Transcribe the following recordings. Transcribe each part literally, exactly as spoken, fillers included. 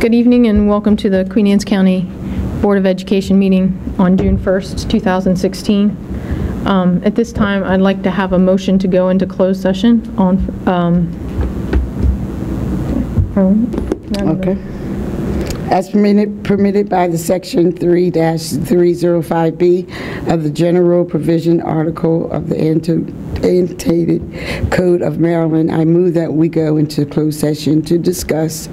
Good evening and welcome to the Queen Anne's County Board of Education meeting on June first, two thousand sixteen. Um, at this time, I'd like to have a motion to go into closed session on. Um, okay. As permitted, permitted by the Section three dash three oh five B of the General Provision Article of the Annotated Code of Maryland, I move that we go into closed session to discuss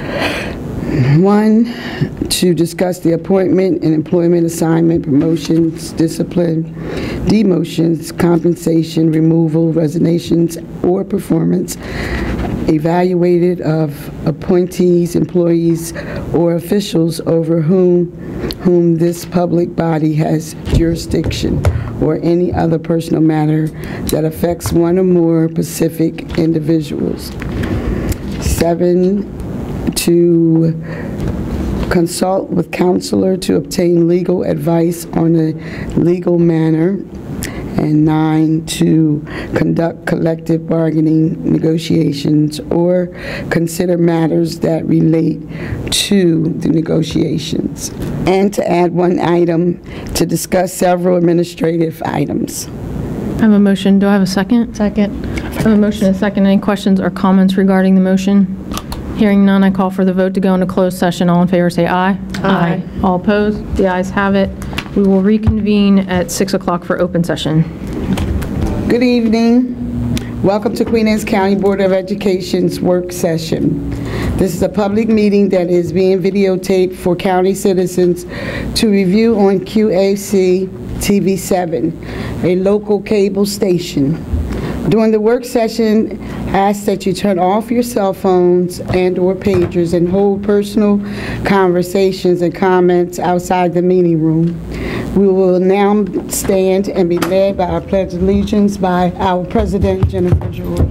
one, to discuss the appointment and employment assignment, promotions, discipline, demotions, compensation, removal, resignations, or performance evaluated of appointees, employees, or officials over whom whom this public body has jurisdiction, or any other personal matter that affects one or more specific individuals. Seven, to consult with counselor to obtain legal advice on a legal manner. And nine, to conduct collective bargaining negotiations or consider matters that relate to the negotiations. And to add one item, to discuss several administrative items. I have a motion. Do I have a second? Second. I have a motion and a second. Any questions or comments regarding the motion? Hearing none, I call for the vote to go into closed session. All in favor say aye. Aye. Aye. All opposed? The ayes have it. We will reconvene at six o'clock for open session. Good evening. Welcome to Queen Anne's County Board of Education's work session. This is a public meeting that is being videotaped for county citizens to review on Q A C T V seven, a local cable station. During the work session, ask that you turn off your cell phones and or pagers and hold personal conversations and comments outside the meeting room. We will now stand and be led by our Pledge of Allegiance by our President, Jennifer George.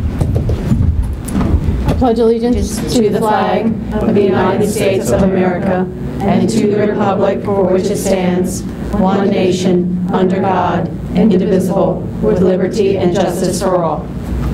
I pledge allegiance to the flag of the United States of America and to the republic for which it stands, one nation, under God, indivisible, with liberty and justice for all.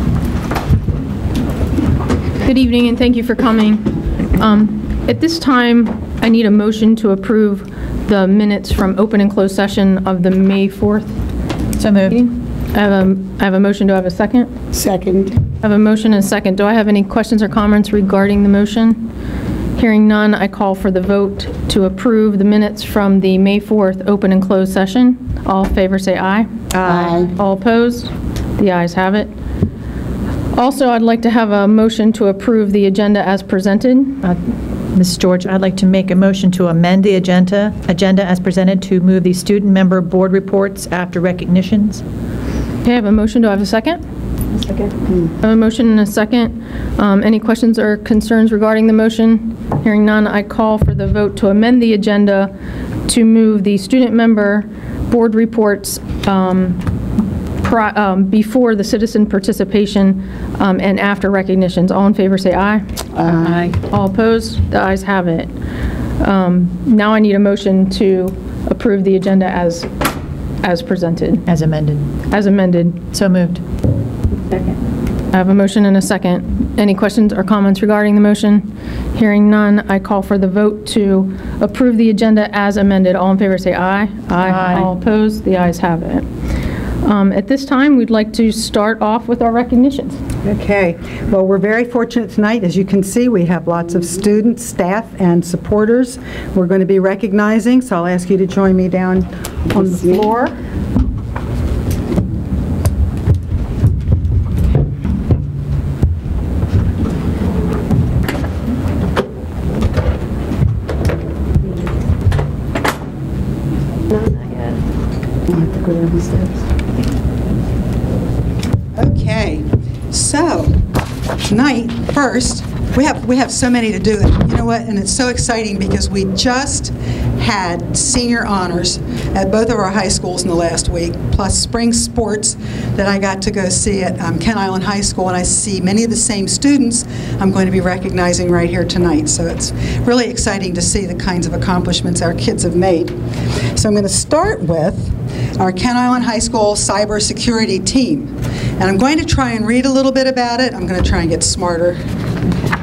Good evening and thank you for coming. Um, at this time, I need a motion to approve the minutes from open and closed session of the May fourth. So moved. I have a, I have a motion. Do I have a second? Second. I have a motion and a second. Do I have any questions or comments regarding the motion? Hearing none, I call for the vote to approve the minutes from the May fourth open and closed session. All in favor say aye. Aye. All opposed? The ayes have it. Also, I'd like to have a motion to approve the agenda as presented. Uh, Miz George, I'd like to make a motion to amend the agenda agenda as presented to move the student member board reports after recognitions. Okay, I have a motion. Do I have a second? A second. I have a motion and a second. Um, any questions or concerns regarding the motion? Hearing none, I call for the vote to amend the agenda to move the student member board reports um, pri um, before the citizen participation um, and after recognitions. All in favor say aye. Aye. Aye. All opposed? The ayes have it. Um, now I need a motion to approve the agenda as as presented. As amended. As amended. So moved. Second. I have a motion and a second. Any questions or comments regarding the motion? Hearing none, I call for the vote to approve the agenda as amended. All in favor say aye. Aye. Aye. All opposed? The ayes have it. Um, at this time, we'd like to start off with our recognitions. Okay. Well, we're very fortunate tonight. As you can see, we have lots of students, staff, and supporters we're going to be recognizing, so I'll ask you to join me down on the floor. Okay, so tonight, first, we have we have so many to do. You know what? And it's so exciting because we just had senior honors at both of our high schools in the last week, plus spring sports that I got to go see at um, Kent Island High School, and I see many of the same students I'm going to be recognizing right here tonight. So it's really exciting to see the kinds of accomplishments our kids have made. So I'm going to start with our Kent Island High School cybersecurity team. And I'm going to try and read a little bit about it. I'm going to try and get smarter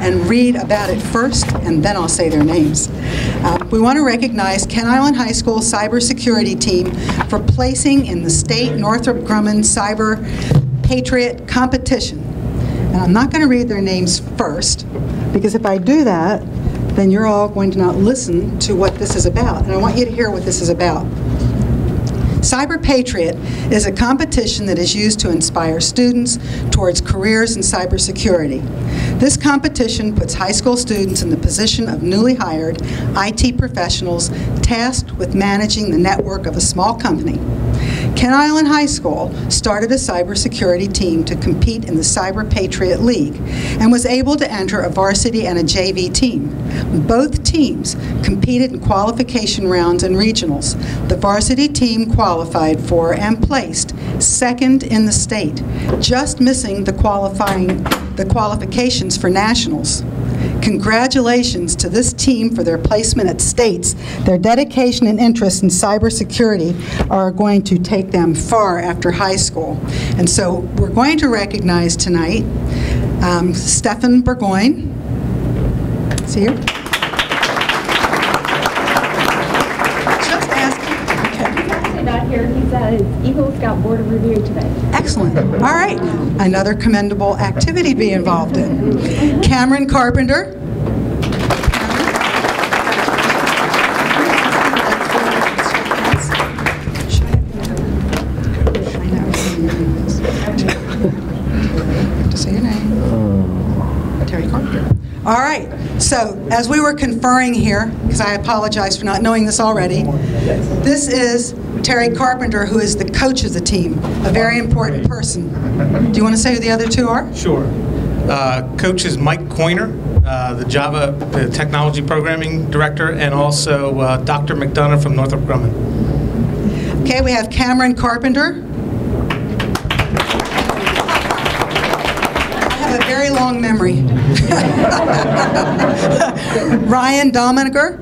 and read about it first, and then I'll say their names. Uh, we want to recognize Kent Island High School cybersecurity team for placing in the state Northrop Grumman Cyber Patriot competition. And I'm not going to read their names first, because if I do that, then you're all going to not listen to what this is about. And I want you to hear what this is about. Cyber Patriot is a competition that is used to inspire students towards careers in cybersecurity. This competition puts high school students in the position of newly hired I T professionals tasked with managing the network of a small company. Kent Island High School started a cybersecurity team to compete in the Cyber Patriot League and was able to enter a varsity and a J V team. Both teams competed in qualification rounds and regionals. The varsity team qualified for and placed second in the state, just missing the qualifying the qualifications for nationals. Congratulations to this team for their placement at states. Their dedication and interest in cybersecurity are going to take them far after high school. And so we're going to recognize tonight um, Stefan Burgoyne. Is he here? Just ask him. Okay. He's not here. He's at his Eagle Scout Board of Review today. Excellent. All right. Another commendable activity to be involved in. Cameron Carpenter. All right, so as we were conferring here, because I apologize for not knowing this already, this is Terry Carpenter, who is the coach of the team, a very important person. Do you want to say who the other two are? Sure. Uh, coach is Mike Coiner, uh, the Java the technology programming director, and also uh, Doctor McDonough from Northrop Grumman. Okay, we have Cameron Carpenter. A very long memory. Ryan Dominiger.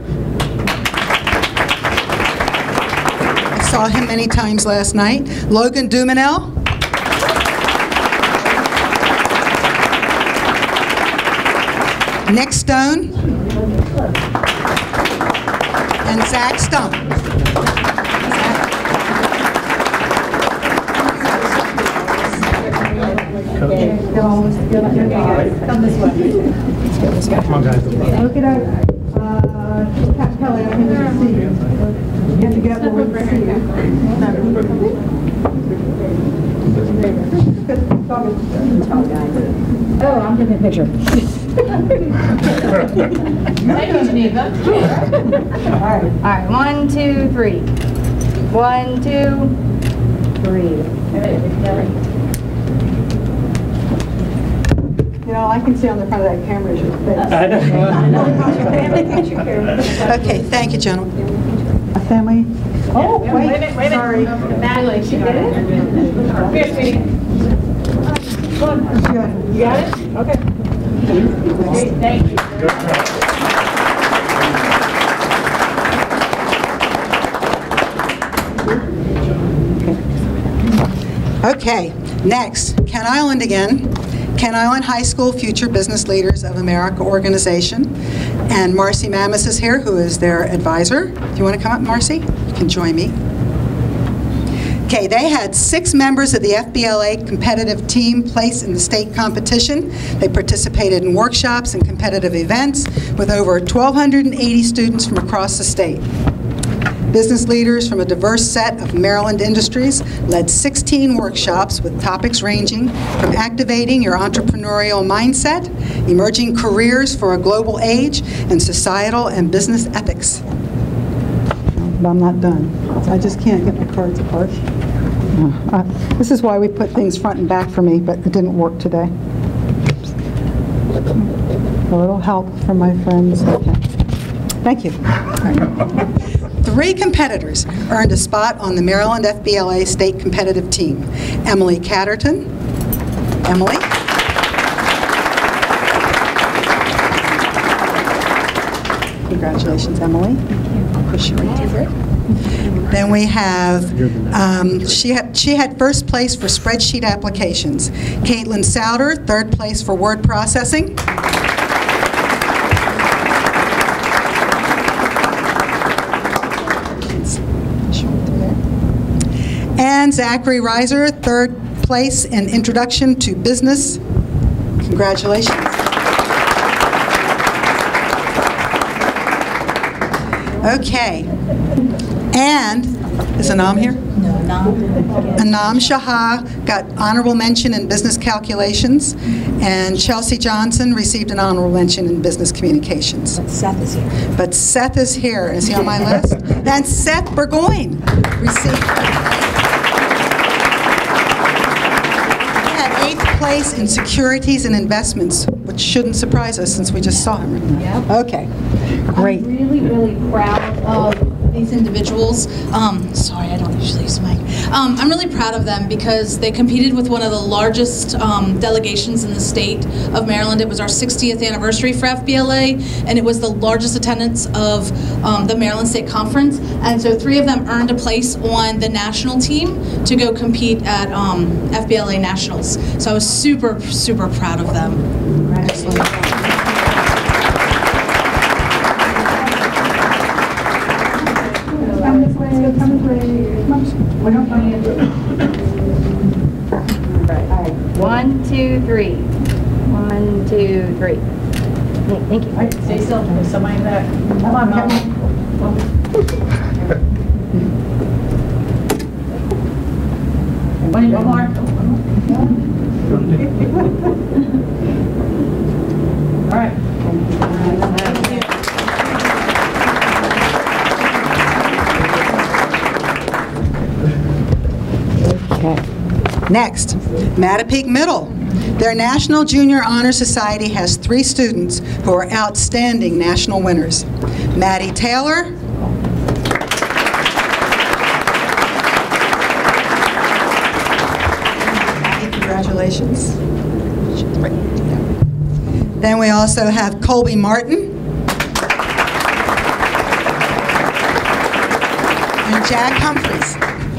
I saw him many times last night. Logan Dumanel. Nick Stone. And Zach Stump. Come this way. Come on, guys. Look it up. Uh, Pat Kelly, I can see you. Get together with the see you. Oh, I'm taking a picture. Thank you, Geneva. All right. All right. One, two, three. One, two, three. You know, I can see on the front of that camera is your face. Okay, thank you, gentlemen. A family? Oh, wait, wait a minute, wait a minute. sorry. Natalie, she did it? Here, sweetie. You got it? Okay. Great, thank you. Okay, next, Kent Island again. Kent Island High School Future Business Leaders of America organization. And Marcy Mammis is here, who is their advisor. If you want to come up, Marcy, you can join me. Okay, they had six members of the F B L A competitive team place in the state competition. They participated in workshops and competitive events with over one thousand two hundred eighty students from across the state. Business leaders from a diverse set of Maryland industries led sixteen workshops with topics ranging from activating your entrepreneurial mindset, emerging careers for a global age, and societal and business ethics. But I'm not done. I just can't get the cards apart. Uh, This is why we put things front and back for me, but it didn't work today. A little help from my friends. Okay. Thank you. Three competitors earned a spot on the Maryland F B L A state competitive team. Emily Catterton. Emily. Congratulations, Emily. I'll push you right through it. Then we have, um, she, had, she had first place for spreadsheet applications. Caitlin Souter, third place for word processing. And Zachary Reiser, third place in Introduction to Business. Congratulations. Okay. And, is Anam here? Anam Shah got honorable mention in business calculations, and Chelsea Johnson received an honorable mention in business communications. But Seth is here. But Seth is here. Is he on my list? And Seth Burgoyne received he had eighth place in securities and investments, which shouldn't surprise us since we just saw him. Yep. Okay, great. I'm really, really proud of these individuals. Um, sorry, I don't usually use the mic. Um, I'm really proud of them because they competed with one of the largest um, delegations in the state of Maryland. It was our sixtieth anniversary for F B L A, and it was the largest attendance of um, the Maryland State Conference. And so three of them earned a place on the national team to go compete at um, F B L A Nationals. So I was super, super proud of them. Excellent. One, two, three. One, two, three. Thank you. Stay still, there's somebody in the back. Come on, come on. One more. All right. Okay. Next, Mattapique Middle. Their National Junior Honor Society has three students who are outstanding national winners. Maddie Taylor, Maddie, congratulations. Then we also have Colby Martin and Jack Humphreys.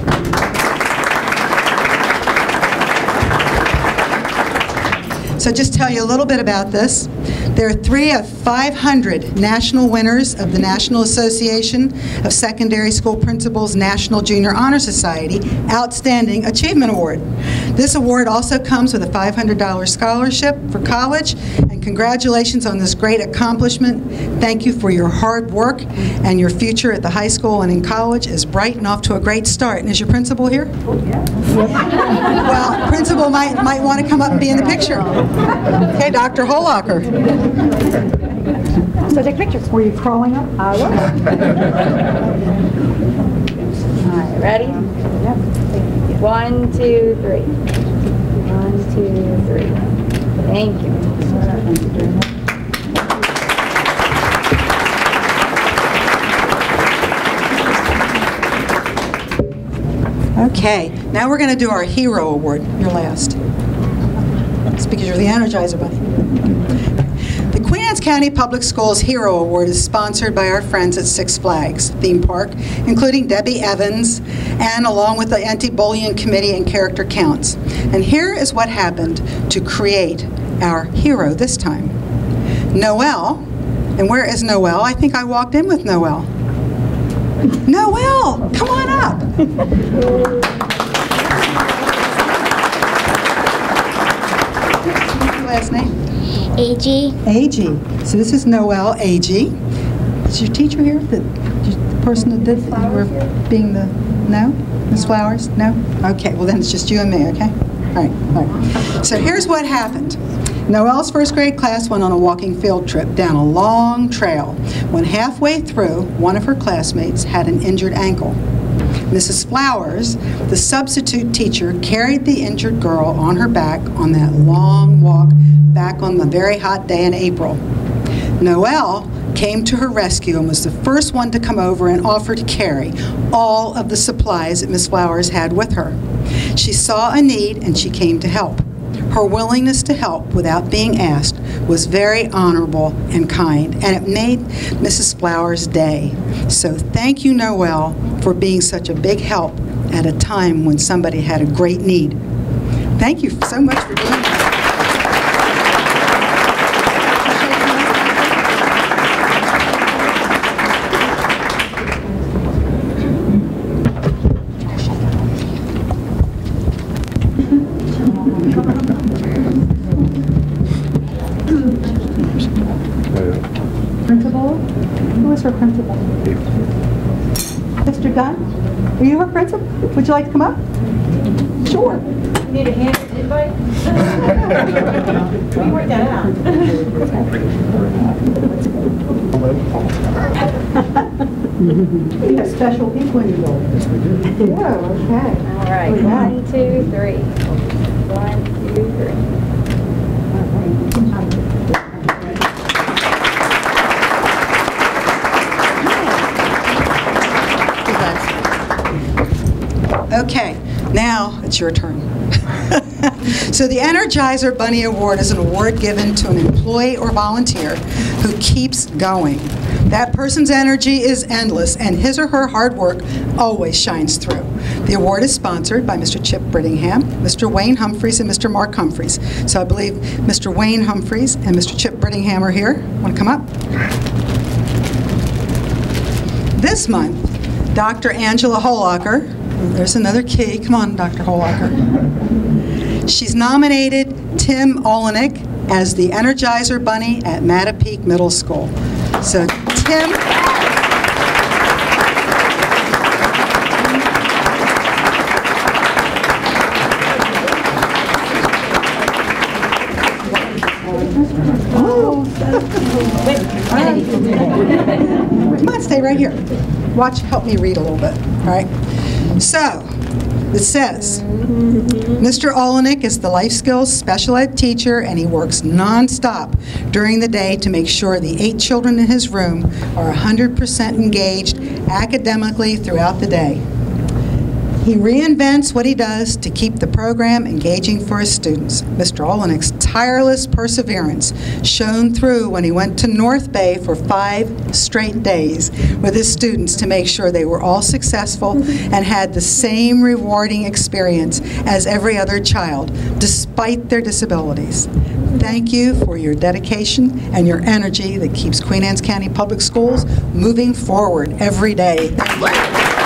So just tell you a little bit about this. There are three of five hundred national winners of the National Association of Secondary School Principals National Junior Honor Society Outstanding Achievement Award. This award also comes with a five hundred dollar scholarship for college, and congratulations on this great accomplishment. Thank you for your hard work, and your future at the high school and in college is bright and off to a great start. And is your principal here? Oh, yeah. Well, principal might, might want to come up and be in the picture. Okay, Doctor Holacher. So take pictures. Were you crawling up? I was. All right, ready? Yep. One, two, three. One, two, three. Thank you. Okay, now we're going to do our Hero Award. You're last. It's because you're the Energizer Bunny. The Queen Anne's County Public Schools Hero Award is sponsored by our friends at Six Flags theme park, including Debbie Evans, and along with the Anti-Bullying Committee and Character Counts. And here is what happened to create our hero this time. Noelle, and where is Noelle? I think I walked in with Noelle. Noelle, come on up. Last name? A G. A G. So this is Noelle A G. Is your teacher here? The, the person that did that you were being the, no? Miss Flowers? No? Okay, well then it's just you and me, okay? All right, all right. So here's what happened. Noelle's first grade class went on a walking field trip down a long trail. When halfway through, one of her classmates had an injured ankle. Missus Flowers, the substitute teacher, carried the injured girl on her back on that long walk back on the very hot day in April. Noelle came to her rescue and was the first one to come over and offer to carry all of the supplies that Miss Flowers had with her. She saw a need and she came to help. Her willingness to help without being asked was very honorable and kind, and it made Missus Flowers' day. So thank you, Noelle, for being such a big help at a time when somebody had a great need. Thank you so much for doing that. is her principal? Mister Dunn? Are you her principal? Would you like to come up? Sure. Need a hand invite? We worked that out. We have special people in your building. Yes, we do. Yeah, okay. All right, one, two, three. One, two, three. Okay, now it's your turn. So the Energizer Bunny Award is an award given to an employee or volunteer who keeps going. That person's energy is endless, and his or her hard work always shines through. The award is sponsored by Mister Chip Brittingham, Mister Wayne Humphreys, and Mister Mark Humphreys. So I believe Mister Wayne Humphreys and Mister Chip Brittingham are here. Want to come up? This month, Doctor Angela Holacher, there's another key. Come on, Doctor Holacher. She's nominated Tim Olenek as the Energizer Bunny at Mattapique Middle School. So, Tim. Oh. Come on, stay right here. Watch, help me read a little bit, all right? So, it says, Mister Olenek is the life skills special ed teacher, and he works nonstop during the day to make sure the eight children in his room are one hundred percent engaged academically throughout the day. He reinvents what he does to keep the program engaging for his students. Mister Olenek's tireless perseverance shone through when he went to North Bay for five straight days with his students to make sure they were all successful and had the same rewarding experience as every other child, despite their disabilities. Thank you for your dedication and your energy that keeps Queen Anne's County Public Schools moving forward every day. Thank you.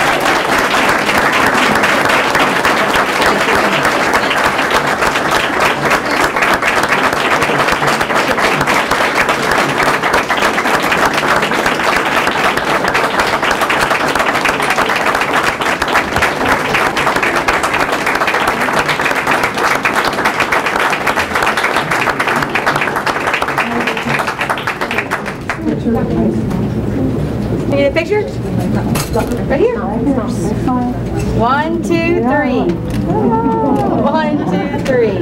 Need a picture? Right here. One, two, three. One, two, three.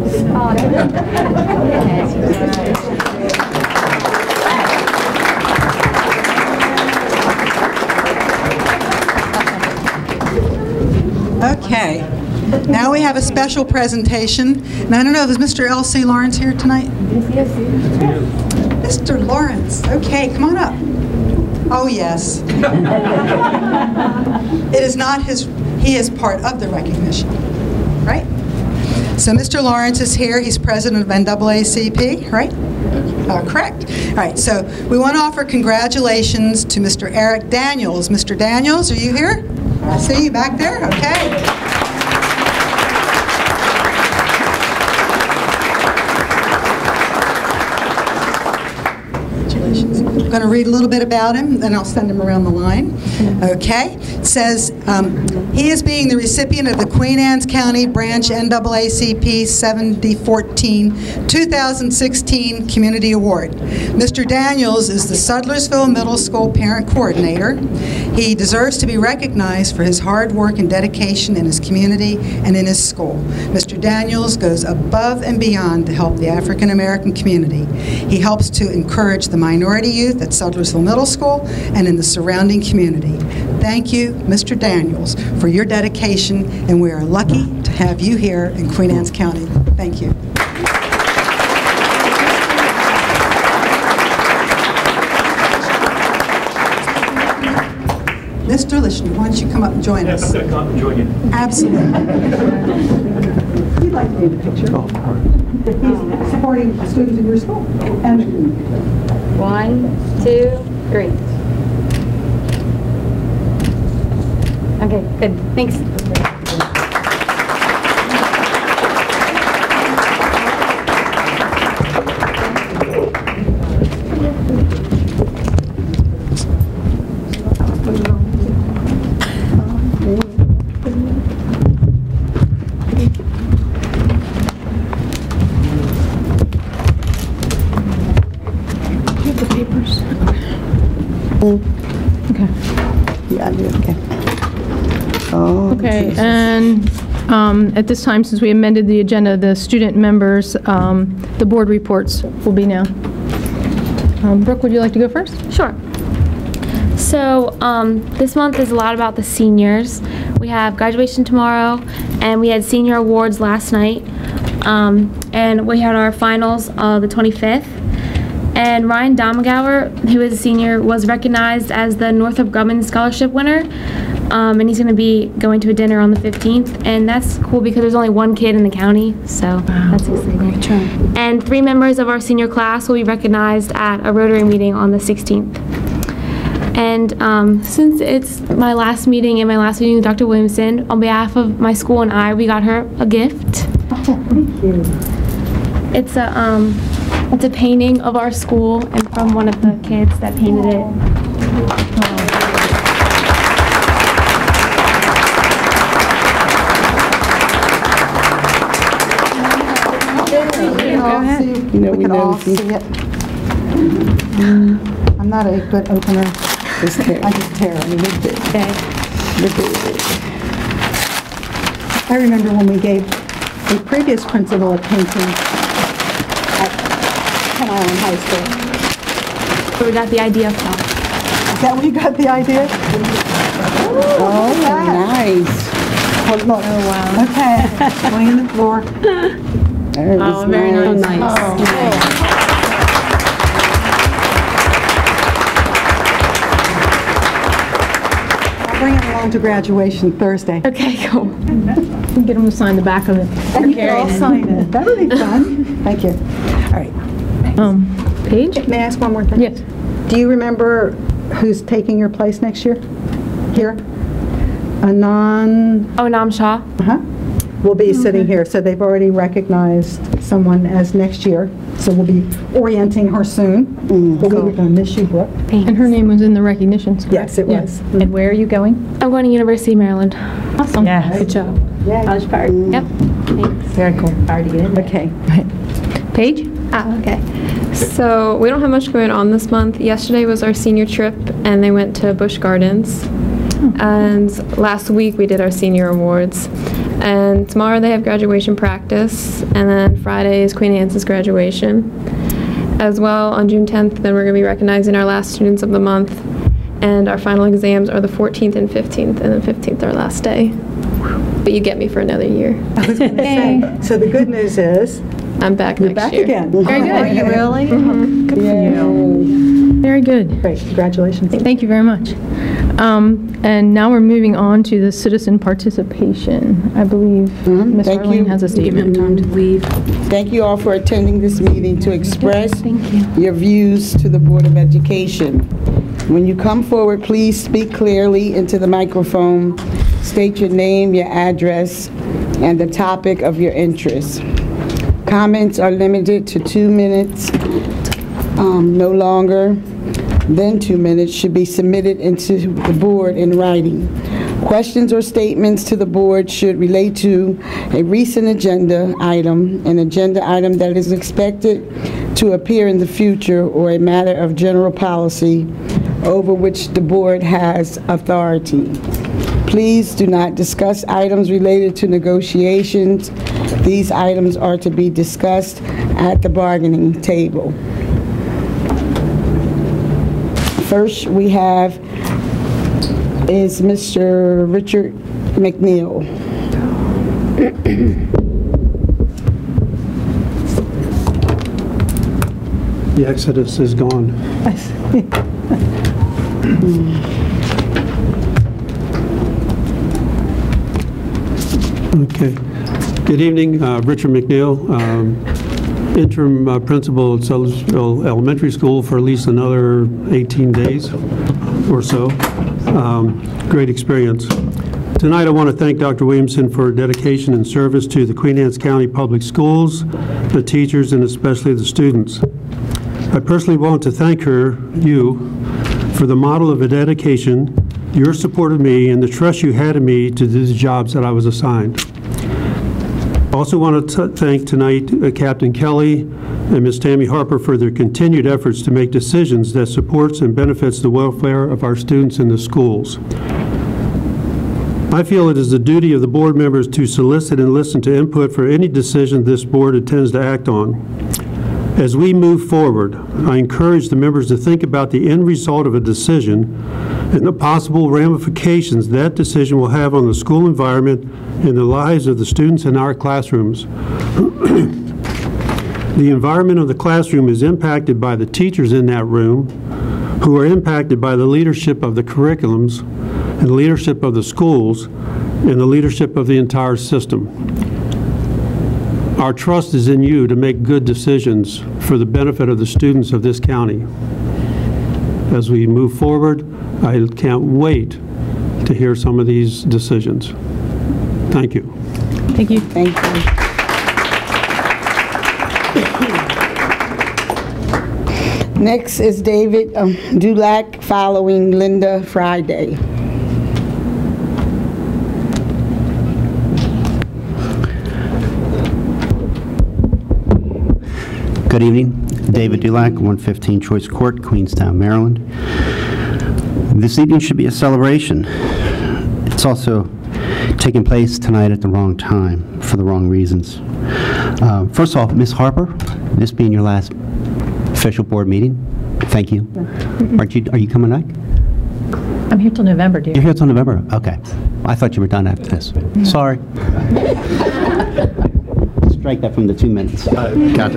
Okay. Now we have a special presentation. And I don't know, is Mister L C Lawrence here tonight? Yes. Mister Lawrence, okay, come on up. Oh, yes. It is not his, he is part of the recognition, right? So Mister Lawrence is here. He's president of N double A C P, right? Uh, correct. All right, so we want to offer congratulations to Mister Eric Daniels. Mister Daniels, are you here? I see you back there, okay. I'm going to read a little bit about him, then I'll send him around the line. Okay. It says, um, he is being the recipient of the Queen Anne's County Branch N double A C P seventy fourteen two thousand sixteen Community Award. Mister Daniels is the Sudlersville Middle School Parent Coordinator. He deserves to be recognized for his hard work and dedication in his community and in his school. Mister Daniels goes above and beyond to help the African American community. He helps to encourage the minority youth at Sudlersville Middle School and in the surrounding community. Thank you, Mister Daniels, for your dedication, and we are lucky to have you here in Queen Anne's County. Thank you. Mister Lishner, why don't you come up and join us? Yes, I'm going to come up and join you. Absolutely. He'd like to be in the picture. He's supporting the students in your school and the community. One, two, three. Okay, good. Thanks. Okay, and um, at this time, since we amended the agenda, the student members, um, the board reports will be now. Um, Brooke, would you like to go first? Sure. So um, this month is a lot about the seniors. We have graduation tomorrow, and we had senior awards last night, um, and we had our finals uh, the twenty-fifth. And Ryan Domagauer, who is a senior, was recognized as the Northrop Grumman Scholarship winner, um, and he's going to be going to a dinner on the fifteenth, and that's cool because there's only one kid in the county, so wow. That's exciting. And three members of our senior class will be recognized at a Rotary meeting on the sixteenth. And um, since it's my last meeting and my last meeting with Doctor Williamson, on behalf of my school and I, we got her a gift. Oh, thank you. It's a um, it's a painting of our school and from one of the kids that painted it. Go ahead. You know, we we can know all if you- see it. I'm not a good opener. Just tear. I just tear. I mean, it's big. Okay. I remember when we gave a previous principal a painting at Penn Island High School. Where we got the idea from. Is that where you got the idea? Oh, nice. Oh, look. Oh, wow. Okay. Going on the floor. Oh, very nice. nice. Oh. I'll bring it along to graduation Thursday. Okay, cool. Get them to sign the back of it. And you can all sign it. That would be fun. Thank you. All right. Um, Paige? May I ask one more thing? Yes. Do you remember who's taking your place next year? Here? Anon? Oh, Nam Shah. Uh-huh. Will be sitting here, so they've already recognized someone as next year, so we'll be orienting her soon. But we were going to miss you, Brooke. And her name was in the recognitions, correct? Yes, it was. And where are you going? I'm going to University of Maryland. Awesome. Yeah, good job. College Park. Yep. Thanks. Very cool. Hard to get in there. Okay. Paige? Ah, okay. So we don't have much going on this month. Yesterday was our senior trip, and they went to Busch Gardens. And last week we did our senior awards. And tomorrow they have graduation practice, and then Friday is Queen Anne's graduation. As well, on June tenth, then we're going to be recognizing our last students of the month, and our final exams are the fourteenth and fifteenth, and then fifteenth our last day. But you get me for another year. I was going to say, so the good news is, I'm back you're next back year. again. Very good. Are you really? Mm-hmm. Good for you. Very good. Great, congratulations. Thank you very much. Um, And now we're moving on to the citizen participation. I believe Mhm, Miz thank Harleen you. has a statement. Time to leave. Thank you all for attending this meeting to express Thank you. your views to the Board of Education. When you come forward, please speak clearly into the microphone, state your name, your address, and the topic of your interest. Comments are limited to two minutes, um, no longer than two minutes should be submitted into the board in writing. Questions or statements to the board should relate to a recent agenda item, an agenda item that is expected to appear in the future, or a matter of general policy over which the board has authority. Please do not discuss items related to negotiations. These items are to be discussed at the bargaining table. First we have is Mister Richard McNeil. The exodus is gone. Okay. Good evening, uh, Richard McNeil, um, interim uh, principal at Sellersville Elementary School for at least another eighteen days or so. Um, great experience. Tonight I want to thank Doctor Williamson for her dedication and service to the Queen Anne's County Public Schools, the teachers, and especially the students. I personally want to thank her, you, for the model of a dedication, your support of me, and the trust you had in me to do the jobs that I was assigned. I also want to thank tonight uh, Captain Kelly and Miz Tammy Harper for their continued efforts to make decisions that supports and benefits the welfare of our students in the schools. I feel it is the duty of the board members to solicit and listen to input for any decision this board intends to act on. As we move forward, I encourage the members to think about the end result of a decision and the possible ramifications that decision will have on the school environment and the lives of the students in our classrooms. The environment of the classroom is impacted by the teachers in that room, who are impacted by the leadership of the curriculums and the leadership of the schools and the leadership of the entire system. Our trust is in you to make good decisions for the benefit of the students of this county. As we move forward, I can't wait to hear some of these decisions. Thank you. Thank you. Thank you. Next is David um, Dulac, following Linda Friday. Good evening. David Dulac, one fifteen Choice Court, Queenstown, Maryland. This evening should be a celebration. It's also taking place tonight at the wrong time for the wrong reasons. Uh, first off, Miz Harper, this being your last official board meeting, thank you. Aren't you, are you coming back? I'm here till November, dear. You're here till November? Okay. I thought you were done after this. Sorry. Strike that from the two minutes. Got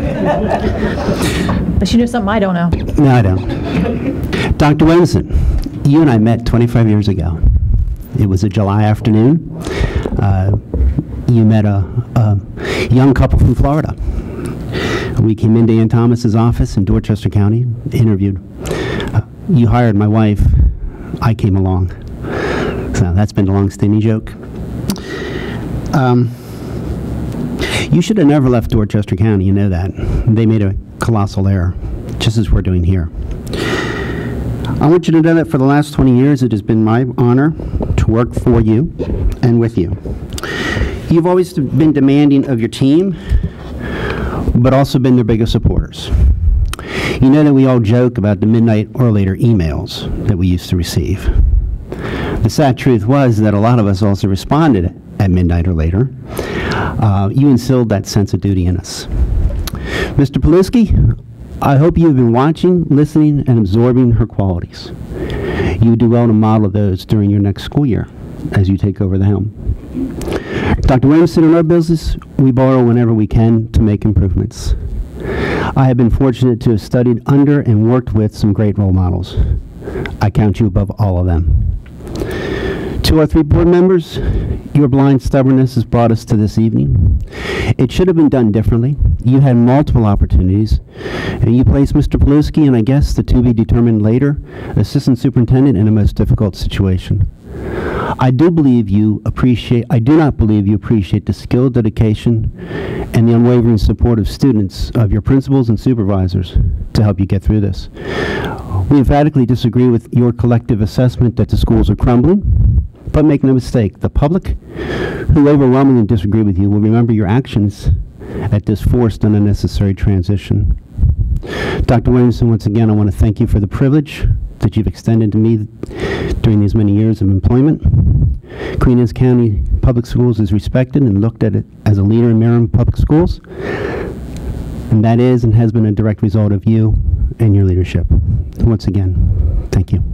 it. But you know something I don't know. No, I don't. Doctor Williamson, you and I met twenty-five years ago. It was a July afternoon. Uh, you met a, a young couple from Florida. We came into Ann Thomas's office in Dorchester County, interviewed. Uh, you hired my wife. I came along. So that's been a long-standing joke. Um, you should have never left Dorchester County, you know that. They made a colossal error, just as we're doing here. I want you to know that for the last twenty years, it has been my honor to work for you and with you. You've always been demanding of your team, but also been their biggest supporters. You know that we all joke about the midnight or later emails that we used to receive. The sad truth was that a lot of us also responded at midnight or later. Uh, you instilled that sense of duty in us. Mister Paluski, I hope you've been watching, listening, and absorbing her qualities. You would do well to model those during your next school year as you take over the helm. Doctor Williamson, in our business, we borrow whenever we can to make improvements. I have been fortunate to have studied under and worked with some great role models. I count you above all of them. To our three board members, your blind stubbornness has brought us to this evening. It should have been done differently. You had multiple opportunities, and you placed Mister Paluski, and I guess the to-be-determined later, assistant superintendent, in a most difficult situation. I do believe you appreciate, I do not believe you appreciate the skill, dedication, and the unwavering support of students, of your principals and supervisors to help you get through this. We emphatically disagree with your collective assessment that the schools are crumbling, but make no mistake, the public, who overwhelmingly disagree with you, will remember your actions at this forced and unnecessary transition. Doctor Williamson, once again, I want to thank you for the privilege that you've extended to me during these many years of employment. Queen Anne's County Public Schools is respected and looked at it as a leader in Maryland public schools, and that is and has been a direct result of you and your leadership. Once again, thank you.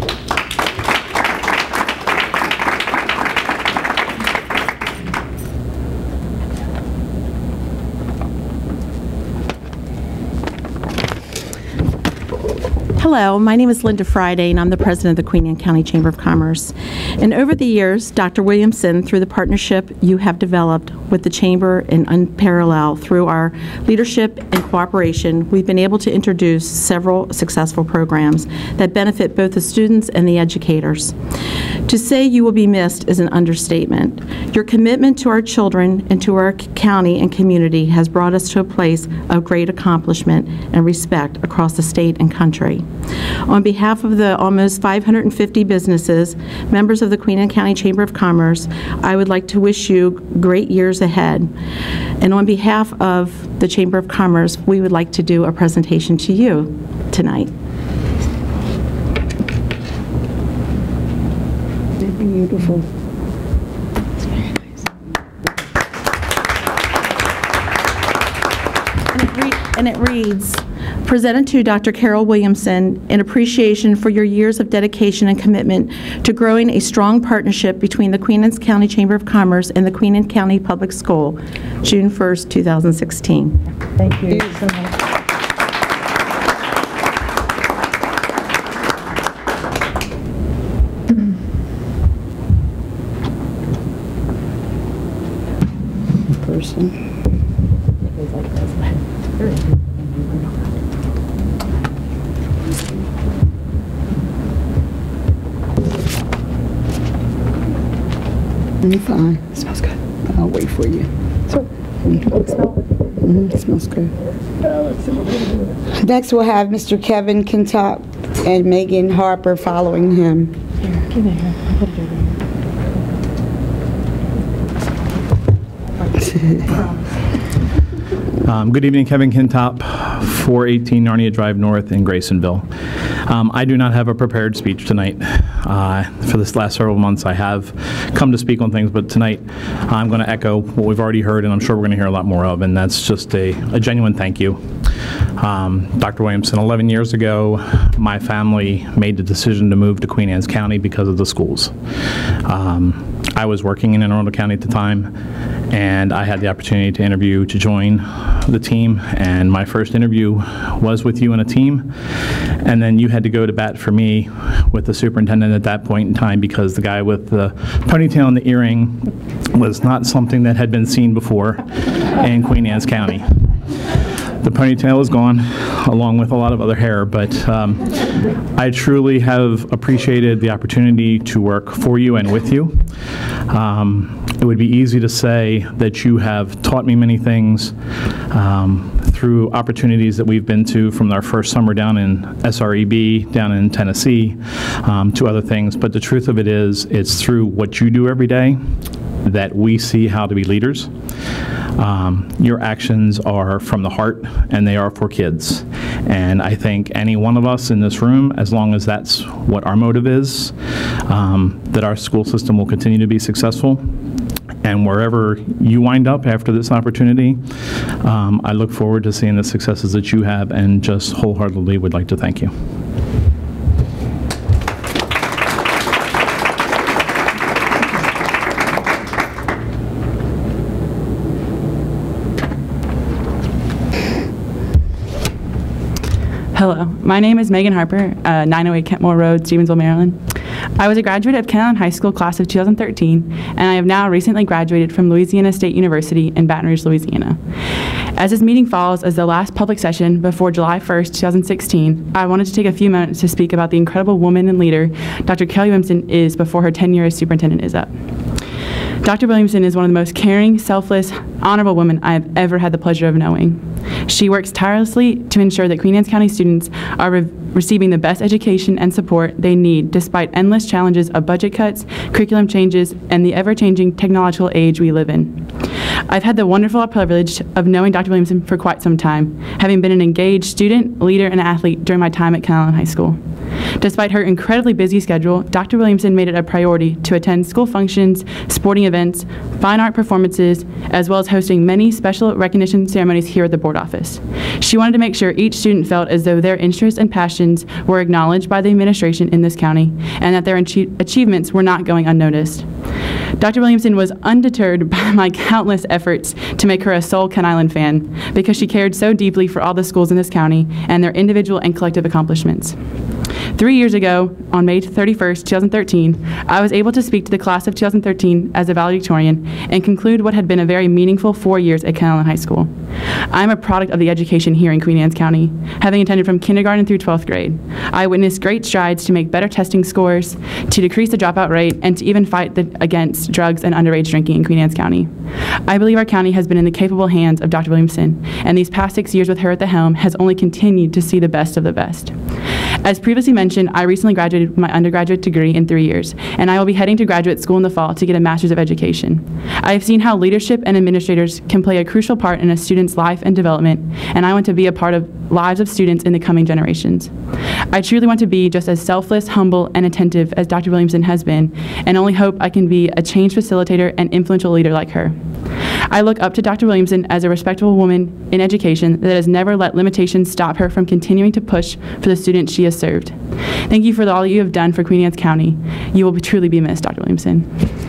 Hello, my name is Linda Friday, and I'm the president of the Queen Anne County Chamber of Commerce. And over the years, Doctor Williamson, through the partnership you have developed with the Chamber and unparalleled through our leadership and cooperation, we've been able to introduce several successful programs that benefit both the students and the educators. To say you will be missed is an understatement. Your commitment to our children and to our county and community has brought us to a place of great accomplishment and respect across the state and country. On behalf of the almost five hundred fifty businesses, members of the Queen Anne County Chamber of Commerce, I would like to wish you great years ahead. And on behalf of the Chamber of Commerce, we would like to do a presentation to you tonight. Beautiful. and it, re and it reads, presented to Doctor Carol Williamson in appreciation for your years of dedication and commitment to growing a strong partnership between the Queen Anne's County Chamber of Commerce and the Queen Anne County Public School, June first, two thousand sixteen. Thank you so much. Person. I'm fine. It smells good. I'll wait for you. So, mm-hmm. It smells good. Next, we'll have Mister Kevin Kintop and Megan Harper following him. Here, give it here. I'll put it over Um, good evening, Kevin Kintop, four eighteen Narnia Drive North in Graysonville. Um, I do not have a prepared speech tonight. Uh, for this last several months, I have come to speak on things, but tonight I'm going to echo what we've already heard, and I'm sure we're going to hear a lot more of, and that's just a, a genuine thank you. Um, Doctor Williamson, eleven years ago, my family made the decision to move to Queen Anne's County because of the schools. Um, I was working in Anne Arundel County at the time, and I had the opportunity to interview to join the team, and my first interview was with you and a team, and then you had to go to bat for me with the superintendent at that point in time because the guy with the ponytail and the earring was not something that had been seen before in Queen Anne's County. The ponytail is gone, along with a lot of other hair, but um, I truly have appreciated the opportunity to work for you and with you. Um, it would be easy to say that you have taught me many things um, through opportunities that we've been to, from our first summer down in S R E B, down in Tennessee, um, to other things, but the truth of it is, it's through what you do every day that we see how to be leaders. Um, your actions are from the heart, and they are for kids. And I think any one of us in this room, as long as that's what our motive is, um, that our school system will continue to be successful. And wherever you wind up after this opportunity, um, I look forward to seeing the successes that you have, and just wholeheartedly would like to thank you. Hello, my name is Megan Harper, uh, nine oh eight Kentmore Road, Stevensville, Maryland. I was a graduate of Kent Island High School class of two thousand thirteen, and I have now recently graduated from Louisiana State University in Baton Rouge, Louisiana. As this meeting falls as the last public session before July first, two thousand sixteen, I wanted to take a few moments to speak about the incredible woman and leader Doctor Kelly Williamson is before her tenure as superintendent is up. Doctor Williamson is one of the most caring, selfless, honorable women I have ever had the pleasure of knowing. She works tirelessly to ensure that Queen Anne's County students are re receiving the best education and support they need despite endless challenges of budget cuts, curriculum changes, and the ever-changing technological age we live in. I've had the wonderful privilege of knowing Doctor Williamson for quite some time, having been an engaged student, leader, and athlete during my time at Kent Island High School. Despite her incredibly busy schedule, Doctor Williamson made it a priority to attend school functions, sporting events, fine art performances, as well as hosting many special recognition ceremonies here at the board office. She wanted to make sure each student felt as though their interests and passions were acknowledged by the administration in this county, and that their achievements were not going unnoticed. Doctor Williamson was undeterred by my countless efforts to make her a sole Kent Island fan, because she cared so deeply for all the schools in this county and their individual and collective accomplishments. Three years ago, on May thirty-first, two thousand thirteen, I was able to speak to the class of two thousand thirteen as a valedictorian and conclude what had been a very meaningful four years at Kent Island High School. I am a product of the education here in Queen Anne's County, having attended from kindergarten through twelfth grade. I witnessed great strides to make better testing scores, to decrease the dropout rate, and to even fight the, against drugs and underage drinking in Queen Anne's County. I believe our county has been in the capable hands of Doctor Williamson, and these past six years with her at the helm has only continued to see the best of the best. As previously mentioned, I recently graduated with my undergraduate degree in three years, and I will be heading to graduate school in the fall to get a master's of education. I have seen how leadership and administrators can play a crucial part in a student's life and development, and I want to be a part of lives of students in the coming generations. I truly want to be just as selfless, humble, and attentive as Doctor Williamson has been, and only hope I can be a change facilitator and influential leader like her. I look up to Doctor Williamson as a respectable woman in education that has never let limitations stop her from continuing to push for the students she has served. Thank you for all you have done for Queen Anne's County. You will be, truly be missed, Doctor Williamson.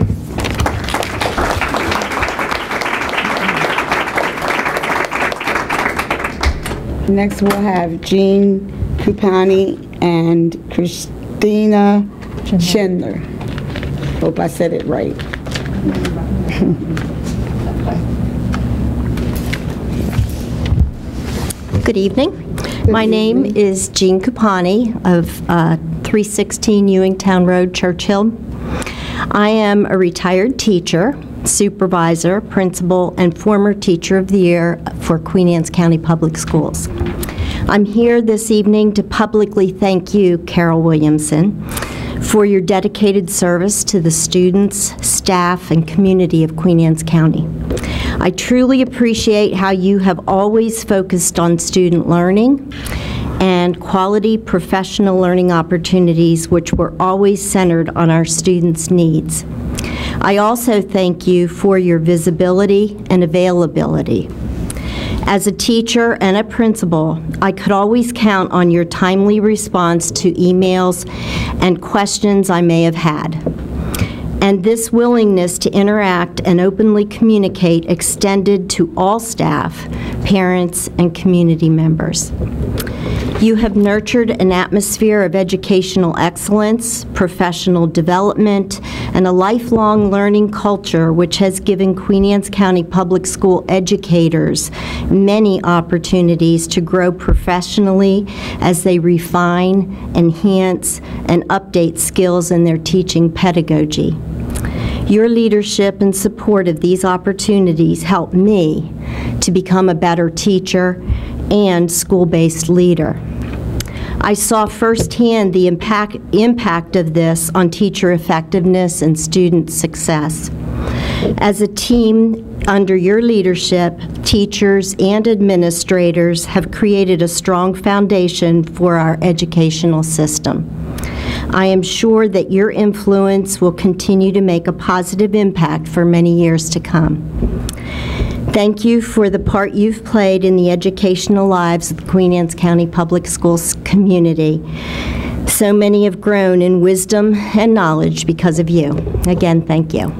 Next, we'll have Jean Kupani and Christina Schindler. Hope I said it right. Good evening. My name is Jean Kupani of uh, three sixteen Ewingtown Road, Churchill. I am a retired teacher, supervisor, principal, and former Teacher of the Year for Queen Anne's County Public Schools. I'm here this evening to publicly thank you, Carol Williamson, for your dedicated service to the students, staff, and community of Queen Anne's County. I truly appreciate how you have always focused on student learning and quality professional learning opportunities, which were always centered on our students' needs. I also thank you for your visibility and availability. As a teacher and a principal, I could always count on your timely response to emails and questions I may have had. And this willingness to interact and openly communicate extended to all staff, parents, and community members. You have nurtured an atmosphere of educational excellence, professional development, and a lifelong learning culture which has given Queen Anne's County Public School educators many opportunities to grow professionally as they refine, enhance, and update skills in their teaching pedagogy. Your leadership and support of these opportunities helped me to become a better teacher and school-based leader. I saw firsthand the impact, impact of this on teacher effectiveness and student success. As a team under your leadership, teachers and administrators have created a strong foundation for our educational system. I am sure that your influence will continue to make a positive impact for many years to come. Thank you for the part you've played in the educational lives of the Queen Anne's County Public Schools community. So many have grown in wisdom and knowledge because of you. Again, thank you.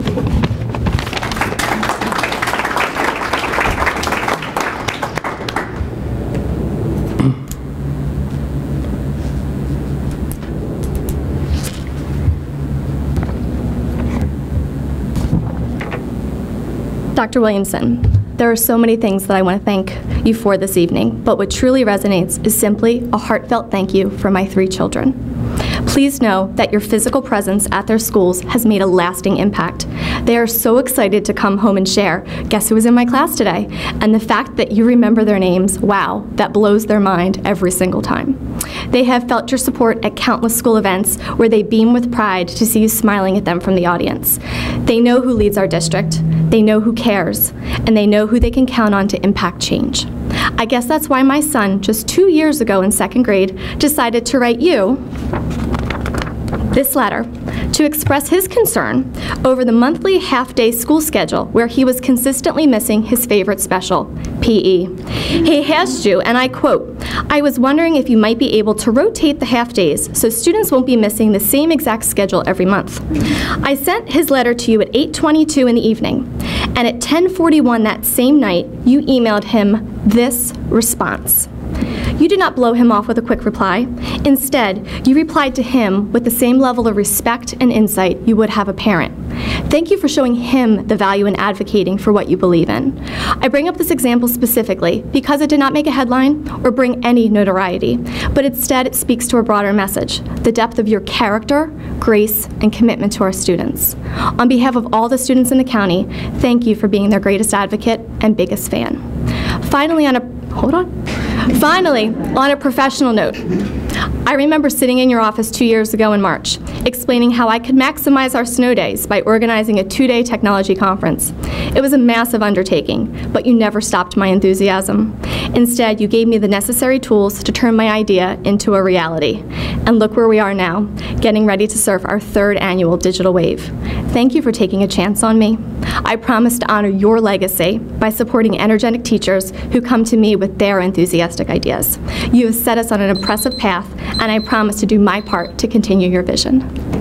Doctor Williamson, there are so many things that I want to thank you for this evening, but what truly resonates is simply a heartfelt thank you for my three children. Please know that your physical presence at their schools has made a lasting impact. They are so excited to come home and share, guess who was in my class today? And the fact that you remember their names, wow, that blows their mind every single time. They have felt your support at countless school events where they beam with pride to see you smiling at them from the audience. They know who leads our district, they know who cares, and they know who they can count on to impact change. I guess that's why my son, just two years ago in second grade, decided to write you this letter to express his concern over the monthly half-day school schedule where he was consistently missing his favorite special, P E. He asked you, and I quote, "I was wondering if you might be able to rotate the half-days so students won't be missing the same exact schedule every month." I sent his letter to you at eight twenty-two in the evening, and at ten forty-one that same night, you emailed him this response. You did not blow him off with a quick reply. Instead, you replied to him with the same level of respect and insight you would have a parent. Thank you for showing him the value in advocating for what you believe in. I bring up this example specifically because it did not make a headline or bring any notoriety, but instead it speaks to a broader message, the depth of your character, grace, and commitment to our students. On behalf of all the students in the county, thank you for being their greatest advocate and biggest fan. Finally, on a, hold on. Finally, on a professional note, I remember sitting in your office two years ago in March, explaining how I could maximize our snow days by organizing a two-day technology conference. It was a massive undertaking, but you never stopped my enthusiasm. Instead, you gave me the necessary tools to turn my idea into a reality. And look where we are now, getting ready to surf our third annual Digital Wave. Thank you for taking a chance on me. I promise to honor your legacy by supporting energetic teachers who come to me with their enthusiastic ideas. You have set us on an impressive path, and I promise to do my part to continue your vision.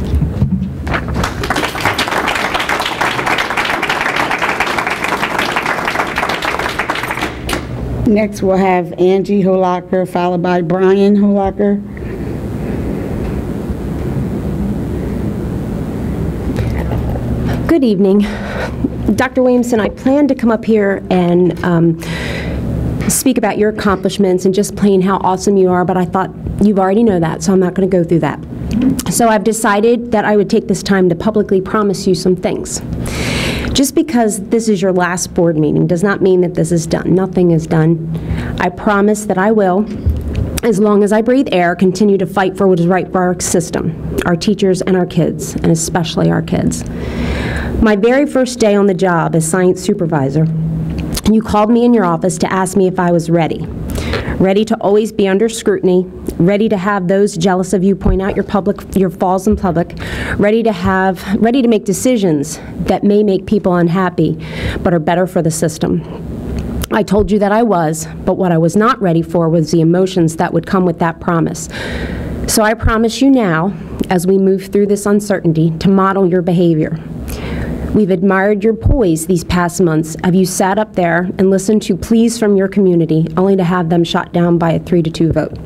Next, we'll have Angie Holacker, followed by Brian Holacker. Good evening. Doctor Williamson, I plan to come up here and um, speak about your accomplishments and just plain how awesome you are, but I thought you already know that, so I'm not going to go through that. So I've decided that I would take this time to publicly promise you some things. Just because this is your last board meeting does not mean that this is done. Nothing is done. I promise that I will, as long as I breathe air, continue to fight for what is right for our system, our teachers and our kids, and especially our kids. My very first day on the job as science supervisor, you called me in your office to ask me if I was ready. Ready to always be under scrutiny, ready to have those jealous of you point out your public, your flaws in public, ready to have, ready to make decisions that may make people unhappy, but are better for the system. I told you that I was, but what I was not ready for was the emotions that would come with that promise. So I promise you now, as we move through this uncertainty, to model your behavior. We've admired your poise these past months. Have you sat up there and listened to pleas from your community, only to have them shot down by a three to two vote?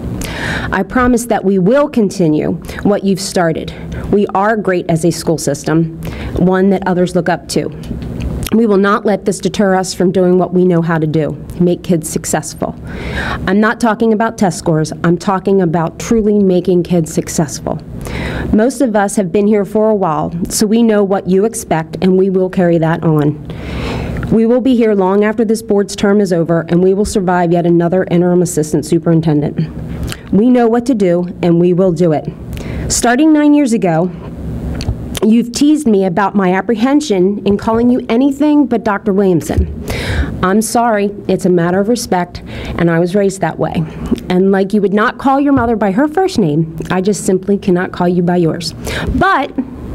I promise that we will continue what you've started. We are great as a school system, one that others look up to. We will not let this deter us from doing what we know how to do, make kids successful. I'm not talking about test scores. I'm talking about truly making kids successful. Most of us have been here for a while, so we know what you expect, and we will carry that on. We will be here long after this board's term is over, and we will survive yet another interim assistant superintendent. We know what to do, and we will do it. Starting nine years ago, you've teased me about my apprehension in calling you anything but Doctor Williamson. I'm sorry, it's a matter of respect, and I was raised that way. And like you would not call your mother by her first name, I just simply cannot call you by yours. But,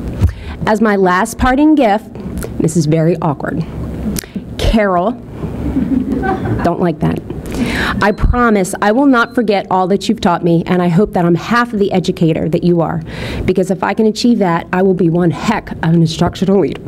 as my last parting gift, this is very awkward. Carol, don't like that. I promise I will not forget all that you've taught me, and I hope that I'm half of the educator that you are, because if I can achieve that, I will be one heck of an instructional leader.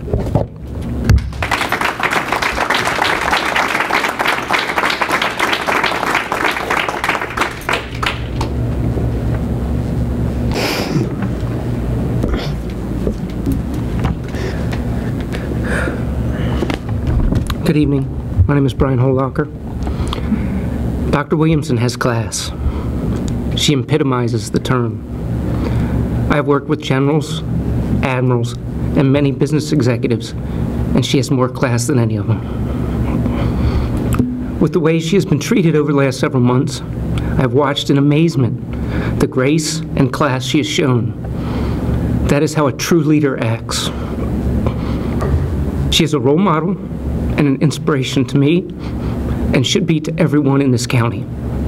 Good evening. My name is Brian Holacker. Doctor Williamson has class. She epitomizes the term. I have worked with generals, admirals, and many business executives, and she has more class than any of them. With the way she has been treated over the last several months, I have watched in amazement the grace and class she has shown. That is how a true leader acts. She is a role model and an inspiration to me, and should be to everyone in this county.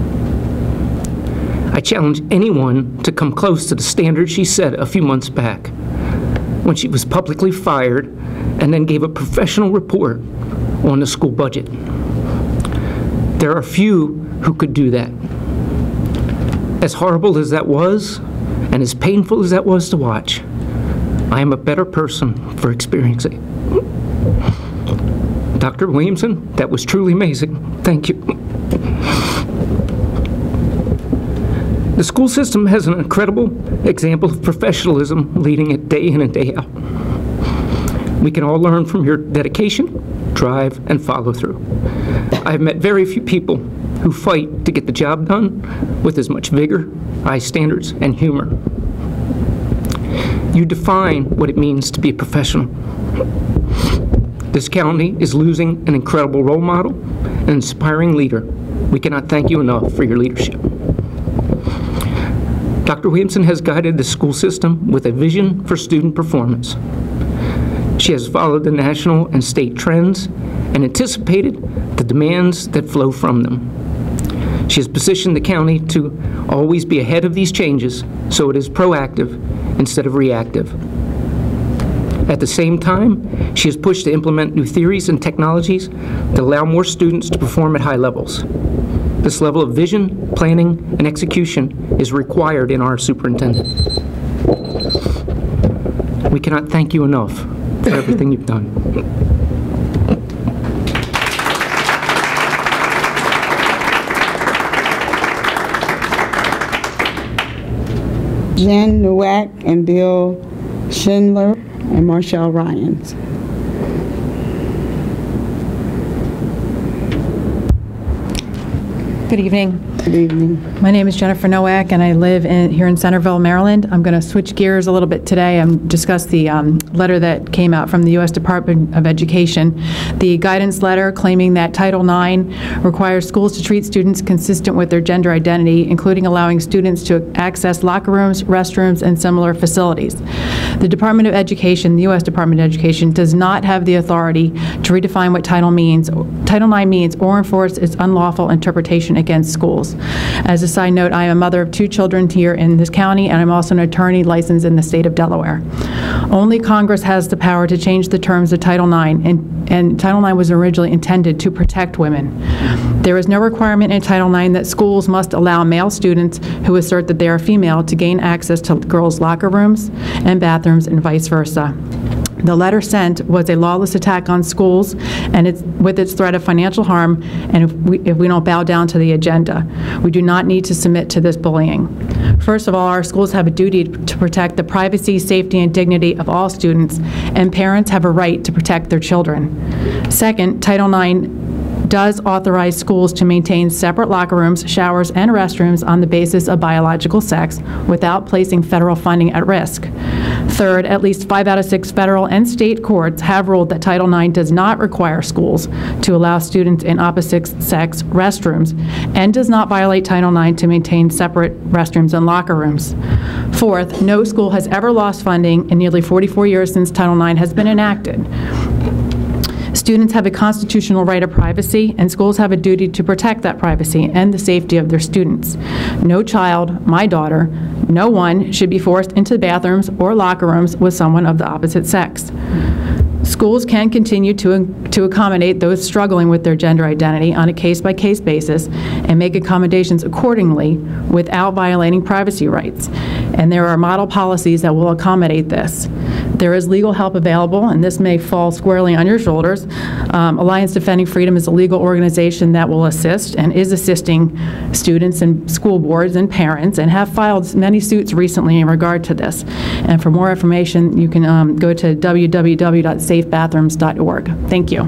I challenge anyone to come close to the standard she set a few months back, when she was publicly fired and then gave a professional report on the school budget. There are few who could do that. As horrible as that was, and as painful as that was to watch, I am a better person for experiencing it. Doctor Williamson, that was truly amazing. Thank you. The school system has an incredible example of professionalism leading it day in and day out. We can all learn from your dedication, drive, and follow through. I've met very few people who fight to get the job done with as much vigor, high standards, and humor. You define what it means to be a professional. This county is losing an incredible role model, an inspiring leader. We cannot thank you enough for your leadership. Doctor Williamson has guided the school system with a vision for student performance. She has followed the national and state trends and anticipated the the demands that flow from them. She has positioned the county to always be ahead of these changes, so it is proactive instead of reactive. At the same time, she has pushed to implement new theories and technologies that allow more students to perform at high levels. This level of vision, planning, and execution is required in our superintendent. We cannot thank you enough for everything you've done. Jen Nowak and Bill Schindler and Marshall Ryans. Good evening. Good evening. My name is Jennifer Nowak, and I live in, here in Centerville, Maryland. I'm going to switch gears a little bit today and discuss the um, letter that came out from the U S Department of Education. The guidance letter claiming that Title nine requires schools to treat students consistent with their gender identity, including allowing students to access locker rooms, restrooms, and similar facilities. The Department of Education, the U S Department of Education, does not have the authority to redefine what Title means, Title nine means or enforce its unlawful interpretation against schools. As a side note, I am a mother of two children here in this county, and I'm also an attorney licensed in the state of Delaware. Only Congress has the power to change the terms of Title nine, and, and Title nine was originally intended to protect women. There is no requirement in Title nine that schools must allow male students who assert that they are female to gain access to girls' locker rooms and bathrooms and vice versa. The letter sent was a lawless attack on schools, and it's with its threat of financial harm, and if we, if we don't bow down to the agenda. We do not need to submit to this bullying. First of all, our schools have a duty to protect the privacy, safety, and dignity of all students, and parents have a right to protect their children. Second, Title nine does authorize schools to maintain separate locker rooms, showers, and restrooms on the basis of biological sex without placing federal funding at risk. Third, at least five out of six federal and state courts have ruled that Title nine does not require schools to allow students in opposite sex restrooms and does not violate Title nine to maintain separate restrooms and locker rooms. Fourth, no school has ever lost funding in nearly forty-four years since Title nine has been enacted. Students have a constitutional right of privacy, and schools have a duty to protect that privacy and the safety of their students. No child, my daughter, no one should be forced into bathrooms or locker rooms with someone of the opposite sex. Schools can continue to, to accommodate those struggling with their gender identity on a case-by-case basis and make accommodations accordingly without violating privacy rights. And there are model policies that will accommodate this. There is legal help available, and this may fall squarely on your shoulders. Um, Alliance Defending Freedom is a legal organization that will assist and is assisting students and school boards and parents, and have filed many suits recently in regard to this. And for more information, you can um, go to w w w dot safe bathrooms dot org. Thank you.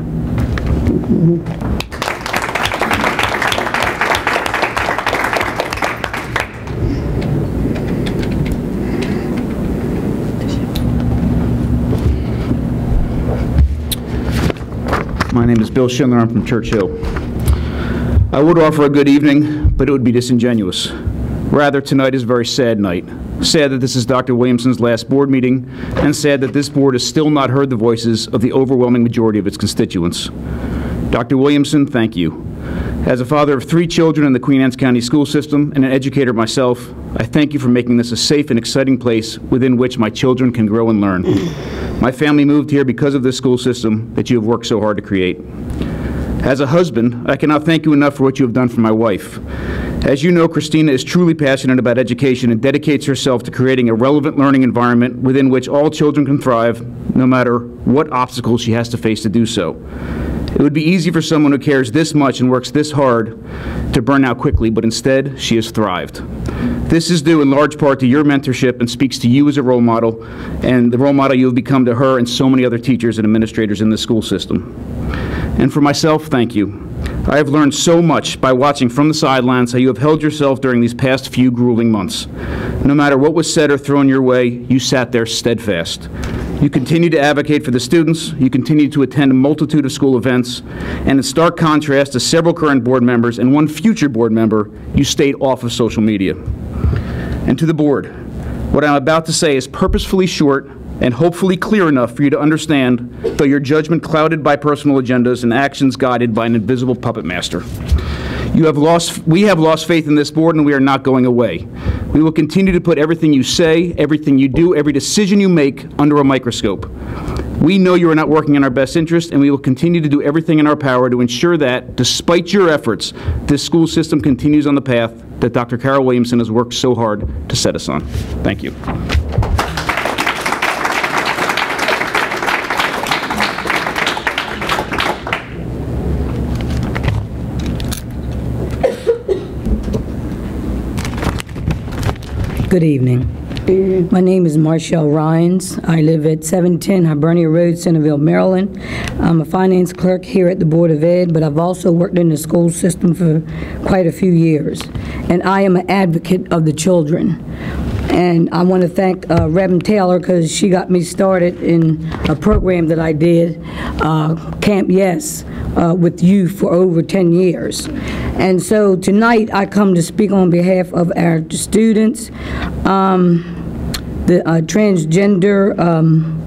My name is Bill Schindler. I'm from Churchill. I would offer a good evening, but it would be disingenuous. Rather, tonight is a very sad night. Sad that this is Doctor Williamson's last board meeting, and sad that this board has still not heard the voices of the overwhelming majority of its constituents. Doctor Williamson, thank you. As a father of three children in the Queen Anne's County school system and an educator myself, I thank you for making this a safe and exciting place within which my children can grow and learn. My family moved here because of this school system that you have worked so hard to create. As a husband, I cannot thank you enough for what you have done for my wife. As you know, Christina is truly passionate about education and dedicates herself to creating a relevant learning environment within which all children can thrive, no matter what obstacles she has to face to do so. It would be easy for someone who cares this much and works this hard to burn out quickly, but instead, she has thrived. This is due in large part to your mentorship and speaks to you as a role model and the role model you have become to her and so many other teachers and administrators in the school system. And for myself, thank you. I have learned so much by watching from the sidelines how you have held yourself during these past few grueling months. No matter what was said or thrown your way, you sat there steadfast. You continue to advocate for the students, you continue to attend a multitude of school events, and in stark contrast to several current board members and one future board member, you stayed off of social media. And to the board, what I'm about to say is purposefully short, and hopefully clear enough for you to understand, though your judgment clouded by personal agendas and actions guided by an invisible puppet master. You have lost, we have lost faith in this board, and we are not going away. We will continue to put everything you say, everything you do, every decision you make under a microscope. We know you are not working in our best interest, and we will continue to do everything in our power to ensure that, despite your efforts, this school system continues on the path that Doctor Carol Williamson has worked so hard to set us on. Thank you. Good evening. My name is Marshall Rhines. I live at seven ten Hibernia Road, Centerville, Maryland. I'm a finance clerk here at the Board of Ed, but I've also worked in the school system for quite a few years. And I am an advocate of the children. And I want to thank uh, Reverend Taylor, because she got me started in a program that I did, uh, Camp Yes, uh, with youth for over ten years. And so tonight I come to speak on behalf of our students, um, the uh, transgender, um,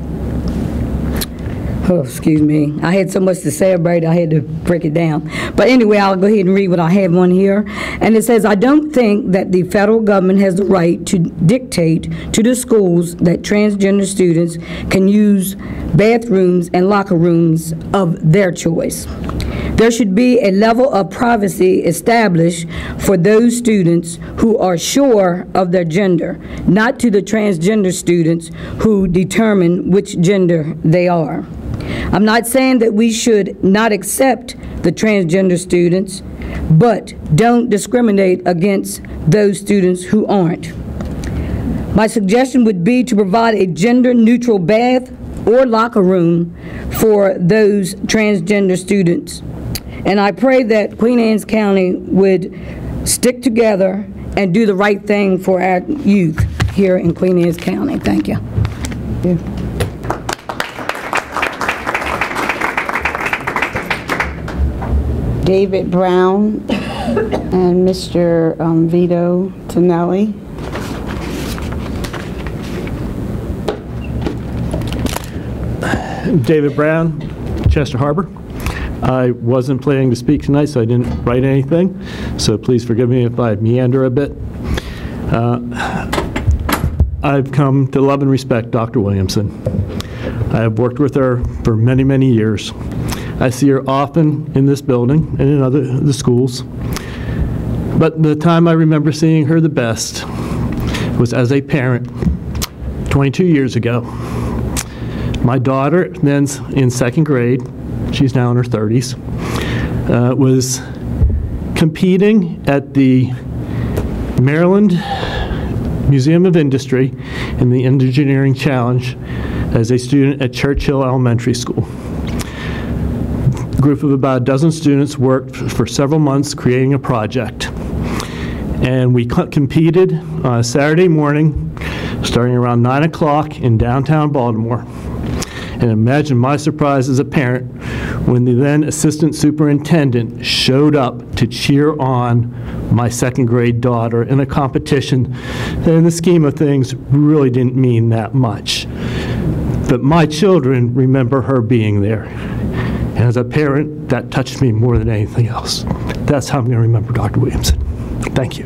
oh, excuse me, I had so much to say about it, I had to break it down. But anyway, I'll go ahead and read what I have on here. And it says, I don't think that the federal government has the right to dictate to the schools that transgender students can use bathrooms and locker rooms of their choice. There should be a level of privacy established for those students who are sure of their gender, not to the transgender students who determine which gender they are. I'm not saying that we should not accept the transgender students, but don't discriminate against those students who aren't. My suggestion would be to provide a gender-neutral bath or locker room for those transgender students. And I pray that Queen Anne's County would stick together and do the right thing for our youth here in Queen Anne's County. Thank you. Yeah. David Brown and Mister Um, Vito Tonelli. David Brown, Chester Harbor. I wasn't planning to speak tonight, so I didn't write anything, so please forgive me if I meander a bit. Uh, I've come to love and respect Doctor Williamson. I have worked with her for many, many years. I see her often in this building and in other the schools, but the time I remember seeing her the best was as a parent twenty-two years ago. My daughter, then's in second grade, she's now in her thirties, uh, was competing at the Maryland Museum of Industry in the Engineering Challenge as a student at Churchill Elementary School. A group of about a dozen students worked for several months creating a project. And we competed on a Saturday morning starting around nine o'clock in downtown Baltimore. And imagine my surprise as a parent when the then assistant superintendent showed up to cheer on my second grade daughter in a competition that in the scheme of things really didn't mean that much. But my children remember her being there. And as a parent, that touched me more than anything else. That's how I'm going to remember Doctor Williamson. Thank you.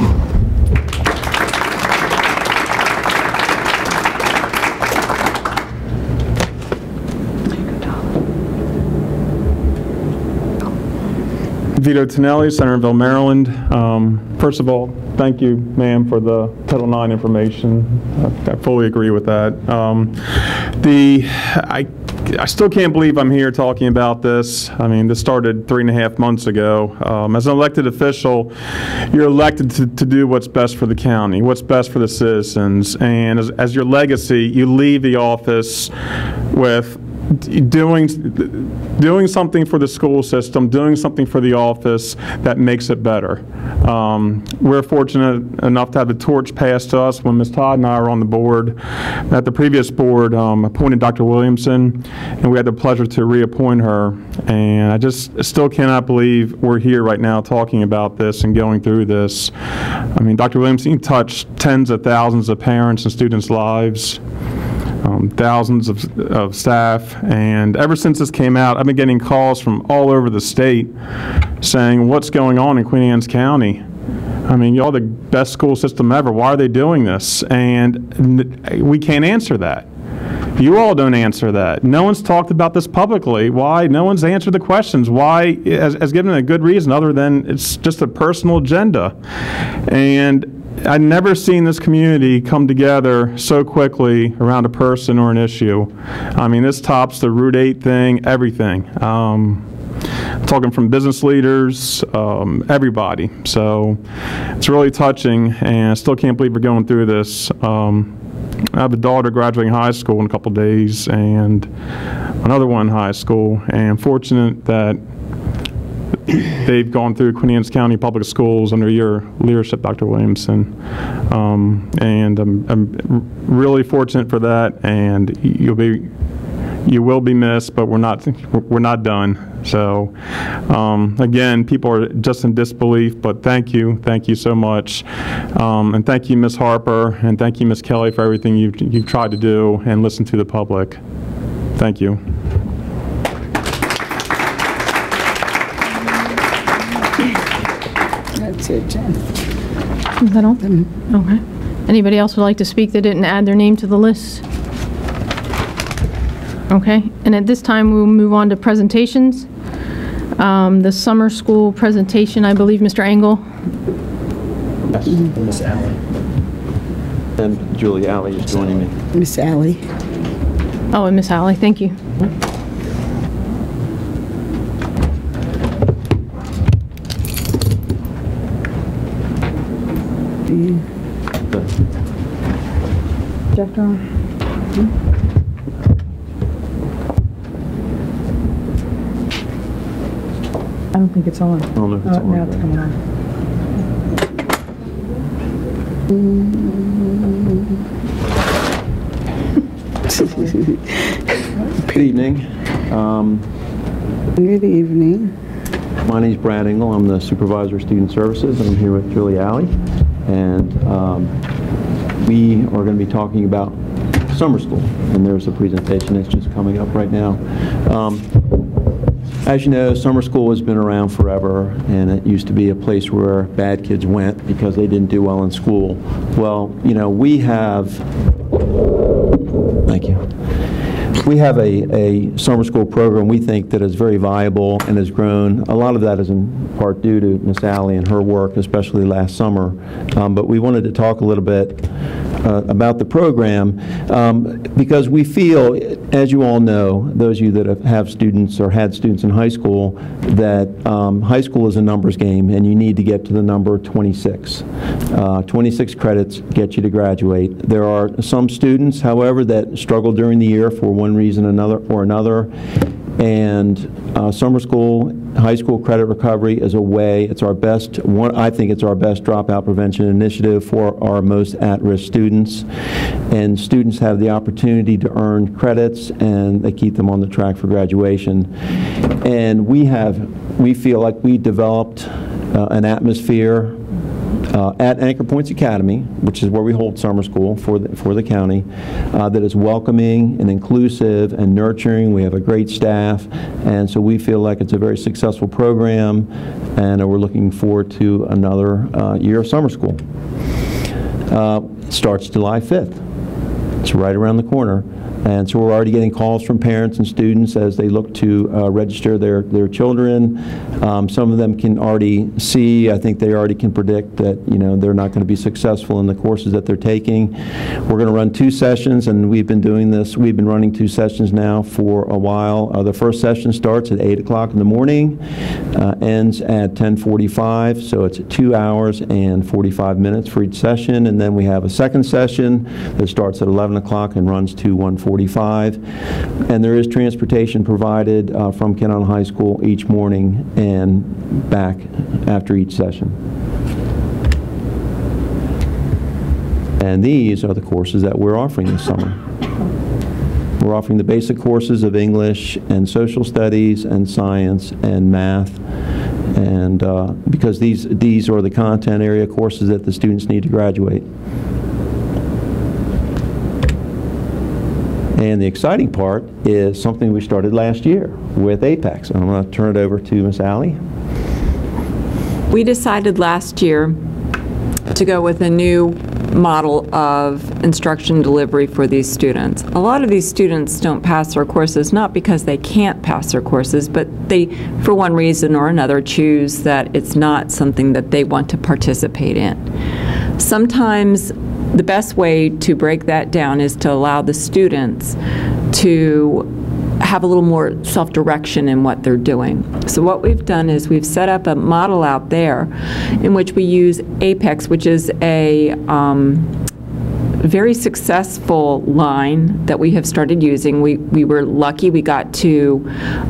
Vito Tonelli, Centerville, Maryland. Um, first of all, thank you, ma'am, for the Title nine information. I, I fully agree with that. Um, the I, I still can't believe I'm here talking about this. I mean, this started three and a half months ago. Um, as an elected official, you're elected to, to do what's best for the county, what's best for the citizens, and as, as your legacy, you leave the office with doing doing something for the school system, doing something for the office that makes it better. Um, we're fortunate enough to have the torch passed to us when Miz Todd and I were on the board. At the previous board, um, appointed Doctor Williamson, and we had the pleasure to reappoint her. And I just still cannot believe we're here right now talking about this and going through this. I mean, Doctor Williamson touched tens of thousands of parents and students' lives. um, thousands of, of staff, and ever since this came out, I've been getting calls from all over the state saying, what's going on in Queen Anne's County? I mean, y'all the best school system ever. Why are they doing this? And we can't answer that. You all don't answer that. No one's talked about this publicly. Why? No one's answered the questions. Why? As, as given a good reason other than it's just a personal agenda. And I've never seen this community come together so quickly around a person or an issue. I mean, this tops the Route eight thing, everything. Um, talking from business leaders, um, everybody. So it's really touching, and I still can't believe we're going through this. Um, I have a daughter graduating high school in a couple days, and another one in high school, and I'm fortunate that they've gone through Queen Anne's County Public Schools under your leadership, Doctor Williamson. Um, and I'm, I'm really fortunate for that, and you'll be, you will be missed, but we're not, we're not done. So, um, again, people are just in disbelief, but thank you, thank you so much. Um, and thank you, Miz Harper, and thank you, Miz Kelly, for everything you've, you've tried to do and listen to the public. Thank you. That's it, Jen. Is that all? Mm-hmm. Okay. Anybody else would like to speak that didn't add their name to the list? Okay, and at this time, we'll move on to presentations. Um, the summer school presentation, I believe, Mister Engel. Yes, Miss Alley. And Julie Alley is joining me. Miss Alley. Oh, and Miss Alley, thank you. Projector on. Mm-hmm. I don't think it's on. I don't know if it's oh, on. Now it's coming on. Good evening. Um, Good evening. My name is Brad Engel. I'm the Supervisor of Student Services, and I'm here with Julie Alley. And um, we are going to be talking about summer school. And there's a presentation that's just coming up right now. Um, As you know, summer school has been around forever, and it used to be a place where bad kids went because they didn't do well in school. Well, you know, we have, thank you, we have a, a summer school program we think that is very viable and has grown. A lot of that is in part due to Miss Alley and her work, especially last summer. Um, but we wanted to talk a little bit Uh, about the program, um, because we feel, as you all know, those of you that have, have students or had students in high school, that um, high school is a numbers game, and you need to get to the number twenty-six. Uh, twenty-six credits get you to graduate. There are some students, however, that struggle during the year for one reason another or another, and uh, summer school, high school credit recovery is a way, it's our best, one, I think it's our best dropout prevention initiative for our most at-risk students. And students have the opportunity to earn credits, and they keep them on the track for graduation. And we have, we feel like we developed uh, an atmosphere Uh, at Anchor Points Academy, which is where we hold summer school for the, for the county, uh, that is welcoming and inclusive and nurturing. We have a great staff, and so we feel like it's a very successful program, and uh, we're looking forward to another uh, year of summer school. Uh, it starts July fifth. It's right around the corner. And so we're already getting calls from parents and students as they look to uh, register their, their children. Um, some of them can already see, I think they already can predict that, you know, they're not going to be successful in the courses that they're taking. We're going to run two sessions, and we've been doing this, we've been running two sessions now for a while. Uh, the first session starts at eight o'clock in the morning, uh, ends at ten forty-five, so it's two hours and forty-five minutes for each session. And then we have a second session that starts at eleven o'clock and runs to one forty-five, and there is transportation provided uh, from Kenon High School each morning and back after each session. And these are the courses that we're offering this summer. We're offering the basic courses of English and social studies and science and math, and uh, because these these are the content area courses that the students need to graduate. And the exciting part is something we started last year with APEX. And I'm going to turn it over to Miz Allie. We decided last year to go with a new model of instruction delivery for these students. A lot of these students don't pass their courses not because they can't pass their courses, but they, for one reason or another, choose that it's not something that they want to participate in. Sometimes the best way to break that down is to allow the students to have a little more self-direction in what they're doing. So what we've done is we've set up a model out there in which we use APEX, which is a um, very successful line that we have started using. We, we were lucky we got to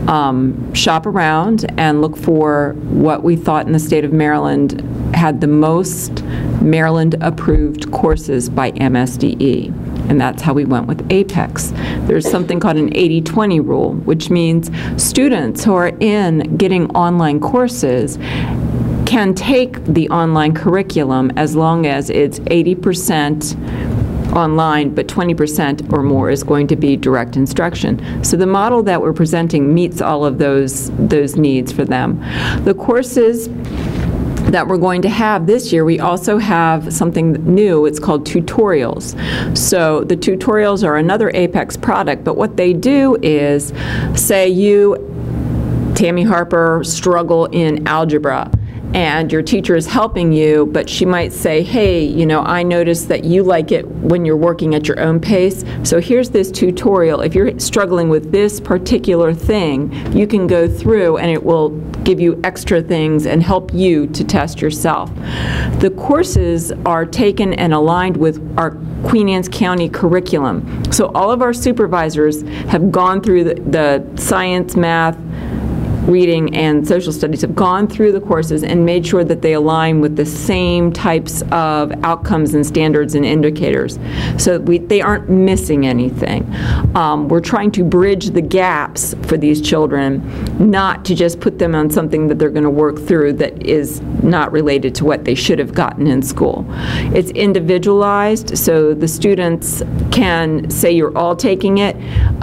um, shop around and look for what we thought in the state of Maryland had the most Maryland-approved courses by M S D E. And that's how we went with APEX. There's something called an eighty twenty rule, which means students who are in getting online courses can take the online curriculum as long as it's eighty percent online, but twenty percent or more is going to be direct instruction. So the model that we're presenting meets all of those, those needs for them. The courses that we're going to have this year, we also have something new. It's called tutorials. So the tutorials are another APEX product, but what they do is, say you, Tammy Harper, struggle in algebra, and your teacher is helping you, but she might say, hey, you know, I noticed that you like it when you're working at your own pace, so here's this tutorial. If you're struggling with this particular thing, you can go through and it will give you extra things and help you to test yourself. The courses are taken and aligned with our Queen Anne's County curriculum. So all of our supervisors have gone through the, the science, math, reading, and social studies have gone through the courses and made sure that they align with the same types of outcomes and standards and indicators. So we, they aren't missing anything. Um, we're trying to bridge the gaps for these children, not to just put them on something that they're going to work through that is not related to what they should have gotten in school. It's individualized, so the students can say you're all taking it.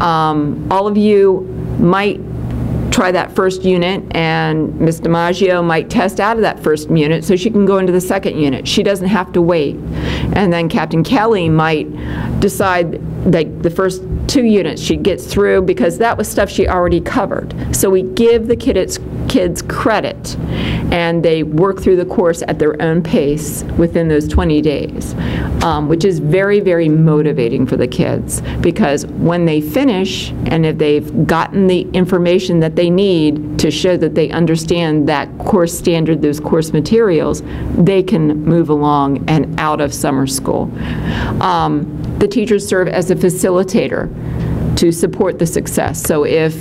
Um, all of you might try that first unit, and Miz DiMaggio might test out of that first unit so she can go into the second unit. She doesn't have to wait. And then Captain Kelly might decide that the first two units she gets through because that was stuff she already covered. So we give the kids, kids credit, and they work through the course at their own pace within those twenty days, um, which is very, very motivating for the kids, because when they finish and if they've gotten the information that they need to show that they understand that course standard, those course materials, they can move along and out of summer school. Um, the teachers serve as a facilitator to support the success. So if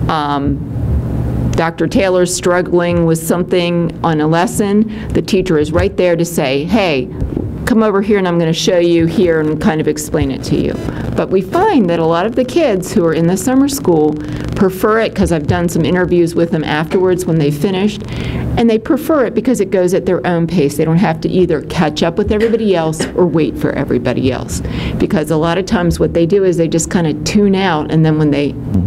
um, Doctor Taylor's struggling with something on a lesson, the teacher is right there to say, hey, come over here and I'm going to show you here and kind of explain it to you. But we find that a lot of the kids who are in the summer school prefer it, because I've done some interviews with them afterwards when they finished, and they prefer it because it goes at their own pace. They don't have to either catch up with everybody else or wait for everybody else. Because a lot of times what they do is they just kind of tune out, and then when they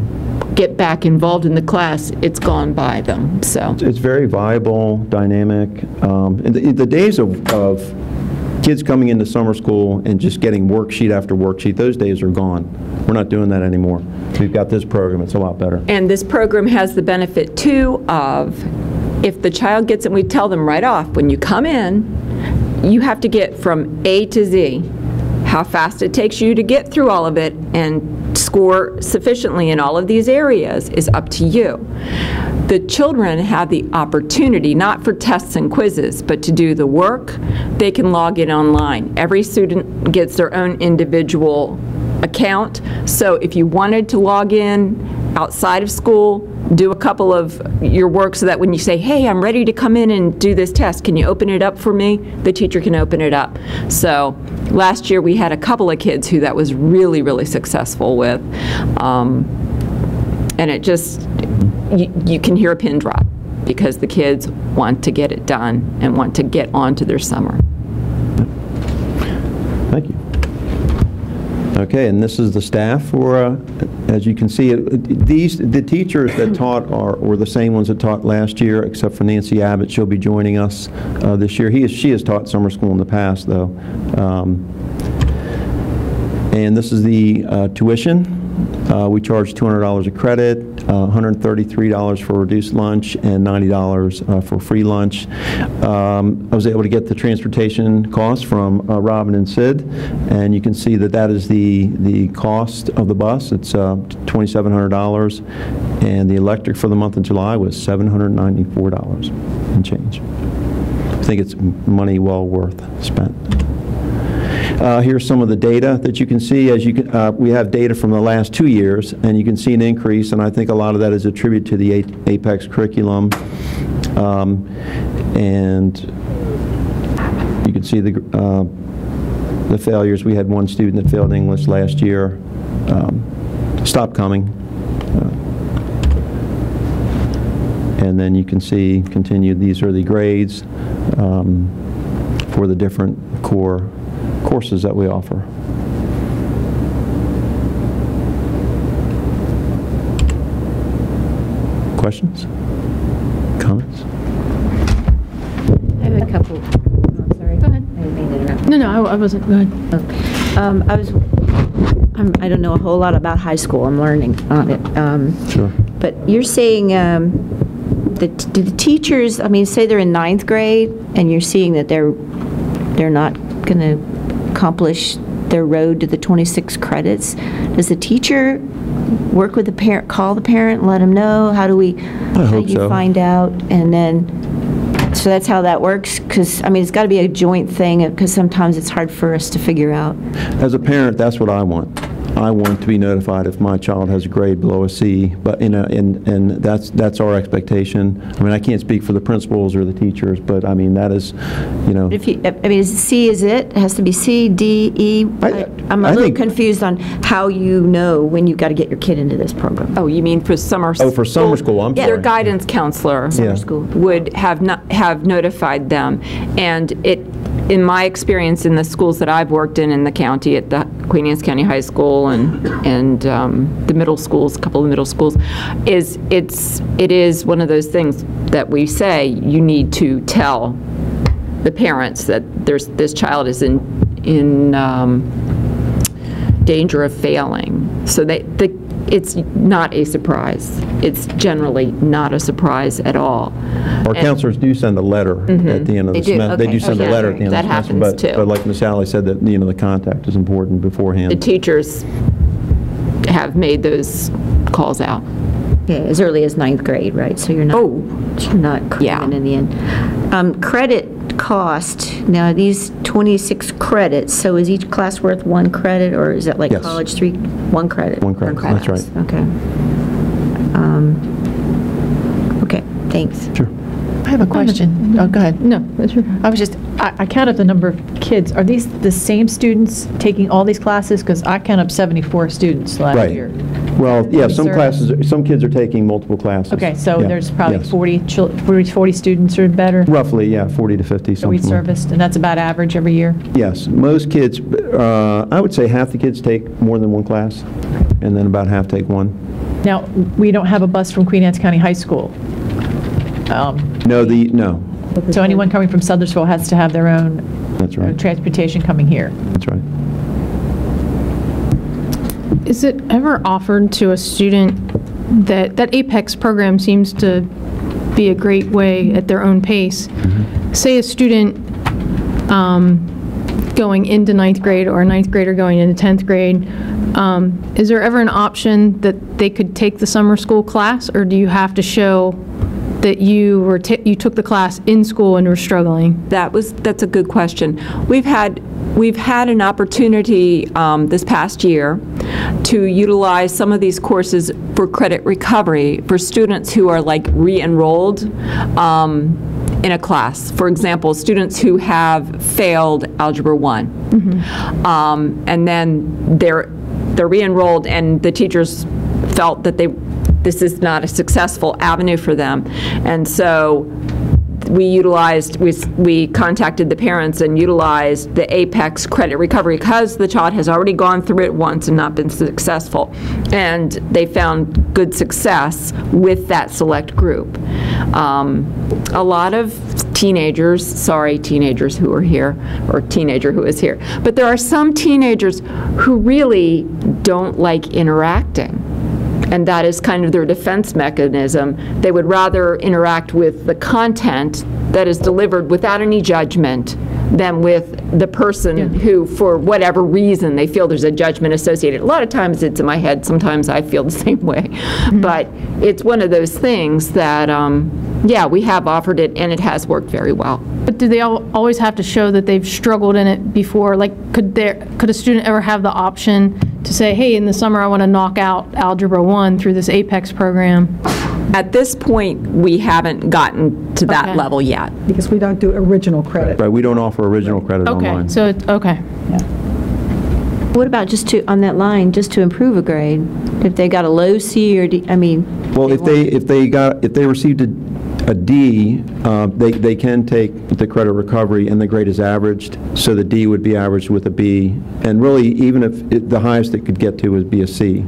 get back involved in the class, it's gone by them. So it's very viable, dynamic. Um, and the, the days of, of kids coming into summer school and just getting worksheet after worksheet, those days are gone. We're not doing that anymore. We've got this program. It's a lot better. And this program has the benefit, too, of if the child gets it, we tell them right off, when you come in, you have to get from A to Z. How fast it takes you to get through all of it and score sufficiently in all of these areas is up to you. The children have the opportunity, not for tests and quizzes, but to do the work. They can log in online. Every student gets their own individual account. So if you wanted to log in outside of school, do a couple of your work so that when you say, hey, I'm ready to come in and do this test, can you open it up for me? The teacher can open it up. So last year we had a couple of kids who that was really, really successful with. Um, and it just, you, you can hear a pin drop because the kids want to get it done and want to get on to their summer. Thank you. Okay, and this is the staff for, uh, as you can see, it- these, the teachers that taught are, were the same ones that taught last year, except for Nancy Abbott. She'll be joining us uh, this year. He is, she has taught summer school in the past, though. Um, and this is the uh, tuition. Uh, we charge two hundred dollars a credit, uh, one hundred thirty-three dollars for reduced lunch, and ninety dollars uh, for free lunch. Um, I was able to get the transportation costs from uh, Robin and Sid, and you can see that that is the, the cost of the bus. It's uh, twenty-seven hundred dollars, and the electric for the month of July was seven hundred ninety-four dollars and change. I think it's money well worth spent. Uh, here's some of the data that you can see. As you can, uh, we have data from the last two years, and you can see an increase, and I think a lot of that is attributed to the A APEX curriculum. Um, and you can see the, uh, the failures. We had one student that failed English last year. Um, stopped coming. Uh, and then you can see, continued, these are the grades um, for the different core courses that we offer. Questions? Comments? I have a couple. Oh, sorry. Go ahead. I didn't mean to interrupt. No, no, I, I wasn't. Go ahead. Okay. Um, I was. I'm, I don't know a whole lot about high school. I'm learning on it. Um, sure. But you're saying um, that do the teachers? I mean, say they're in ninth grade, and you're seeing that they're they're not going to accomplish their road to the twenty-six credits. Does the teacher work with the parent, call the parent, and let them know? How do we? I how hope do you so. find out, and then so that's how that works. Because I mean, it's got to be a joint thing. Because sometimes it's hard for us to figure out. As a parent, that's what I want. I want to be notified if my child has a grade below a C, but in a, and and that's that's our expectation. I mean, I can't speak for the principals or the teachers, but I mean that is, you know. If you, I mean, is C is it? It has to be C, D, E. I, I'm a I little think- confused on how you know when you've got to get your kid into this program. Oh, you mean for summer school? Oh, for summer school, I'm Their sorry. guidance counselor Summer Yeah. school. would have not, have notified them. And it, in my experience in the schools that I've worked in in the county, at the Queen Anne's County High School and and um, the middle schools, a couple of middle schools, is it's it is one of those things that we say you need to tell the parents that there's this child is in in um, danger of failing. So they the it's not a surprise. It's generally not a surprise at all. Our And- counselors do send a letter Mhm. at the end of They the do, semester. They okay. do send Okay. a letter at the end That of the semester. happens but, too. But like Miz Sally said, that you know the contact is important beforehand. The teachers have made those calls out. Yeah, as early as ninth grade, right? So you're not, oh, you're not cramming in the end. Um, credit cost, now these twenty-six credits, so is each class worth one credit, or is it like Yes. college, three, one credit? One credit, that's right. Okay. Um, okay, thanks. Sure. I have a question. Oh, go ahead. No, that's your. I was just, I, I count up the number of kids. Are these the same students taking all these classes? Because I count up seventy-four students last Right. year. Well, yeah, some Sir. classes, some kids are taking multiple classes. Okay, so Yeah. there's probably Yes. forty, chil- forty forty students or better Roughly, yeah, forty to fifty, that we something like serviced, and that's about average every year? Yes, most kids, uh, I would say half the kids take more than one class, and then about half take one. Now, we don't have a bus from Queen Anne's County High School. Um, No, the, no, So anyone coming from Sudlersville has to have their own that's uh, right, transportation coming here. that's right. Is it ever offered to a student that, that APEX program seems to be a great way at their own pace? Say a student um, going into ninth grade or a ninth grader going into tenth grade, um, is there ever an option that they could take the summer school class, or do you have to show that you were t you took the class in school and were struggling? That was that's a good question. We've had we've had an opportunity um, this past year to utilize some of these courses for credit recovery for students who are like re-enrolled um, in a class. For example, students who have failed Algebra one, um, and then they're they're re-enrolled, and the teachers felt that they this is not a successful avenue for them, and so we utilized, we, we contacted the parents and utilized the APEX credit recovery because the child has already gone through it once and not been successful. And they found good success with that select group. Um, a lot of teenagers, sorry teenagers who are here, or teenager who is here, but there are some teenagers who really don't like interacting. And that is kind of their defense mechanism. They would rather interact with the content that is delivered without any judgment than with the person yeah. who, for whatever reason, they feel there's a judgment associated. A lot of times it's in my head. Sometimes I feel the same way. Mm-hmm. But it's one of those things that, um, yeah, we have offered it, and it has worked very well. But do they all, always have to show that they've struggled in it before? Like, could there, could a student ever have the option to say, hey, in the summer I want to knock out Algebra one through this APEX program? At this point, we haven't gotten to that okay. level yet. Because we don't do original credit. Right, we don't offer original credit okay. online. So it's, okay. Yeah. What about just to, on that line, just to improve a grade? If they got a low C or D, I mean. Well, if they, if they got, if they received a, a D, uh, they, they can take the credit recovery and the grade is averaged, so the D would be averaged with a B. And really, even if it, the highest it could get to would be a C,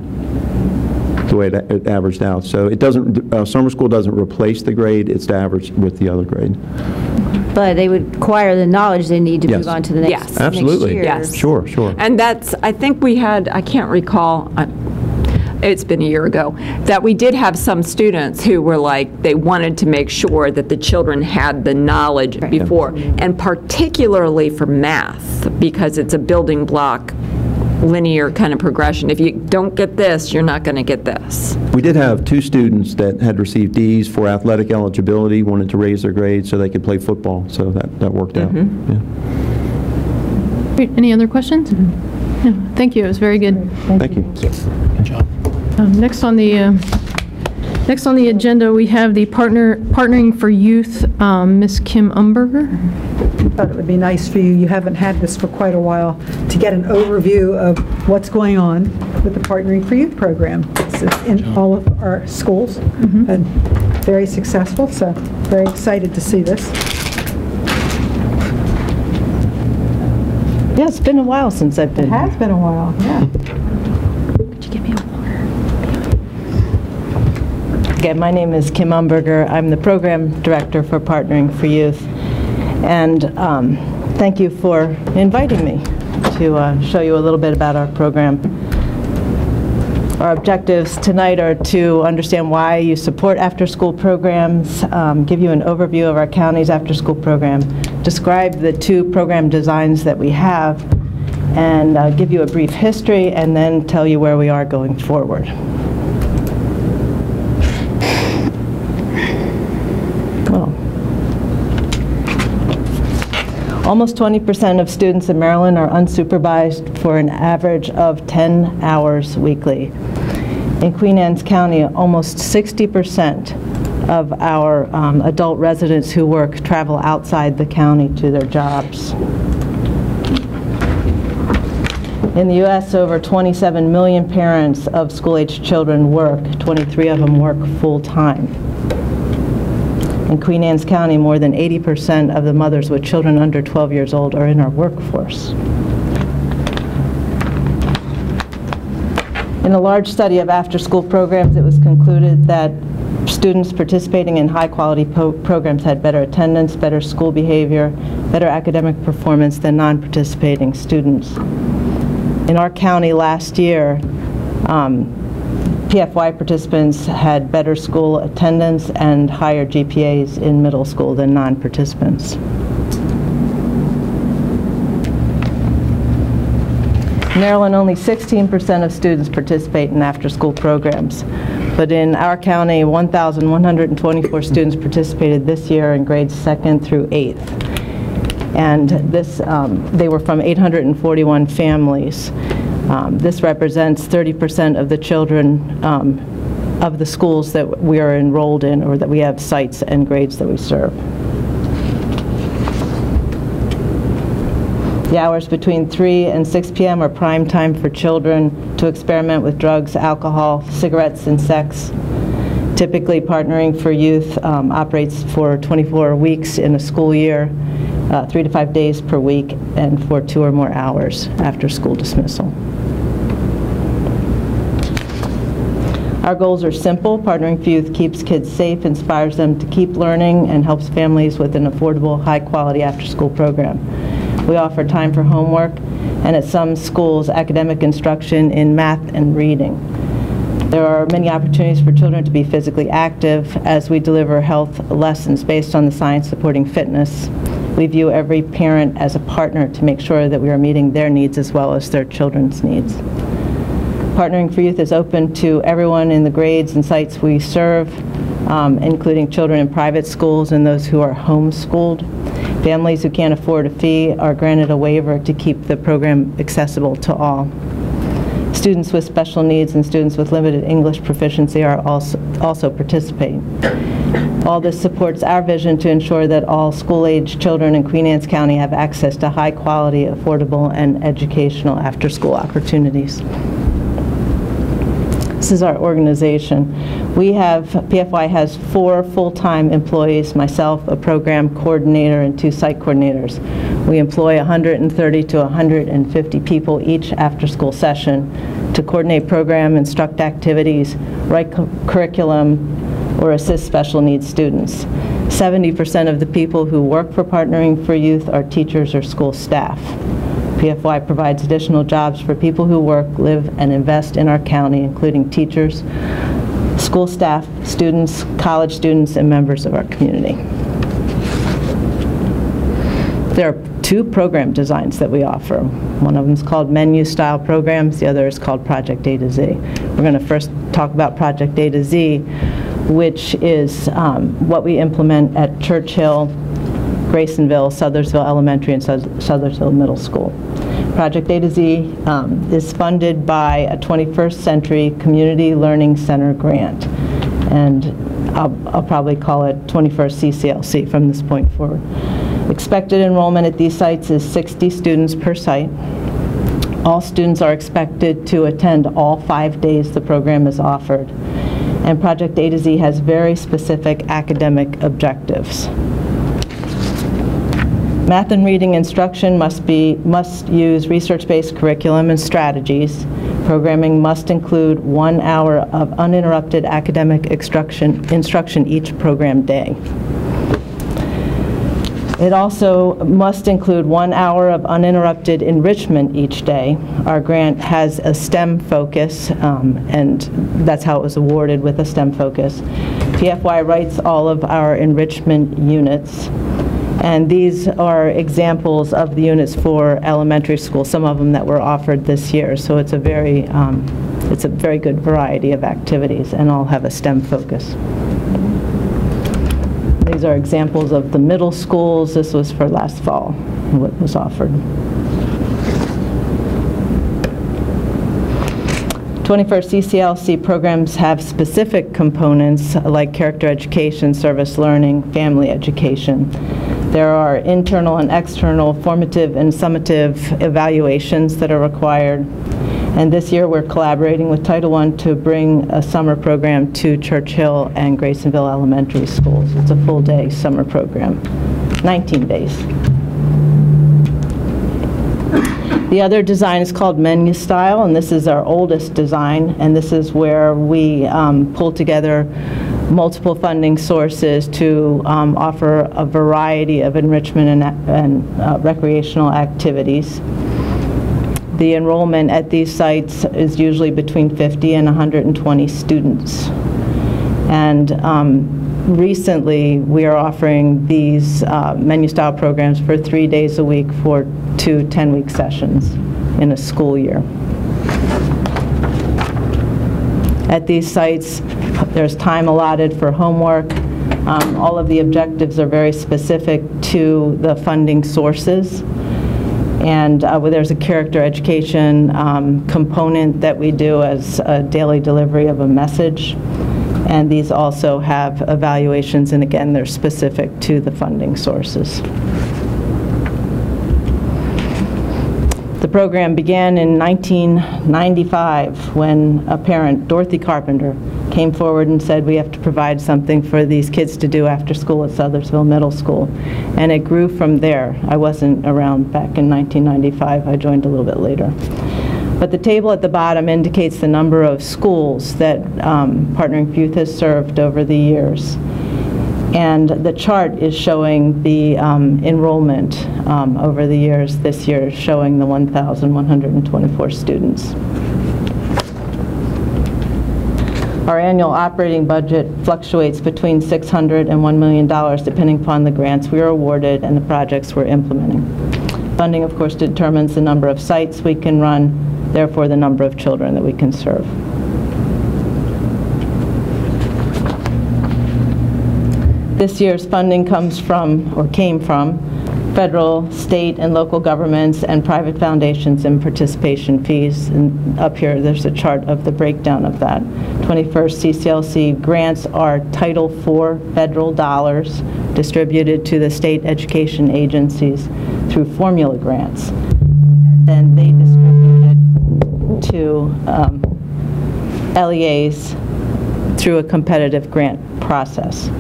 the way it, it averaged out. So it doesn't, uh, summer school doesn't replace the grade, it's averaged with the other grade. But they would acquire the knowledge they need to yes. move on to the next, yes. Absolutely. next year. Yes. Sure, sure. And that's, I think we had, I can't recall, I, it's been a year ago, that we did have some students who were like, they wanted to make sure that the children had the knowledge right. before, yeah. and particularly for math, because it's a building block, linear kind of progression. If you don't get this, you're not going to get this. We did have two students that had received Ds for athletic eligibility, wanted to raise their grades so they could play football, so that, that worked mm-hmm. out. Yeah. Great. Any other questions? Mm-hmm. No. Thank you. It was very good. Thank you. Thank you. Good job. Um, next on the uh, next on the agenda, we have the partner partnering for youth. Um, Miz Kim Umberger. I thought it would be nice for you. You haven't had this for quite a while to get an overview of what's going on with the Partnering for Youth program. It's in all of our schools mm-hmm. and very successful. So very excited to see this. Yeah, it's been a while since I've been. It has been a while. Yeah. Could you give me a Again, my name is Kim Umberger. I'm the Program Director for Partnering for Youth. And um, thank you for inviting me to uh, show you a little bit about our program. Our objectives tonight are to understand why you support after-school programs, um, give you an overview of our county's after-school program, describe the two program designs that we have, and uh, give you a brief history, and then tell you where we are going forward. Almost twenty percent of students in Maryland are unsupervised for an average of ten hours weekly. In Queen Anne's County, almost sixty percent of our um, adult residents who work travel outside the county to their jobs. In the U S, over twenty-seven million parents of school-aged children work. twenty-three of them work full-time. In Queen Anne's County, more than eighty percent of the mothers with children under twelve years old are in our workforce. In a large study of after-school programs, it was concluded that students participating in high-quality programs had better attendance, better school behavior, better academic performance than non-participating students. In our county last year, um, P F Y participants had better school attendance and higher G P As in middle school than non-participants. In Maryland, only sixteen percent of students participate in after-school programs, but in our county, one thousand one hundred twenty-four students participated this year in grades second through eighth. And this, um, they were from eight hundred forty-one families. Um, this represents thirty percent of the children um, of the schools that we are enrolled in, or that we have sites and grades that we serve. The hours between three and six p m are prime time for children to experiment with drugs, alcohol, cigarettes, and sex. Typically, Partnering for Youth um, operates for twenty-four weeks in a school year, uh, three to five days per week, and for two or more hours after school dismissal. Our goals are simple. Partnering for Youth keeps kids safe, inspires them to keep learning, and helps families with an affordable, high-quality after-school program. We offer time for homework, and at some schools, academic instruction in math and reading. There are many opportunities for children to be physically active as we deliver health lessons based on the science supporting fitness. We view every parent as a partner to make sure that we are meeting their needs as well as their children's needs. Partnering for Youth is open to everyone in the grades and sites we serve, um, including children in private schools and those who are homeschooled. Families who can't afford a fee are granted a waiver to keep the program accessible to all. Students with special needs and students with limited English proficiency are also, also participating. All this supports our vision to ensure that all school-age children in Queen Anne's County have access to high-quality, affordable, and educational after-school opportunities. This is our organization. We have, P F Y has four full-time employees, myself, a program coordinator, and two site coordinators. We employ one hundred thirty to one hundred fifty people each after-school session to coordinate program, instruct activities, write cu curriculum, or assist special needs students. seventy percent of the people who work for Partnering for Youth are teachers or school staff. P F Y provides additional jobs for people who work, live, and invest in our county, including teachers, school staff, students, college students, and members of our community. There are two program designs that we offer. One of them is called menu-style programs. The other is called Project A to Z. We're going to first talk about Project A to Z, which is um, what we implement at Churchill, Graysonville, Sothersville Elementary, and Sothersville Middle School. Project A to Z um, is funded by a twenty-first Century Community Learning Center grant, and I'll, I'll probably call it twenty-first C C L C from this point forward. Expected enrollment at these sites is sixty students per site. All students are expected to attend all five days the program is offered, and Project A to Z has very specific academic objectives. Math and reading instruction must be must use research-based curriculum and strategies. Programming must include one hour of uninterrupted academic instruction, instruction each program day. It also must include one hour of uninterrupted enrichment each day. Our grant has a STEM focus, um, and that's how it was awarded, with a STEM focus. P F Y writes all of our enrichment units. And these are examples of the units for elementary school, some of them that were offered this year. So it's a very, um, it's a very good variety of activities, and all have a STEM focus. These are examples of the middle schools. This was for last fall, what was offered. twenty-first C C L C programs have specific components like character education, service learning, family education. There are internal and external formative and summative evaluations that are required. And this year we're collaborating with Title one to bring a summer program to Churchill and Graysonville Elementary Schools. It's a full day summer program, nineteen days. The other design is called Menu Style, and this is our oldest design, and this is where we um, pull together multiple funding sources to um, offer a variety of enrichment and, and uh, recreational activities. The enrollment at these sites is usually between fifty and one hundred twenty students. And um, recently, we are offering these uh, menu-style programs for three days a week for two ten-week sessions in a school year. At these sites, there's time allotted for homework. Um, all of the objectives are very specific to the funding sources. And uh, well, there's a character education um, component that we do as a daily delivery of a message. And these also have evaluations, and again, they're specific to the funding sources. The program began in nineteen ninety-five when a parent, Dorothy Carpenter, came came forward and said we have to provide something for these kids to do after school at Sothersville Middle School. And it grew from there. I wasn't around back in nineteen ninety-five. I joined a little bit later. But the table at the bottom indicates the number of schools that um, Partnering for Youth has served over the years. And the chart is showing the um, enrollment um, over the years. This year is showing the one thousand one hundred twenty-four students. Our annual operating budget fluctuates between six hundred dollars and one million dollars depending upon the grants we are awarded and the projects we're implementing. Funding, of course, determines the number of sites we can run, therefore the number of children that we can serve. This year's funding comes from, or came from, federal, state, and local governments and private foundations and participation fees. And up here, there's a chart of the breakdown of that. twenty-first C C L C grants are Title four federal dollars distributed to the state education agencies through formula grants. Then they distribute it to um, L E As through a competitive grant process.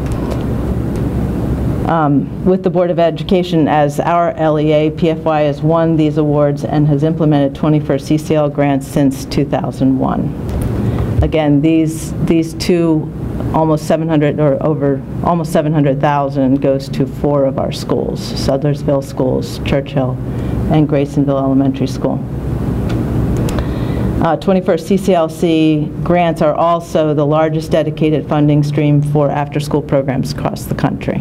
Um, with the Board of Education as our L E A, P F Y has won these awards and has implemented twenty-first C C L grants since two thousand one. Again, these these two, almost seven hundred or over almost seven hundred thousand goes to four of our schools: Sothersville Schools, Churchill, and Graysonville Elementary School. Uh, twenty-first C C L C grants are also the largest dedicated funding stream for after-school programs across the country.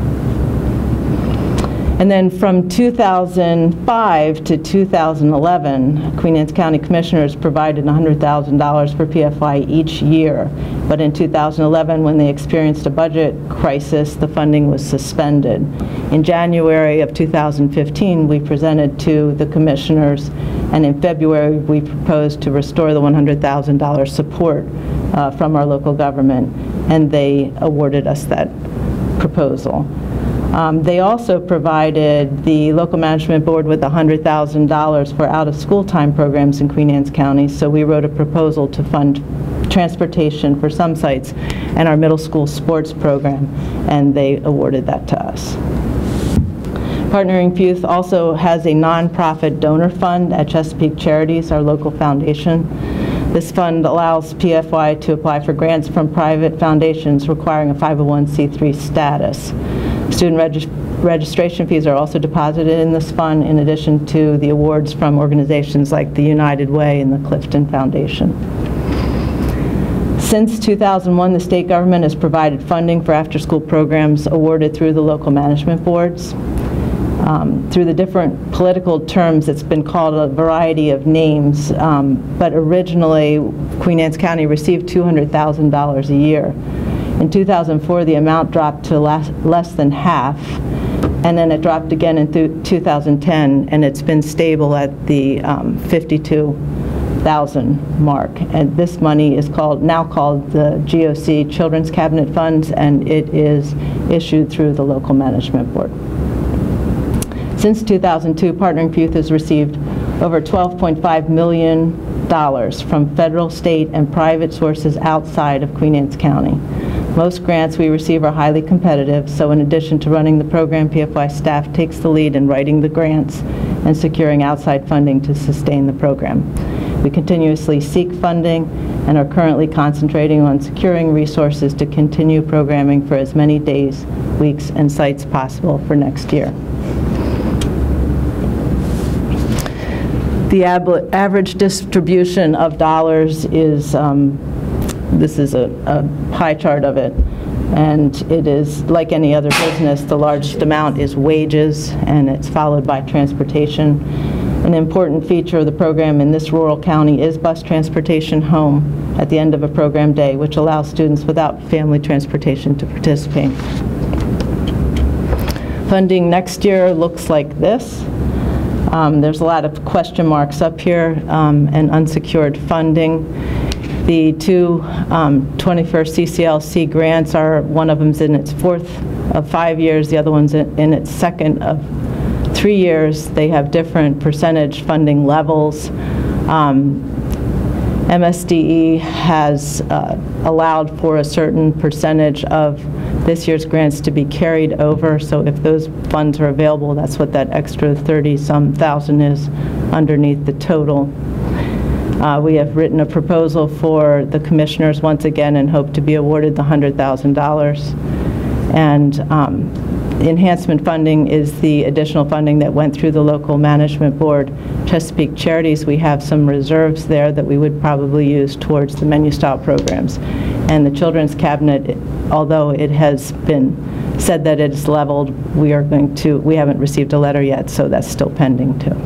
And then from two thousand five to two thousand eleven, Queen Anne's County Commissioners provided one hundred thousand dollars for P F Y each year. But in two thousand eleven, when they experienced a budget crisis, the funding was suspended. In January of two thousand fifteen, we presented to the commissioners, and in February, we proposed to restore the one hundred thousand dollars support uh, from our local government, and they awarded us that proposal. Um, they also provided the local management board with one hundred thousand dollars for out-of-school time programs in Queen Anne's County, so we wrote a proposal to fund transportation for some sites and our middle school sports program, and they awarded that to us. Partnering for Youth also has a nonprofit donor fund at Chesapeake Charities, our local foundation. This fund allows P F Y to apply for grants from private foundations requiring a five oh one c three status. Student regis registration fees are also deposited in this fund, in addition to the awards from organizations like the United Way and the Clifton Foundation. Since two thousand one, the state government has provided funding for after-school programs awarded through the local management boards. Um, through the different political terms, it's been called a variety of names, um, but originally Queen Anne's County received two hundred thousand dollars a year. In two thousand four, the amount dropped to less, less than half, and then it dropped again in two thousand ten, and it's been stable at the um, fifty-two thousand mark. And this money is called now called the G O C Children's Cabinet Funds, and it is issued through the local management board. Since two thousand two, Partnering for Youth has received over twelve point five million dollars from federal, state, and private sources outside of Queen Anne's County. Most grants we receive are highly competitive, so in addition to running the program, P F Y staff takes the lead in writing the grants and securing outside funding to sustain the program. We continuously seek funding and are currently concentrating on securing resources to continue programming for as many days, weeks, and sites possible for next year. The average distribution of dollars is um, this is a, a pie chart of it, and it is like any other business. The largest amount is wages, and it's followed by transportation. An important feature of the program in this rural county is bus transportation home at the end of a program day, which allows students without family transportation to participate. Funding next year looks like this. Um, there's a lot of question marks up here um, and unsecured funding. The two um, twenty-first C C L C grants are, one of them's in its fourth of five years, the other one's in, in its second of three years. They have different percentage funding levels. Um, M S D E has uh, allowed for a certain percentage of this year's grants to be carried over, so if those funds are available, that's what that extra thirty-some thousand is underneath the total. Uh, we have written a proposal for the commissioners once again and hope to be awarded the one hundred thousand dollars. And um, enhancement funding is the additional funding that went through the local management board. Chesapeake Charities, we have some reserves there that we would probably use towards the menu style programs. And the Children's Cabinet, although it has been said that it's leveled, we are going to, we haven't received a letter yet, so that's still pending too.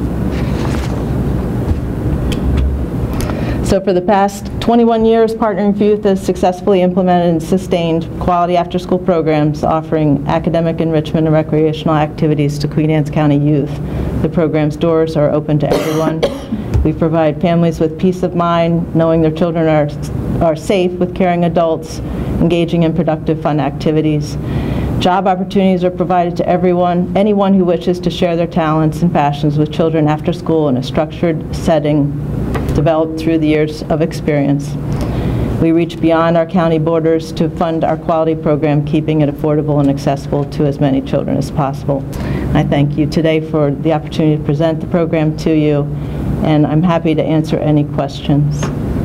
So for the past twenty-one years, Partnering for Youth has successfully implemented and sustained quality after-school programs offering academic enrichment and recreational activities to Queen Anne's County youth. The program's doors are open to everyone. We provide families with peace of mind, knowing their children are, are safe with caring adults, engaging in productive, fun activities. Job opportunities are provided to everyone, anyone who wishes to share their talents and passions with children after school in a structured setting developed through the years of experience. We reach beyond our county borders to fund our quality program, keeping it affordable and accessible to as many children as possible. I thank you today for the opportunity to present the program to you, and I'm happy to answer any questions.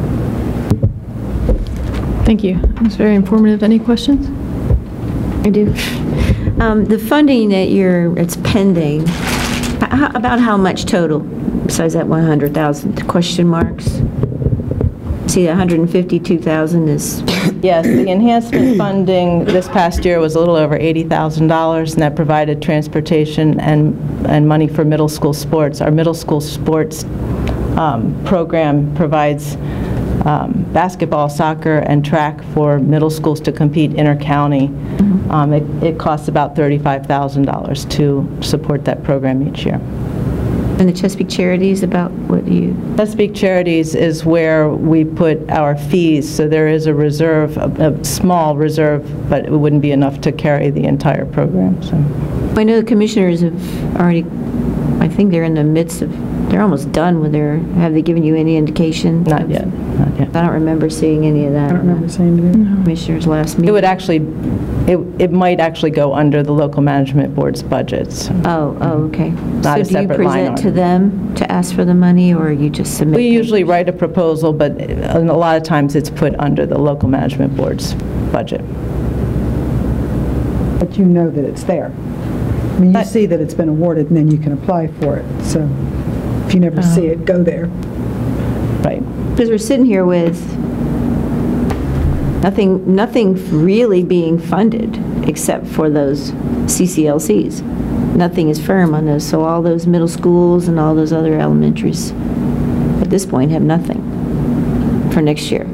Thank you. It was very informative. Any questions? I do. Um, the funding that you're, it's pending, how, about how much total? Besides that one hundred thousand, question marks? See, one hundred fifty-two thousand is... Yes, the enhancement funding this past year was a little over eighty thousand dollars, and that provided transportation and, and money for middle school sports. Our middle school sports um, program provides um, basketball, soccer, and track for middle schools to compete inter-county. Mm-hmm. um, it, it costs about thirty-five thousand dollars to support that program each year. And the Chesapeake Charities, about what do you? Chesapeake Charities is where we put our fees, so there is a reserve, a, a small reserve, but it wouldn't be enough to carry the entire program. So. I know the commissioners have already, I think they're in the midst of, they're almost done with their, have they given you any indication? Not yet, not yet. I don't remember seeing any of that. I don't remember seeing it. No. Commissioners last meeting. It would actually, it, it might actually go under the local management board's budgets. Oh, oh, okay. Not so a do you separate line present to item. them to ask for the money, or you just submit? We usually write a proposal, but a lot of times it's put under the local management board's budget. But you know that it's there. I mean, you see that it's been awarded, and then you can apply for it. So if you never uh, see it, go there. Right. Because we're sitting here with nothing, nothing really being funded except for those C C L Cs. Nothing is firm on those. So all those middle schools and all those other elementaries at this point have nothing for next year.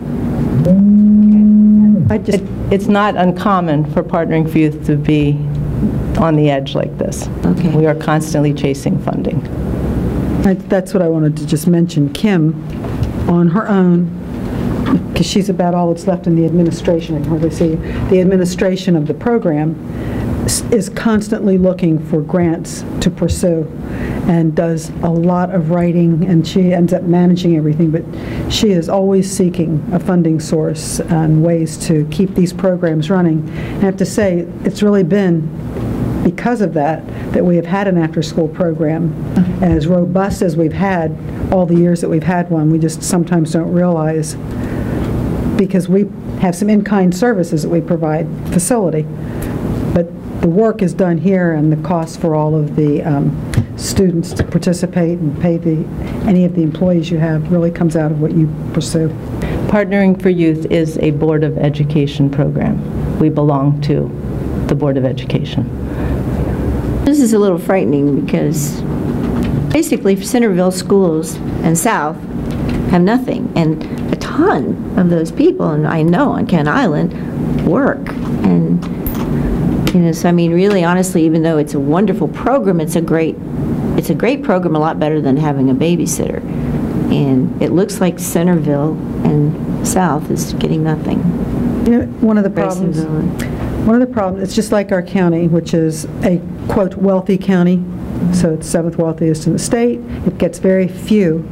I just, it, it's not uncommon for Partnering for Youth to be on the edge like this. Okay. We are constantly chasing funding. I, that's what I wanted to just mention. Kim, on her own, because she's about all that's left in the administration, I can hardly see, the administration of the program is constantly looking for grants to pursue and does a lot of writing, and she ends up managing everything, but she is always seeking a funding source and ways to keep these programs running. I have to say, it's really been because of that that we have had an after-school program as robust as we've had all the years that we've had one. We just sometimes don't realize, because we have some in-kind services that we provide, facility, but the work is done here, and the cost for all of the um, students to participate and pay the any of the employees you have really comes out of what you pursue. Partnering for Youth is a Board of Education program. We belong to the Board of Education. This is a little frightening because basically Centerville schools and South have nothing, and a ton of those people, and I know on Kent Island, work. And you know, so I mean, really, honestly, even though it's a wonderful program, it's a great, it's a great program, a lot better than having a babysitter. And it looks like Centerville and South is getting nothing. You know, one of the problems, one of the problems, it's just like our county, which is a, quote, wealthy county. So it's seventh wealthiest in the state. It gets very few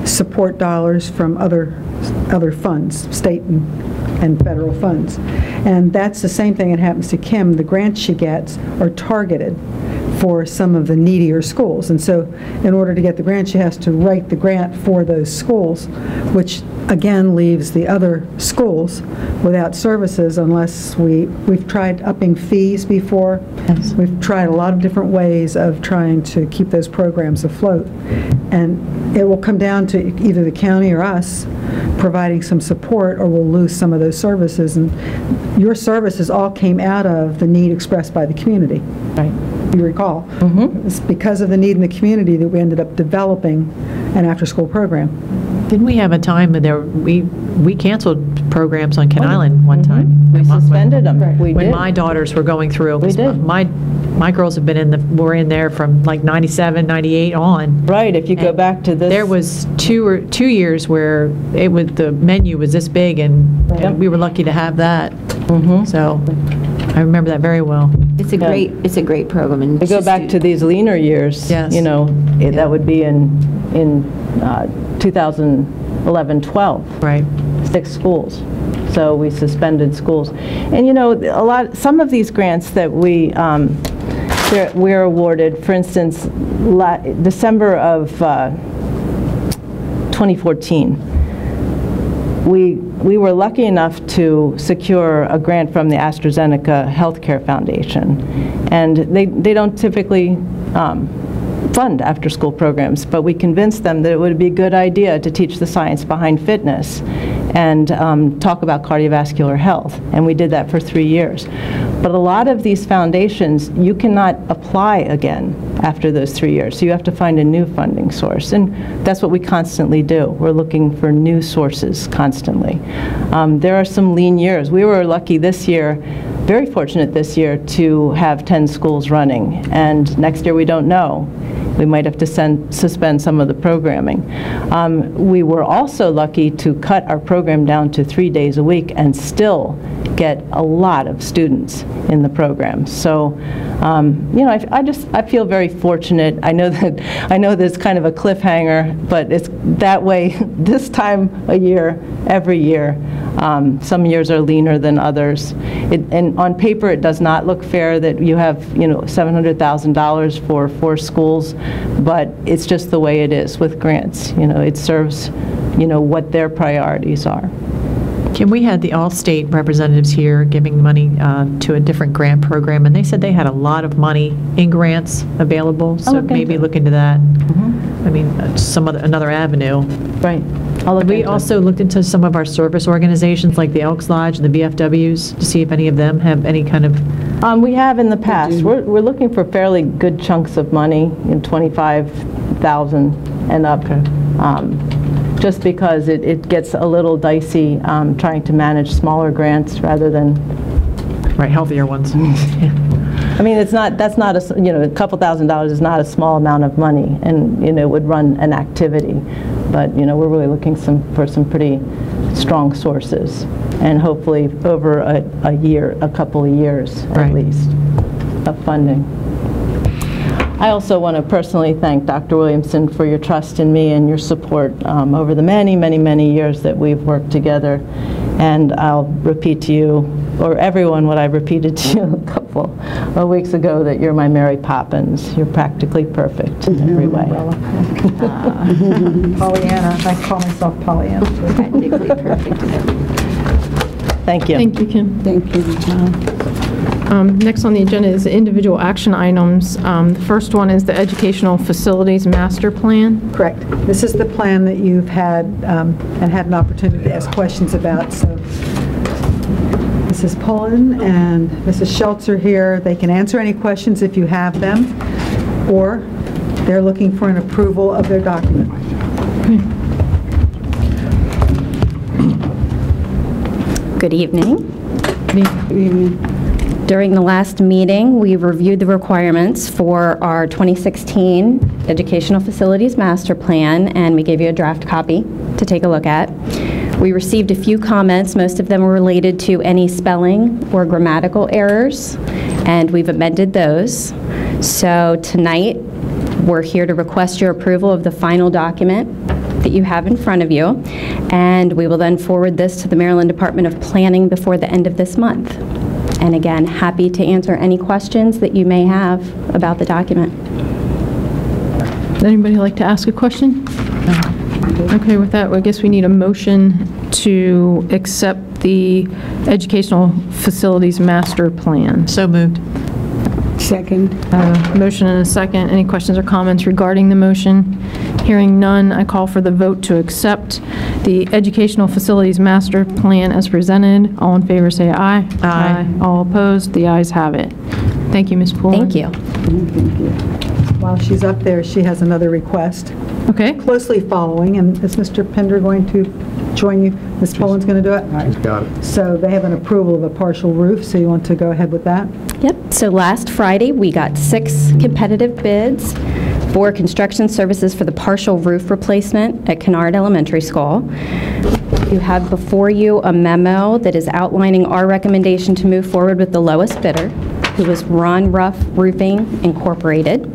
support dollars from other other funds, state and, and federal funds. And that's the same thing that happens to Kim. The grants she gets are targeted for some of the needier schools. And so in order to get the grant, she has to write the grant for those schools, which again leaves the other schools without services unless we, we've tried upping fees before. Yes. We've tried a lot of different ways of trying to keep those programs afloat. And it will come down to either the county or us providing some support, or we'll lose some of those services. And your services all came out of the need expressed by the community. Right. You recall. Mm-hmm. It was because of the need in the community that we ended up developing an after-school program. Didn't we have a time when there, we, we canceled programs on Ken Island one time? We suspended them. When, We when did. my daughters were going through. We did. My, my girls have been in the, were in there from like ninety-seven, ninety-eight on. Right, if you go And back to this. There was two or two years where it was, the menu was this big, and, Yep. and we were lucky to have that. Mm-hmm. So I remember that very well. It's a great, it's a great program. And To go back to these leaner years, Yes. you know, it- that would be in, in uh, two thousand eleven twelve. Right. Six schools. So we suspended schools. And, you know, a lot, some of these grants that we, um, they're- we're awarded, for instance, la- December of uh, twenty fourteen, we, we were lucky enough to secure a grant from the AstraZeneca Healthcare Foundation. And they, they don't typically um, fund after-school programs, but we convinced them that it would be a good idea to teach the science behind fitness and um, talk about cardiovascular health. And we did that for three years. But a lot of these foundations, you cannot apply again after those three years. So you have to find a new funding source. And that's what we constantly do. We're looking for new sources constantly. Um, there are some lean years. We were lucky this year, very fortunate this year, to have ten schools running. And next year we don't know. We might have to send, suspend some of the programming. Um, we were also lucky to cut our program down to three days a week and still get a lot of students in the program. So, um, you know, I, I just I feel very fortunate. I know that I know there's kind of a cliffhanger, but it's that way this time a year, every year. Um, some years are leaner than others. It, and on paper, it does not look fair that you have, you know, seven hundred thousand dollars for four schools, but it's just the way it is with grants. You know, it serves, you know, what their priorities are. Kim, we had the All-State representatives here giving money uh, to a different grant program, and they said they had a lot of money in grants available, so look maybe into look into that. I mean, uh, some other, another avenue. Right. I'll look Have we into it. also looked into some of our service organizations like the Elks Lodge and the B F Ws to see if any of them have any kind of... Um, we have in the past. We're, we're looking for fairly good chunks of money, in twenty-five thousand and up. Okay. Um, just because it, it gets a little dicey um, trying to manage smaller grants rather than... Right, healthier ones. I mean, it's not, that's not, a, you know, a couple thousand dollars is not a small amount of money, and, you know, it would run an activity. But, you know, we're really looking some, for some pretty strong sources, and hopefully over a, a year, a couple of years at Right. least, of funding. I also want to personally thank Doctor Williamson for your trust in me and your support um, over the many, many, many years that we've worked together. And I'll repeat to you, or everyone, what I repeated to you a couple of weeks ago, that you're my Mary Poppins. You're practically perfect in every way. Pollyanna. I call myself Pollyanna. Practically perfect. Thank you. Thank you, Kim. Thank you. Um, Next on the agenda is the individual action items. Um, The first one is the Educational Facilities Master Plan. Correct. This is the plan that you've had um, and had an opportunity to ask questions about. So Missus Pullen and Missus Schultz are here. They can answer any questions if you have them, or they're looking for an approval of their document. Good evening. Good evening. During the last meeting, we reviewed the requirements for our twenty sixteen Educational Facilities Master Plan, and we gave you a draft copy to take a look at. We received a few comments. Most of them were related to any spelling or grammatical errors, and we've amended those. So tonight, we're here to request your approval of the final document that you have in front of you, and we will then forward this to the Maryland Department of Planning before the end of this month. And again, happy to answer any questions that you may have about the document. Would anybody like to ask a question? Okay, with that, I guess we need a motion to accept the Educational Facilities Master Plan. So moved. Second. Uh, motion and a second. Any questions or comments regarding the motion? Hearing none, I call for the vote to accept the Educational Facilities Master Plan as presented. All in favor say aye. Aye. All opposed? The ayes have it. Thank you, Miz Pullen. Thank you. Thank you. While she's up there, she has another request. Okay. Closely following, and is Mister Pender going to join you? Miz Pullen's going to do it? She's got it. So they have an approval of a partial roof, so you want to go ahead with that? Yep. So last Friday, we got six competitive bids for construction services for the partial roof replacement at Kennard Elementary School. You have before you a memo that is outlining our recommendation to move forward with the lowest bidder, who was Ron Ruff Roofing Incorporated.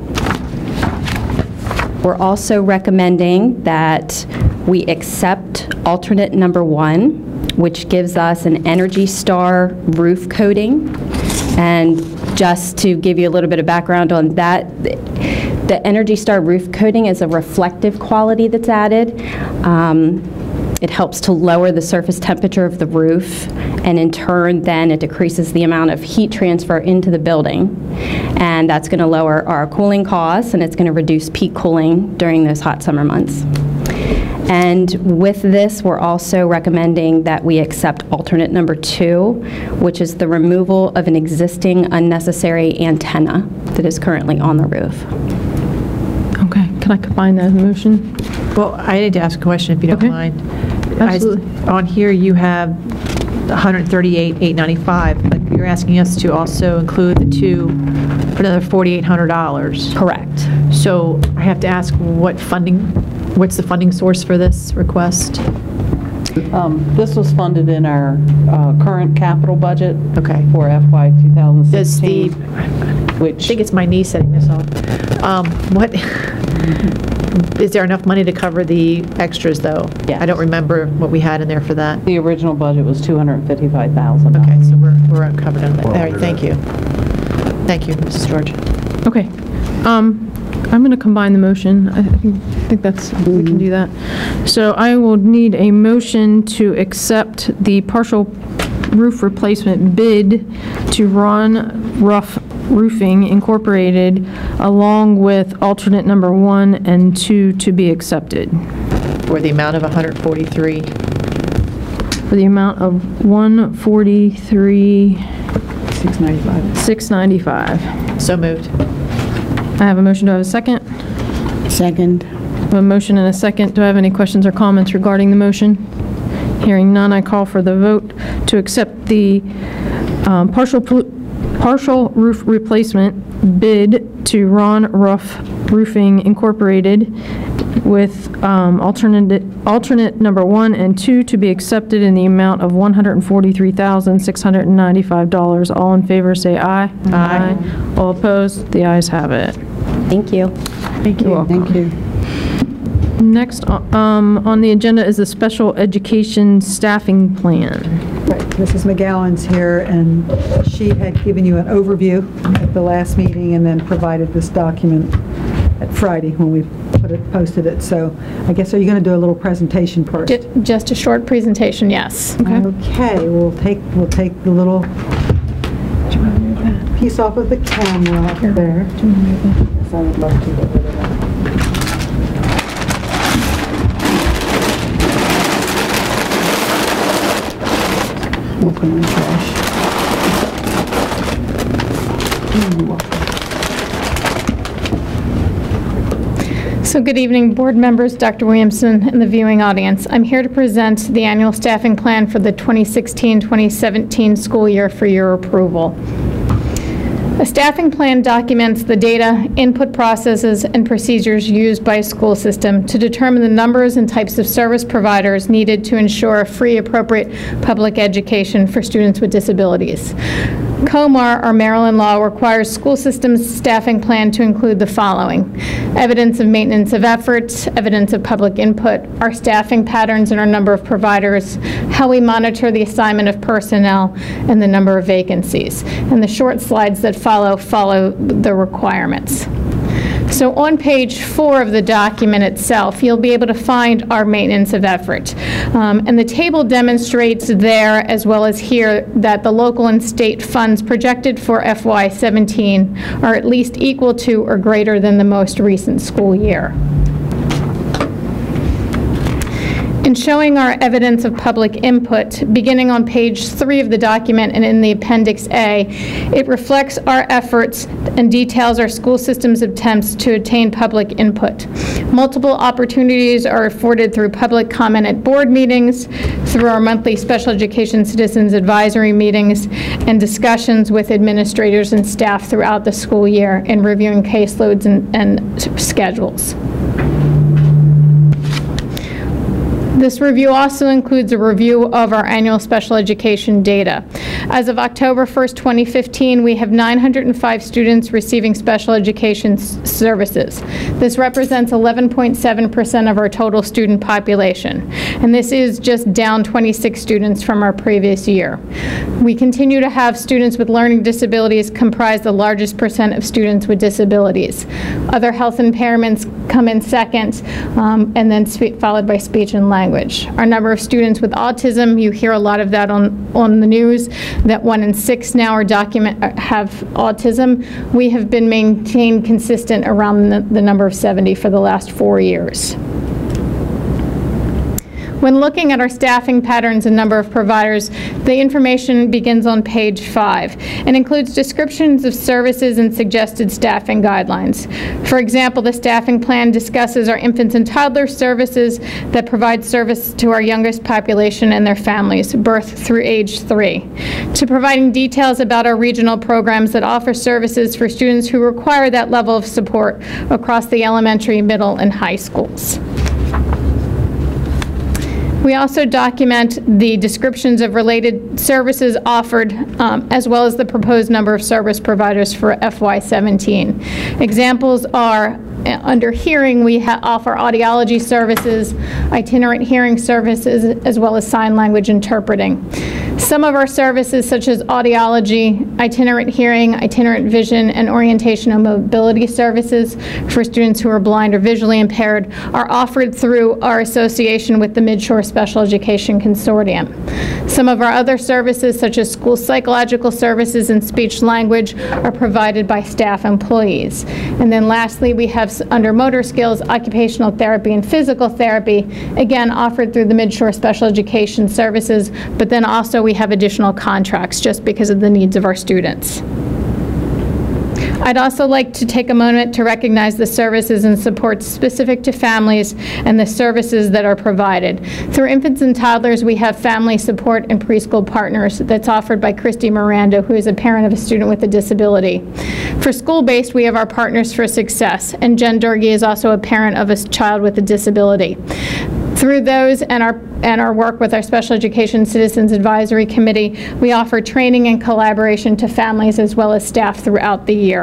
We're also recommending that we accept alternate number one, which gives us an Energy Star roof coating. And just to give you a little bit of background on that, the Energy Star roof coating is a reflective quality that's added. Um, It helps to lower the surface temperature of the roof, and in turn, then it decreases the amount of heat transfer into the building. And that's going to lower our cooling costs, and it's going to reduce peak cooling during those hot summer months. And with this, we're also recommending that we accept alternate number two, which is the removal of an existing unnecessary antenna that is currently on the roof. Okay, can I combine that motion? Well, I need to ask a question if you don't Okay. mind. Absolutely. I- On here, you have one hundred thirty-eight thousand eight hundred ninety-five dollars, but you're asking us to also include the two for another four thousand eight hundred dollars. Correct. So I have to ask what funding, what's the funding source for this request? Um, This was funded in our uh, current capital budget. Okay. For F Y two thousand Does the, sixteen. which, I think it's my niece setting this up. Um, What, is there enough money to cover the extras, though? Yeah. I don't remember what we had in there for that. The original budget was two hundred fifty-five thousand dollars. Okay, so we're, we're uncovered on that. All right, thank you. Thank you, Missus George. Okay. Um, I'm going to combine the motion. I think I think that's, we can do that. So I will need a motion to accept the partial roof replacement bid to Ron Ruff Roofing Incorporated, along with alternate number one and two to be accepted. For the amount of one hundred forty-three. For the amount of one hundred forty-three thousand six hundred ninety-five dollars. six hundred ninety-five dollars. So moved. I have a motion. Do I have a second? Second. I have a motion and a second. Do I have any questions or comments regarding the motion? Hearing none, I call for the vote to accept the um, partial partial roof replacement bid to Ron Ruff Roofing Incorporated with um, alternate alternate number one and two to be accepted in the amount of one hundred forty-three thousand six hundred ninety-five dollars. All in favor say aye. Aye. All opposed? The ayes have it. Thank you. Thank you. Thank you. Next um, on the agenda is the special education staffing plan. Right, Missus McGowan's here, and she had given you an overview at the last meeting and then provided this document at Friday when we put it, posted it. So I guess, are you going to do a little presentation first? Ju- Just a short presentation, yes. Okay. Okay, we'll take, we'll take the little piece off of the camera up there. Yes, I would love to get rid of that. Open the trash. So good evening, board members, Doctor Williamson, and the viewing audience. I'm here to present the annual staffing plan for the twenty sixteen twenty seventeen school year for your approval. A staffing plan documents the data, input processes, and procedures used by a school system to determine the numbers and types of service providers needed to ensure a free, appropriate public education for students with disabilities. COMAR, or Maryland law, requires school systems staffing plan to include the following: evidence of maintenance of efforts, evidence of public input, our staffing patterns and our number of providers, how we monitor the assignment of personnel, and the number of vacancies. And the short slides that follow follow the requirements. So on page four of the document itself, you'll be able to find our maintenance of effort. Um, and the table demonstrates there, as well as here, that the local and state funds projected for F Y seventeen are at least equal to or greater than the most recent school year. In showing our evidence of public input, beginning on page three of the document and in the Appendix A, it reflects our efforts and details our school system's attempts to attain public input. Multiple opportunities are afforded through public comment at board meetings, through our monthly special education citizens advisory meetings, and discussions with administrators and staff throughout the school year in reviewing caseloads and, and schedules. This review also includes a review of our annual special education data. As of October first, twenty fifteen, we have nine hundred five students receiving special education services. This represents eleven point seven percent of our total student population, and this is just down twenty-six students from our previous year. We continue to have students with learning disabilities comprise the largest percent of students with disabilities. Other health impairments come in second, um, and then followed by speech and language. Our number of students with autism, you hear a lot of that on, on the news, that one in six now are document have autism. We have been maintained consistent around the, the number of seventy for the last four years. When looking at our staffing patterns and number of providers, the information begins on page five and includes descriptions of services and suggested staffing guidelines. For example, the staffing plan discusses our infants and toddlers services that provide service to our youngest population and their families, birth through age three, to providing details about our regional programs that offer services for students who require that level of support across the elementary, middle, and high schools. We also document the descriptions of related services offered, um, as well as the proposed number of service providers for F Y seventeen. Examples are, uh, under hearing, we offer audiology services, itinerant hearing services, as well as sign language interpreting. Some of our services, such as audiology, itinerant hearing, itinerant vision, and orientation and mobility services for students who are blind or visually impaired, are offered through our association with the Midshore Special Education Consortium. Some of our other services, such as school psychological services and speech language, are provided by staff employees. And then lastly, we have under motor skills, occupational therapy, and physical therapy, again offered through the Midshore Special Education Services, but then also we have additional contracts just because of the needs of our students. I'd also like to take a moment to recognize the services and supports specific to families and the services that are provided. Through infants and toddlers, we have family support and preschool partners that's offered by Christy Miranda, who is a parent of a student with a disability. For school-based, we have our Partners for Success, and Jen Durkee is also a parent of a child with a disability. Through those and our and our work with our Special Education Citizens Advisory Committee, we offer training and collaboration to families as well as staff throughout the year.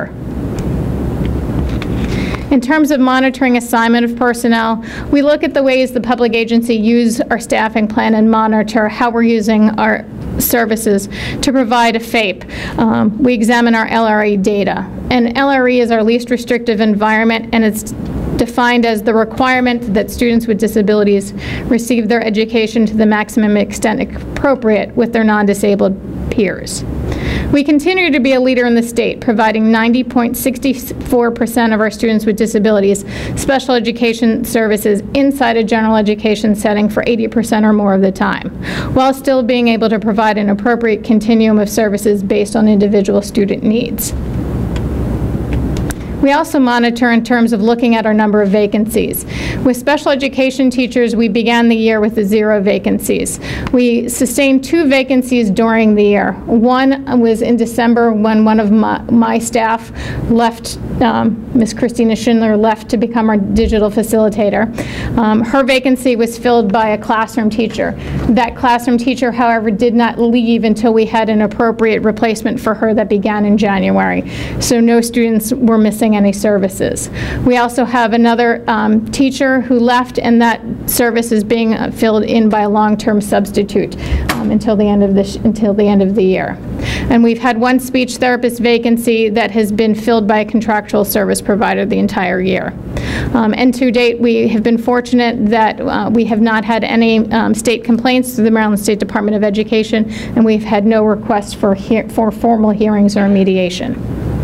In terms of monitoring assignment of personnel, we look at the ways the public agency use our staffing plan and monitor how we're using our services to provide a F A P. Um, we examine our L R E data, and L R E is our least restrictive environment, and it's defined as the requirement that students with disabilities receive their education to the maximum extent appropriate with their non-disabled peers. We continue to be a leader in the state, providing ninety point six four percent of our students with disabilities special education services inside a general education setting for eighty percent or more of the time, while still being able to provide an appropriate continuum of services based on individual student needs. We also monitor in terms of looking at our number of vacancies. With special education teachers, we began the year with zero vacancies. We sustained two vacancies during the year. One was in December when one of my, my staff left, um, Miz Christina Schindler left to become our digital facilitator. Um, her vacancy was filled by a classroom teacher. That classroom teacher, however, did not leave until we had an appropriate replacement for her that began in January. So no students were missing any services. We also have another um, teacher who left, and that service is being uh, filled in by a long-term substitute um, until the end of this until the end of the year. And we've had one speech therapist vacancy that has been filled by a contractual service provider the entire year. Um, and to date, we have been fortunate that uh, we have not had any um, state complaints through the Maryland State Department of Education, and we've had no requests for, he for formal hearings or mediation.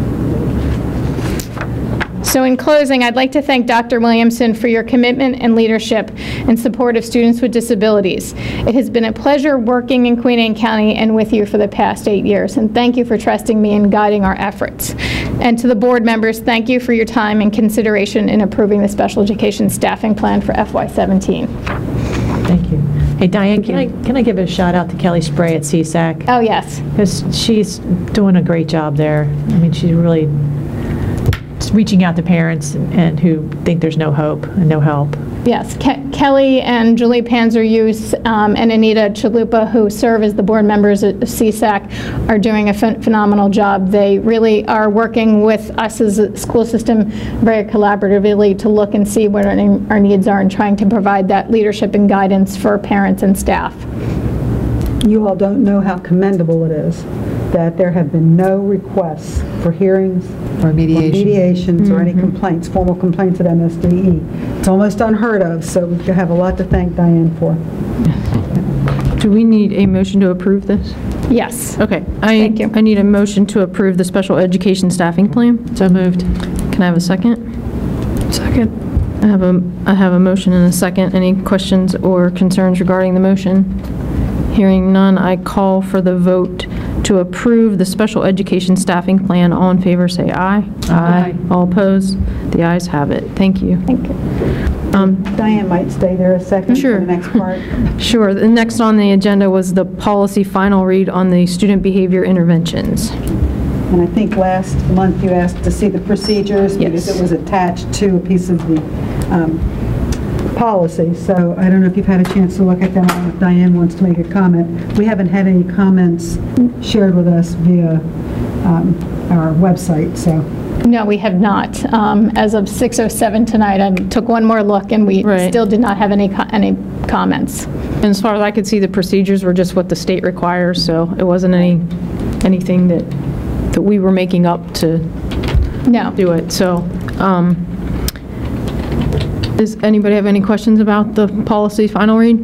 So in closing, I'd like to thank Doctor Williamson for your commitment and leadership in support of students with disabilities. It has been a pleasure working in Queen Anne County and with you for the past eight years, and thank you for trusting me in guiding our efforts. And to the board members, thank you for your time and consideration in approving the special education staffing plan for F Y seventeen. Thank you. Hey, Diane, can I, can I give a shout out to Kelly Spray at C S A C? Oh, yes. Because she's doing a great job there. I mean, she's really reaching out to parents and, and who think there's no hope and no help. Yes, Ke Kelly and Julie Panzer-Use um, and Anita Chalupa, who serve as the board members at C S A C, are doing a ph phenomenal job. They really are working with us as a school system very collaboratively to look and see what our, our needs are and trying to provide that leadership and guidance for parents and staff. You all don't know how commendable it is that there have been no requests for hearings or mediation. or mediations Mm-hmm. or any complaints, formal complaints at M S D E. It's almost unheard of, so we have a lot to thank Diane for. Do we need a motion to approve this? Yes. Okay. I, Thank you. I need a motion to approve the special education staffing plan. So moved. Can I have a second? Second. I have a, I have a motion and a second. Any questions or concerns regarding the motion? Hearing none, I call for the vote to approve the special education staffing plan. All in favor, say aye. Aye. All opposed? The ayes have it. Thank you. Thank you. Um, Diane might stay there a second Sure. for the next part. Sure. The next on the agenda was the policy final read on the student behavior interventions. And I think last month you asked to see the procedures because Yes. it was attached to a piece of the um, policy. So I don't know if you've had a chance to look at them. I don't know if Diane wants to make a comment. We haven't had any comments shared with us via um, our website, so. No, we have not. Um, as of six oh seven tonight, I took one more look, and we Right. still did not have any co any comments. And as far as I could see, the procedures were just what the state requires, so it wasn't any, anything that, that we were making up to No. do it. So, um, does anybody have any questions about the policy final read?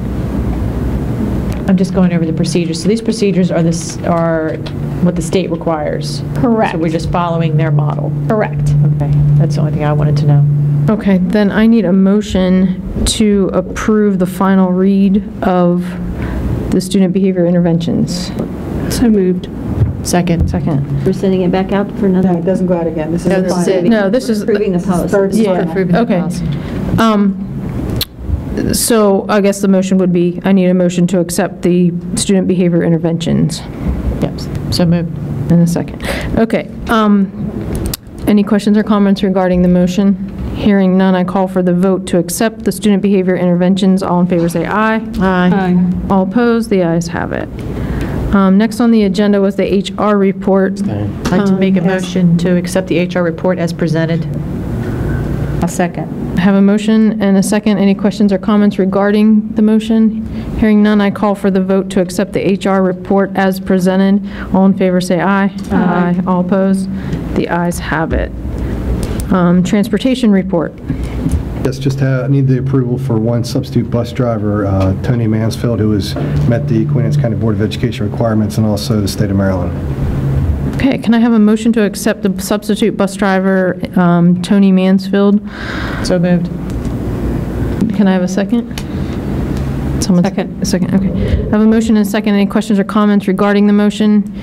I'm just going over the procedures. So these procedures are this are what the state requires. Correct. So we're just following their model. Correct. Okay, that's the only thing I wanted to know. Okay, then I need a motion to approve the final read of the student behavior interventions. So moved. Second. Second. We're sending it back out for another? No, it doesn't go out again. This is No, the this is final. it. No, this is Approving the policy. Third and Yeah, final. okay. Um, so I guess the motion would be, I need a motion to accept the student behavior interventions. Yes, so moved. In a second. Okay. Um, any questions or comments regarding the motion? Hearing none, I call for the vote to accept the student behavior interventions. All in favor say aye. Aye. All opposed? The ayes have it. Um, next on the agenda was the H R report. I'd like to make a Um, motion to accept the H R report as presented. A second. I have a motion and a second. Any questions or comments regarding the motion? Hearing none, I call for the vote to accept the H R report as presented. All in favor say aye. Aye. All opposed? The ayes have it. Um, Transportation report. Yes, just ha- need the approval for one substitute bus driver, uh, Tony Mansfield, who has met the Queen Anne's County Board of Education requirements and also the state of Maryland. Okay, can I have a motion to accept the substitute bus driver, um, Tony Mansfield? So moved. Can I have a second? Someone second. A second, okay. I have a motion and a second. Any questions or comments regarding the motion?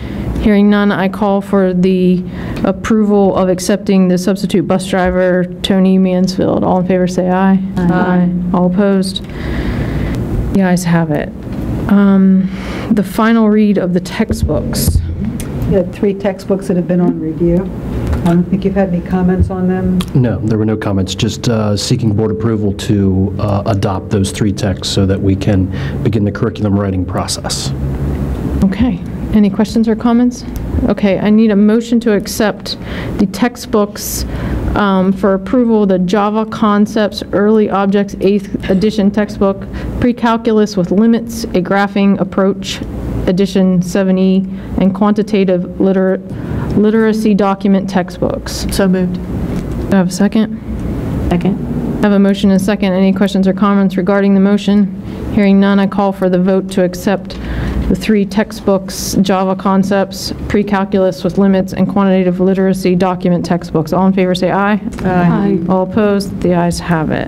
Hearing none, I call for the approval of accepting the substitute bus driver, Tony Mansfield. All in favor, say aye. Aye. All opposed? The ayes have it. Um, The final read of the textbooks. You had three textbooks that have been on review. I don't think you've had any comments on them. No, there were no comments, just uh, seeking board approval to uh, adopt those three texts so that we can begin the curriculum writing process. Okay. Any questions or comments? Okay, I need a motion to accept the textbooks um, for approval, the Java Concepts Early Objects eighth edition textbook, Pre-Calculus with Limits, a Graphing Approach, edition seven E, and Quantitative liter Literacy Document textbooks. So moved. Do I have a second? Second. I have a motion and a second. Any questions or comments regarding the motion? Hearing none, I call for the vote to accept the three textbooks, Java Concepts, Pre-Calculus with Limits, and Quantitative Literacy Document textbooks. All in favor say aye. Aye. All opposed? The ayes have it.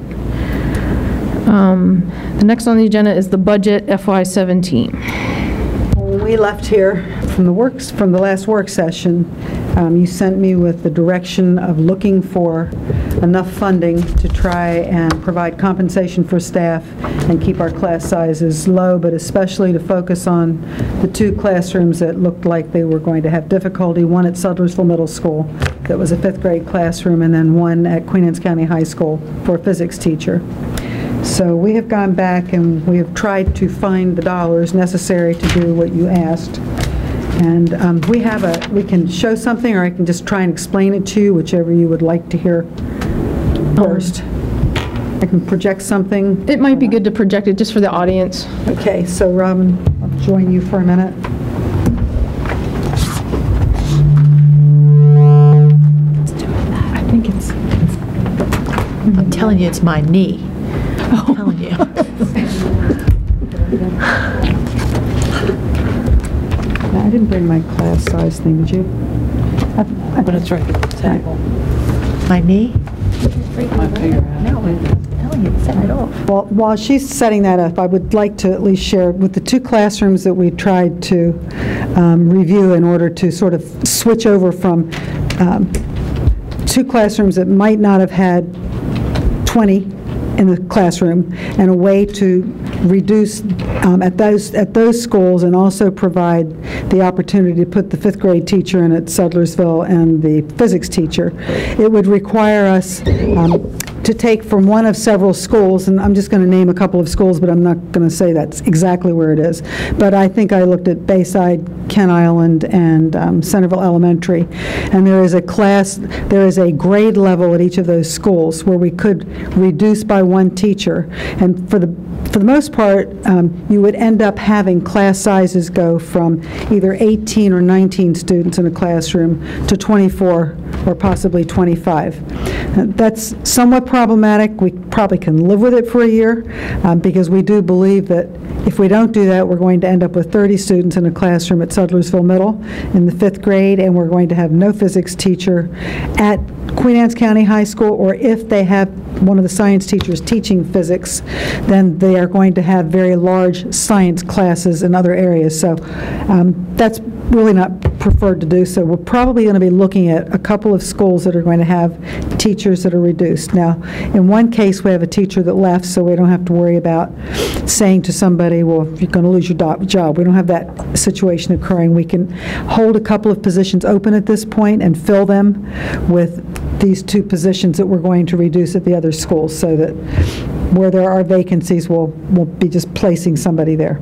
Um, the next on the agenda is the budget F Y seventeen. When we left here from the works, from the last work session, um, you sent me with the direction of looking for enough funding to try and provide compensation for staff and keep our class sizes low, but especially to focus on the two classrooms that looked like they were going to have difficulty, one at Sudlersville Middle School that was a fifth grade classroom, and then one at Queen Anne's County High School for a physics teacher. So we have gone back and we have tried to find the dollars necessary to do what you asked. And um, we have a, we can show something, or I can just try and explain it to you, whichever you would like to hear first. I can project something. It might be good to project it just for the audience. Okay, so Robin, I'll join you for a minute. I think it's, I'm telling you, it's my knee. I'm telling you. I didn't bring my class size thing, did you? I, I, but it's right at the table. My knee? No, I'm telling you, set it off. Well, while she's setting that up, I would like to at least share with the two classrooms that we tried to um, review in order to sort of switch over from um, two classrooms that might not have had twenty in the classroom, and a way to reduce um, at those at those schools, and also provide the opportunity to put the fifth grade teacher in at Sudlersville and the physics teacher. It would require us um, to take from one of several schools, and I'm just going to name a couple of schools, but I'm not going to say that's exactly where it is. But I think I looked at Bayside, Kent Island, and um, Centerville Elementary, and there is a class, there is a grade level at each of those schools where we could reduce by one teacher, and for the for the most part, um, you would end up having class sizes go from either eighteen or nineteen students in a classroom to twenty-four or possibly twenty-five. Uh, that's somewhat problematic. We probably can live with it for a year um, because we do believe that if we don't do that, we're going to end up with thirty students in a classroom at Sudlersville Middle in the fifth grade, and we're going to have no physics teacher at Queen Anne's County High School, or if they have one of the science teachers teaching physics, then they are going to have very large science classes in other areas. So um, that's really not preferred to do. So we're probably going to be looking at a couple of schools that are going to have teachers that are reduced. Now, in one case, we have a teacher that left, so we don't have to worry about saying to somebody, well, you're going to lose your do- job. We don't have that situation occurring. We can hold a couple of positions open at this point and fill them with these two positions that we're going to reduce at the other schools, so that where there are vacancies, we'll, we'll be just placing somebody there.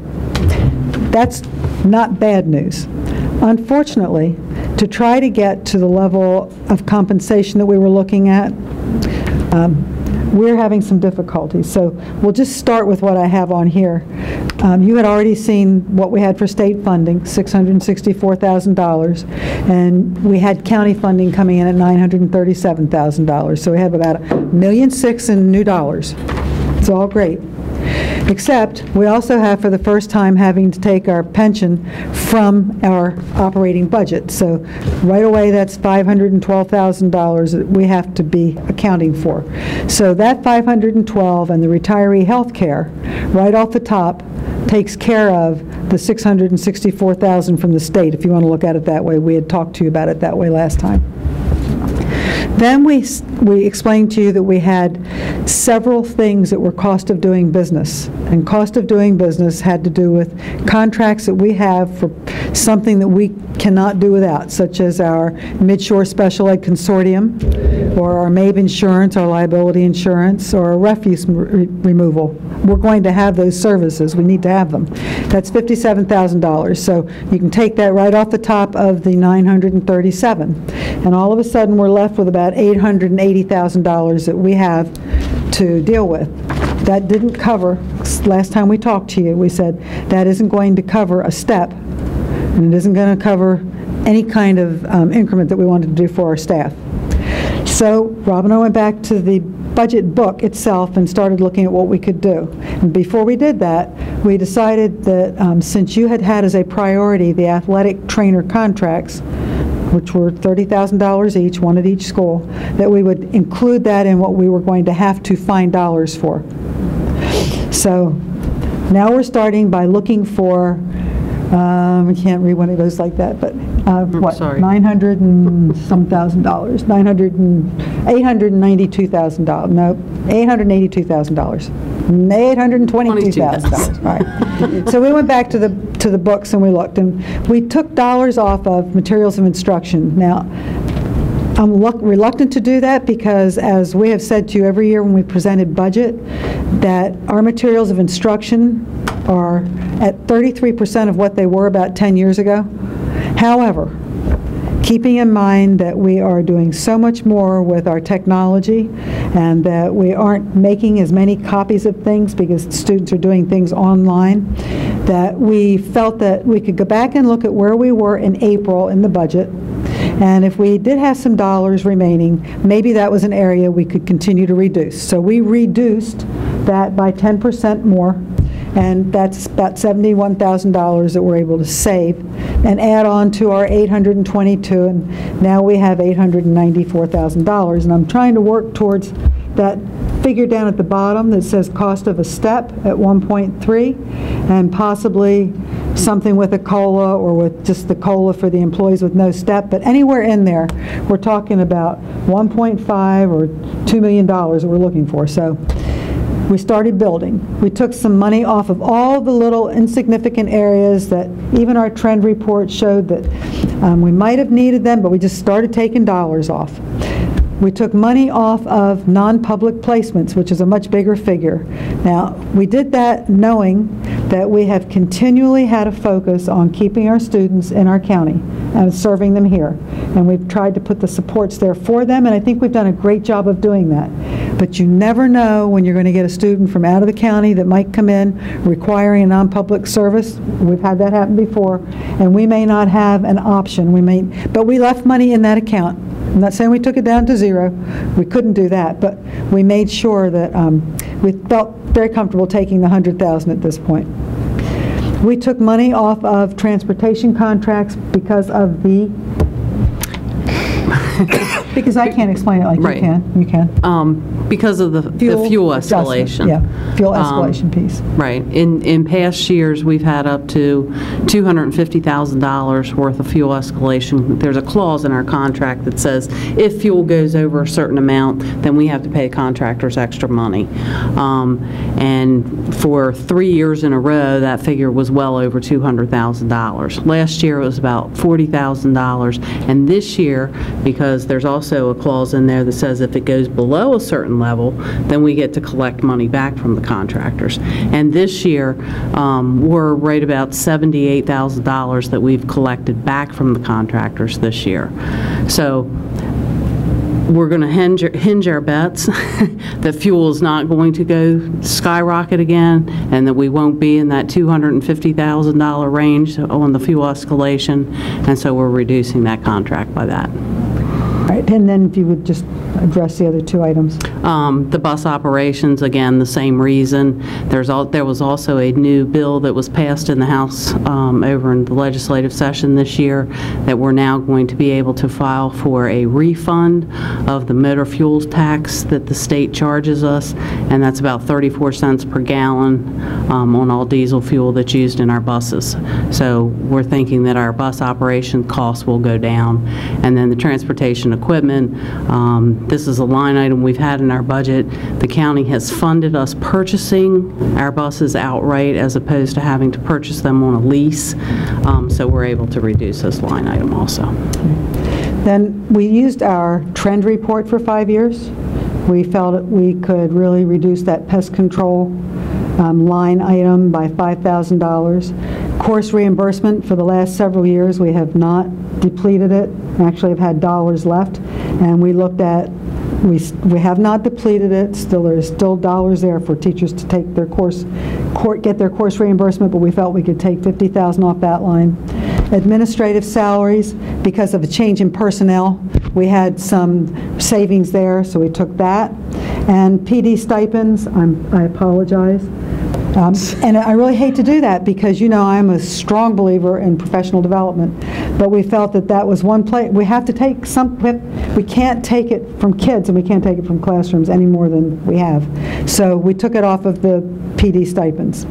That's not bad news. Unfortunately, to try to get to the level of compensation that we were looking at, um, we're having some difficulties. So we'll just start with what I have on here. Um, you had already seen what we had for state funding, six hundred sixty-four thousand dollars, and we had county funding coming in at nine hundred thirty-seven thousand dollars. So we have about a million six in new dollars. It's all great. Except we also have, for the first time, having to take our pension from our operating budget. So right away, that's five hundred twelve thousand dollars that we have to be accounting for. So that five hundred twelve and the retiree health care, right off the top, takes care of the six hundred sixty-four thousand from the state, if you want to look at it that way. We had talked to you about it that way last time. Then we, we explained to you that we had several things that were cost of doing business. And cost of doing business had to do with contracts that we have for something that we cannot do without, such as our Midshore Special Ed Consortium, or our M A B E insurance, our liability insurance, or our refuse re removal. We're going to have those services. We need to have them. That's fifty-seven thousand dollars. So you can take that right off the top of the nine hundred thirty-seven. And all of a sudden, we're left with about eight hundred eighty thousand dollars that we have to deal with. That didn't cover, last time we talked to you, we said that isn't going to cover a step, and it isn't going to cover any kind of um, increment that we wanted to do for our staff. So Rob and I went back to the budget book itself and started looking at what we could do. And before we did that, we decided that um, since you had had as a priority the athletic trainer contracts, which were thirty thousand dollars each, one at each school, that we would include that in what we were going to have to find dollars for. So now we're starting by looking for, um, I can't read when it goes like that, but uh, what, sorry. nine hundred and some thousand dollars, nine hundred and eight hundred ninety-two thousand dollars, no, eight hundred eighty-two thousand dollars, eight hundred twenty-two thousand dollars. Right. So we went back to the to the books and we looked, and we took dollars off of materials of instruction. Now, I'm reluctant to do that because, as we have said to you every year when we presented budget, that our materials of instruction are at thirty-three percent of what they were about ten years ago. However, keeping in mind that we are doing so much more with our technology and that we aren't making as many copies of things because students are doing things online, that we felt that we could go back and look at where we were in April in the budget, and if we did have some dollars remaining, maybe that was an area we could continue to reduce. So we reduced that by ten percent more, and that's about seventy-one thousand dollars that we're able to save and add on to our eight hundred twenty-two, and now we have eight hundred ninety-four thousand dollars. And I'm trying to work towards that figure down at the bottom that says cost of a step at one point three, and possibly something with a COLA or with just the COLA for the employees with no step. But anywhere in there, we're talking about one point five or two million dollars that we're looking for. So we started building. We took some money off of all the little insignificant areas that even our trend report showed that um, we might have needed them, but we just started taking dollars off. We took money off of non-public placements, which is a much bigger figure. Now, we did that knowing that we have continually had a focus on keeping our students in our county and serving them here. And we've tried to put the supports there for them, and I think we've done a great job of doing that. But you never know when you're going to get a student from out of the county that might come in requiring a non-public service. We've had that happen before, and we may not have an option. We may, but we left money in that account. I'm not saying we took it down to zero. We couldn't do that, but we made sure that um, we felt very comfortable taking the one hundred thousand dollars at this point. We took money off of transportation contracts because of the because I can't explain it like Right. you can. You can. Um, because of the Fuel the fuel adjustment, escalation. yeah, fuel escalation Um, piece. Right. In, in past years, we've had up to two hundred fifty thousand dollars worth of fuel escalation. There's a clause in our contract that says if fuel goes over a certain amount, then we have to pay contractors extra money. Um, and for three years in a row, that figure was well over two hundred thousand dollars. Last year, it was about forty thousand dollars. And this year, because there's also a clause in there that says if it goes below a certain level, then we get to collect money back from the contractors. And this year, um, we're right about seventy-eight thousand dollars that we've collected back from the contractors this year. So we're going to hinge, hinge our bets that fuel is not going to go skyrocket again, and that we won't be in that two hundred fifty thousand dollar range on the fuel escalation, and so we're reducing that contract by that. All right, and then if you would just address the other two items. Um, The bus operations, again, the same reason. There's al- There was also a new bill that was passed in the House um, over in the legislative session this year that we're now going to be able to file for a refund of the motor fuels tax that the state charges us, and that's about thirty-four cents per gallon um, on all diesel fuel that's used in our buses. So we're thinking that our bus operation costs will go down. And then the transportation equipment, um, this is a line item we've had in our budget. The county has funded us purchasing our buses outright as opposed to having to purchase them on a lease, um, so we're able to reduce this line item also. Then we used our trend report for five years. We felt that we could really reduce that pest control um, line item by five thousand dollars. Course reimbursement for the last several years, we have not depleted it. Actually, have had dollars left, and we looked at, we we have not depleted it. Still, there's still dollars there for teachers to take their course, court, get their course reimbursement, but we felt we could take fifty thousand dollars off that line. Administrative salaries, because of a change in personnel, we had some savings there, so we took that. And P D stipends, I'm, I apologize. Um, and I really hate to do that because, you know, I'm a strong believer in professional development, but we felt that that was one place. We have to take some, we can't take it from kids and we can't take it from classrooms any more than we have. So we took it off of the P D stipends.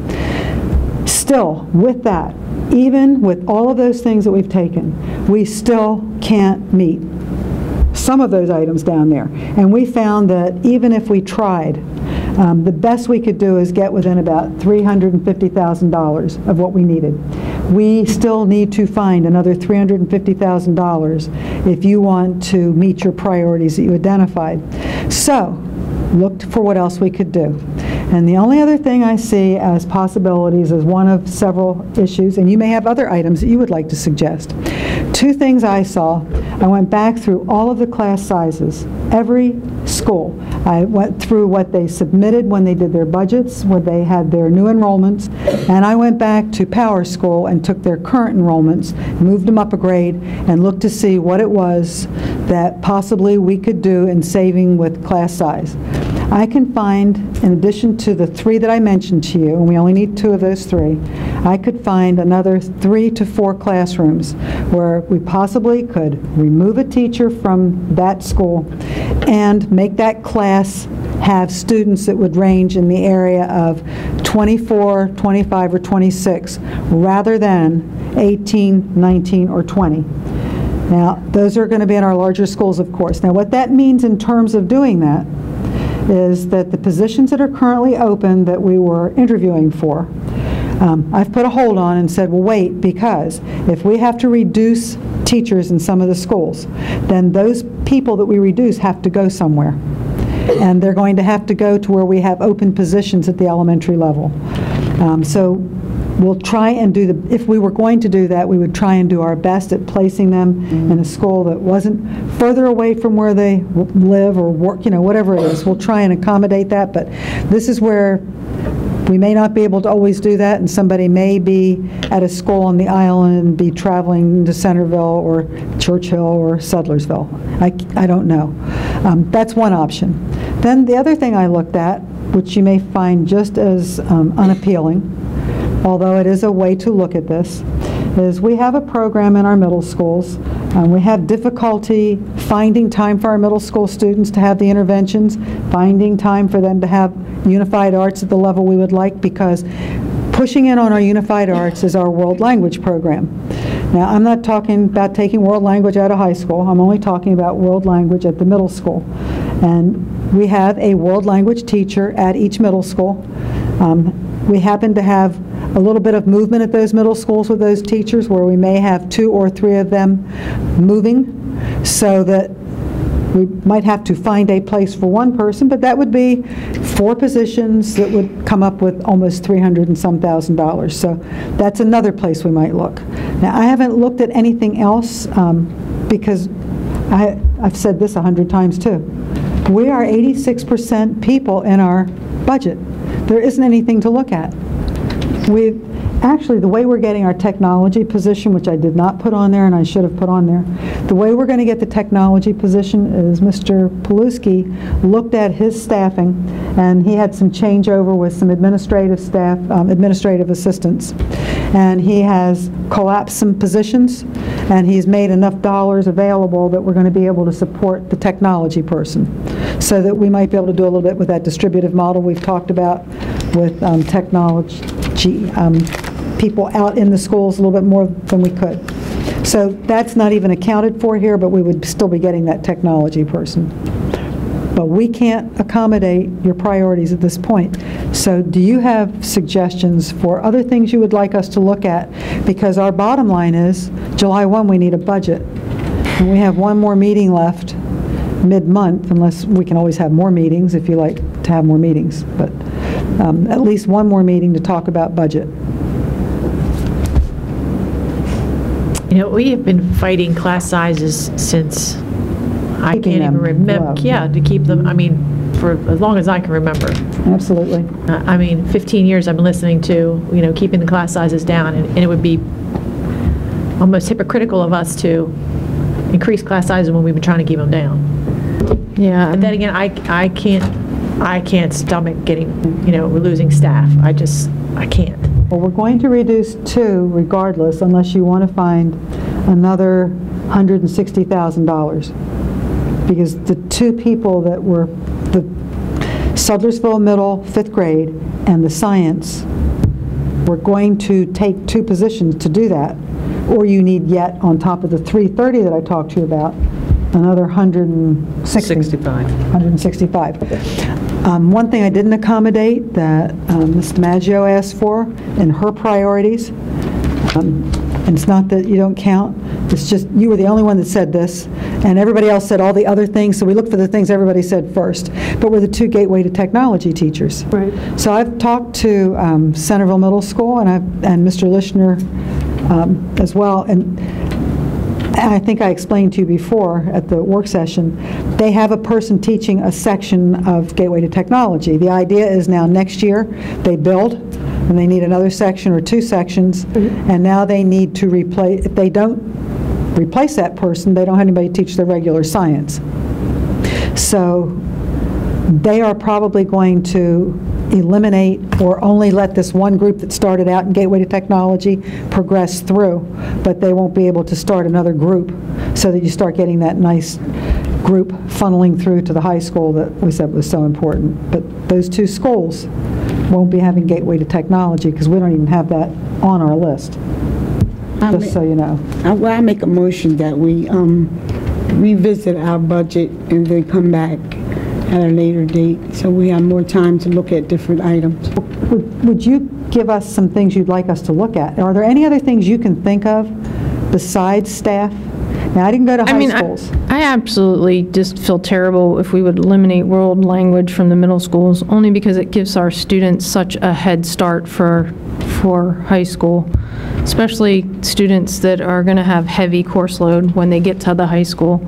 Still, with that, even with all of those things that we've taken, we still can't meet some of those items down there. And we found that even if we tried, um, the best we could do is get within about three hundred fifty thousand dollars of what we needed. We still need to find another three hundred fifty thousand dollars if you want to meet your priorities that you identified. So, looked for what else we could do. And the only other thing I see as possibilities is one of several issues, and you may have other items that you would like to suggest. Two things I saw. I went back through all of the class sizes, every school. I went through what they submitted when they did their budgets, when they had their new enrollments, and I went back to Power School and took their current enrollments, moved them up a grade, and looked to see what it was that possibly we could do in saving with class size. I can find, in addition to the three that I mentioned to you, and we only need two of those three, I could find another three to four classrooms where we possibly could remove a teacher from that school and make that class have students that would range in the area of twenty-four, twenty-five, or twenty-six, rather than eighteen, nineteen, or twenty. Now, those are going to be in our larger schools, of course. Now, what that means in terms of doing that is that the positions that are currently open that we were interviewing for, um, I've put a hold on and said, well, wait, because if we have to reduce teachers in some of the schools, then those people that we reduce have to go somewhere. And they're going to have to go to where we have open positions at the elementary level. Um, so we'll try and do the, if we were going to do that, we would try and do our best at placing them in a school that wasn't further away from where they live or work, you know, whatever it is. We'll try and accommodate that, but this is where we may not be able to always do that, and somebody may be at a school on the island and be traveling to Centerville or Churchill or Sudlersville. I, I don't know. Um, that's one option. Then the other thing I looked at, which you may find just as um, unappealing, although it is a way to look at this, is we have a program in our middle schools. Um, we have difficulty finding time for our middle school students to have the interventions, finding time for them to have unified arts at the level we would like, because pushing in on our unified arts is our world language program. Now, I'm not talking about taking world language out of high school. I'm only talking about world language at the middle school. And we have a world language teacher at each middle school. Um, we happen to have a little bit of movement at those middle schools with those teachers where we may have two or three of them moving, so that we might have to find a place for one person, but that would be four positions that would come up with almost three hundred and some thousand dollars. So that's another place we might look. Now, I haven't looked at anything else um, because I, I've said this a hundred times too. We are eighty-six percent people in our budget. There isn't anything to look at. We, actually, the way we're getting our technology position, which I did not put on there and I should have put on there, the way we're going to get the technology position is Mister Paluski looked at his staffing, and he had some changeover with some administrative staff, um, administrative assistants. And he has collapsed some positions, and he's made enough dollars available that we're going to be able to support the technology person, so that we might be able to do a little bit with that distributive model we've talked about with um, technology um, people out in the schools a little bit more than we could. So that's not even accounted for here, but we would still be getting that technology person. But we can't accommodate your priorities at this point. So do you have suggestions for other things you would like us to look at? Because our bottom line is, July first, we need a budget. And we have one more meeting left mid-month, unless we can always have more meetings if you like to have more meetings. But um, at least one more meeting to talk about budget. You know, we have been fighting class sizes since I Keeping can't even them remember. low. Yeah, to keep them, I mean, for as long as I can remember. Absolutely. Uh, I mean, fifteen years I've been listening to, you know, keeping the class sizes down, and, and it would be almost hypocritical of us to increase class sizes when we've been trying to keep them down. Yeah. But then again, I, I can't, I can't stomach getting, you know, we're losing staff. I just, I can't. Well, we're going to reduce two regardless, unless you want to find another one hundred sixty thousand dollars. Because the two people that were the Sudlersville Middle, fifth grade, and the science, we're going to take two positions to do that. Or you need yet, on top of the three thirty that I talked to you about, another one hundred sixty. sixty-five. one hundred sixty-five. Um, one thing I didn't accommodate that um, Miz DiMaggio asked for in her priorities, um, and it's not that you don't count, it's just you were the only one that said this, and everybody else said all the other things, so we looked for the things everybody said first, but we're the two Gateway to Technology teachers. Right. So I've talked to um, Centerville Middle School, and, I've, and Mister Lishner um, as well, and I think I explained to you before at the work session, they have a person teaching a section of Gateway to Technology. The idea is now next year they build and they need another section or two sections, mm-hmm. and now they need to replace, if they don't replace that person, they don't have anybody to teach their regular science. So they are probably going to eliminate or only let this one group that started out in Gateway to Technology progress through, but they won't be able to start another group so that you start getting that nice group funneling through to the high school that we said was so important. But those two schools won't be having Gateway to Technology because we don't even have that on our list, I just so you know. I, well, I make a motion that we um, revisit our budget and then come back at a later date, so we have more time to look at different items. Would, would you give us some things you'd like us to look at? Are there any other things you can think of besides staff? Now, I didn't go to high I mean, schools. I, I absolutely just feel terrible if we would eliminate world language from the middle schools, only because it gives our students such a head start for, for high school, especially students that are going to have heavy course load when they get to the high school.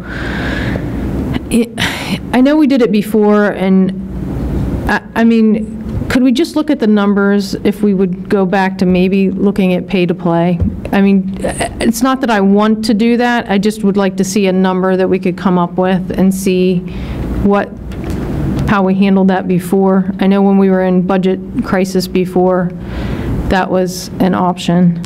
It, I know we did it before, and I, I mean, could we just look at the numbers if we would go back to maybe looking at pay to play? I mean, it's not that I want to do that, I just would like to see a number that we could come up with and see what, how we handled that before. I know when we were in budget crisis before, that was an option.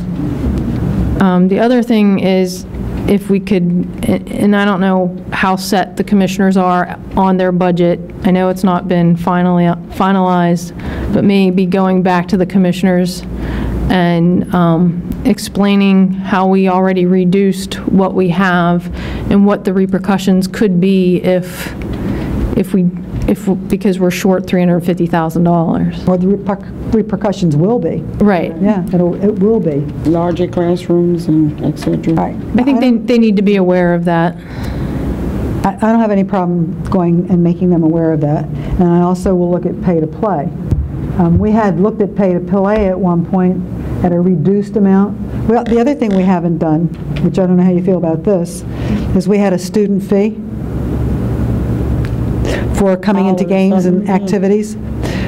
Um, the other thing is, if we could, and I don't know how set the commissioners are on their budget. I know it's not been finally finalized, but maybe going back to the commissioners and um, explaining how we already reduced what we have and what the repercussions could be if, if we, if because we're short three hundred fifty thousand dollars. Or the reper repercussions will be. Right. Yeah, it'll, it will be. Larger classrooms and et cetera. Right. I think they, they need to be aware of that. I, I don't have any problem going and making them aware of that. And I also will look at pay to play. Um, we had looked at pay to play at one point at a reduced amount. Well, the other thing we haven't done, which I don't know how you feel about this, is we had a student fee for coming into games and activities.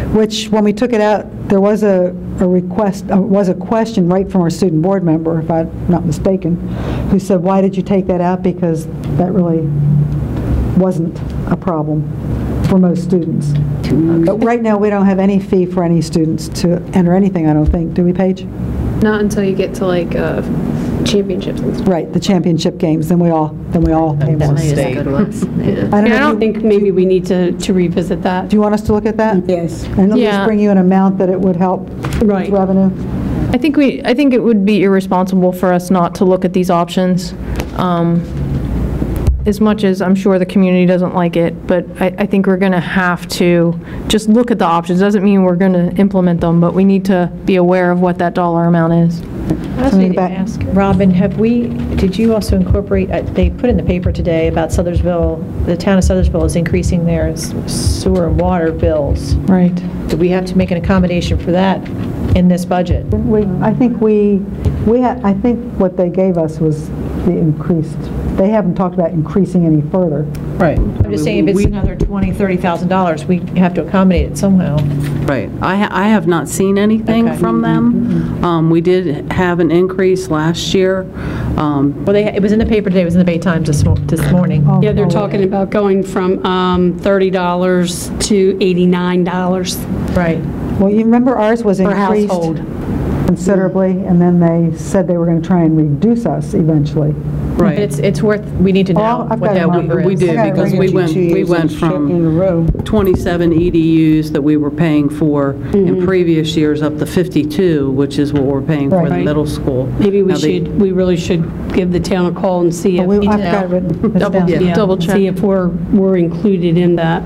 which, when we took it out, there was a, a request, uh, was a question right from our student board member, if I'm not mistaken, who said, why did you take that out? Because that really wasn't a problem for most students. But right now, we don't have any fee for any students to enter anything, I don't think. Do we, Paige? Not until you get to like uh, championships and stuff. Right, the championship games, then we all, then we all pay more. State. I don't, Yeah, know I if don't you- think maybe we need to, to revisit that. Do you want us to look at that? Yes. And at least Yeah. bring you an amount that it would help with revenue? I think we, I think it would be irresponsible for us not to look at these options. Um, As much as I'm sure the community doesn't like it, but I, I think we're going to have to just look at the options. Doesn't mean we're going to implement them, but we need to be aware of what that dollar amount is. I also need to ask, Robin, have we, did you also incorporate, uh, they put in the paper today about Sothersville, the town of Sothersville is increasing their s- sewer and water bills. Right. Do we have to make an accommodation for that in this budget? We, I think we, we had, I think what they gave us was the increased, they haven't talked about increasing any further. Right. I'm just saying, if it's another twenty thousand dollars, thirty thousand dollars, we have to accommodate it somehow. Right. I, ha- I have not seen anything Okay. from them. Um, We did have an increase last year. Um, Well, they, it was in the paper today, it was in the Bay Times this, mo- this morning. Yeah, they're talking about going from um, thirty dollars to eighty-nine dollars. Right. Well, you remember ours was Per increased household. considerably, and then they said they were going to try and reduce us eventually. Right. It's, it's worth, we need to know I've what got it that marked. number is. We do, because we went, we went from twenty-seven E D Us that we were paying for in previous years up to fifty-two, which is what we're paying for the Right. middle school. Maybe we Now, they- should, we really should give the town a call and see if, we- I've got it written this down. yeah, Double check. see if we're, we're included in that.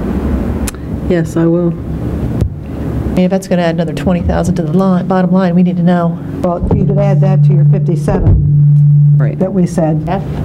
Yes, I will. I mean, if that's going to add another twenty thousand dollars to the line, bottom line, we need to know. Well, you could add that to your fifty-seven Right. that we said.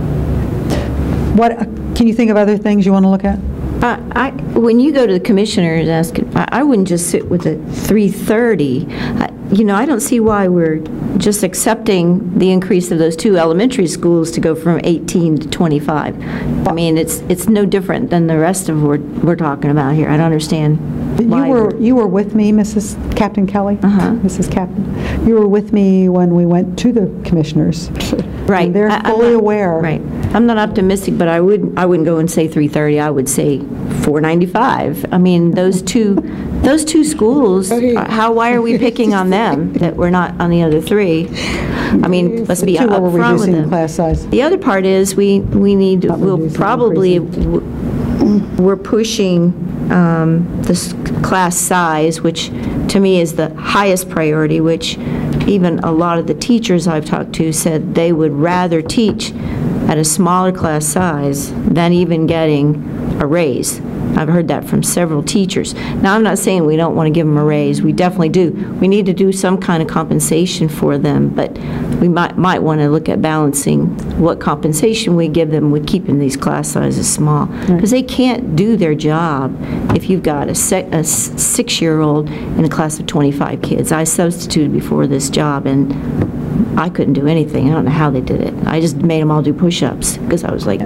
What, can you think of other things you want to look at? Uh, I, when you go to the commissioners, ask, I I wouldn't just sit with a three thirty. I- You know, I don't see why we're just accepting the increase of those two elementary schools to go from eighteen to twenty-five. I mean, it's it's no different than the rest of what we're talking about here. I don't understand You why. were, you were with me, Missus Captain Kelly? Uh-huh. Missus Captain. You were with me when we went to the commissioners. Right. And they're I- I'm fully not- aware. Right. I'm not optimistic, but I wouldn't, I wouldn't go and say three thirty, I would say four ninety-five. I mean, those two, those two schools, uh, how, why are we picking on them that we're not on the other three? I mean, let's be The two where we're upfront with reducing them. class size. The other part is, we, we need, to- we'll reducing, probably, w- we're pushing um, this class size, which to me is the highest priority, which even a lot of the teachers I've talked to said they would rather teach at a smaller class size than even getting a raise. I've heard that from several teachers. Now, I'm not saying we don't want to give them a raise. We definitely do. We need to do some kind of compensation for them, but we might, might want to look at balancing what compensation we give them with keeping these class sizes small. Because they can't do their job if you've got a, se- a s- six-year-old in a class of twenty-five kids. I substituted before this job, and I couldn't do anything. I don't know how they did it. I just made them all do push-ups because I was like,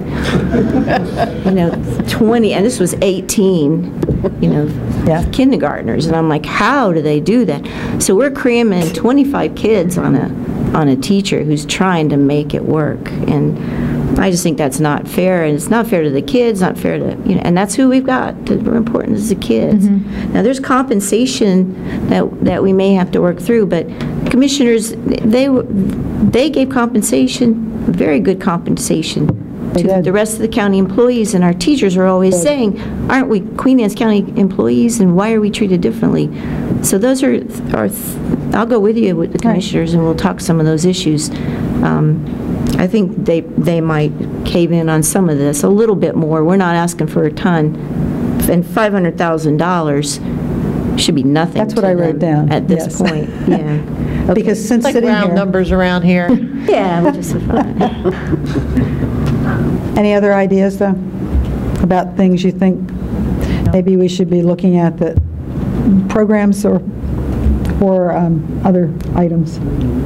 you know, twenty, and this was eighteen, you know, kindergartners, and I'm like, how do they do that? So we're cramming twenty-five kids on a on a teacher who's trying to make it work, and I just think that's not fair, and it's not fair to the kids, not fair to, you know, and that's who we've got. The more important is the kids. Now, there's compensation that that we may have to work through, but commissioners, they were- they gave compensation, very good compensation, to the rest of the county employees, and our teachers are always saying, aren't we Queen Anne's County employees, and why are we treated differently? So those are, are I'll go with you with the commissioners, and we'll talk some of those issues. Um, I think they, they might cave in on some of this, a little bit more. We're not asking for a ton, and five hundred thousand dollars should be nothing That's what to I wrote them down, at this yes. point, yeah. Because since Like sitting round here. numbers around here. Yeah, which is fine. Any other ideas, though, about things you think maybe we should be looking at, that programs or, or um, other items?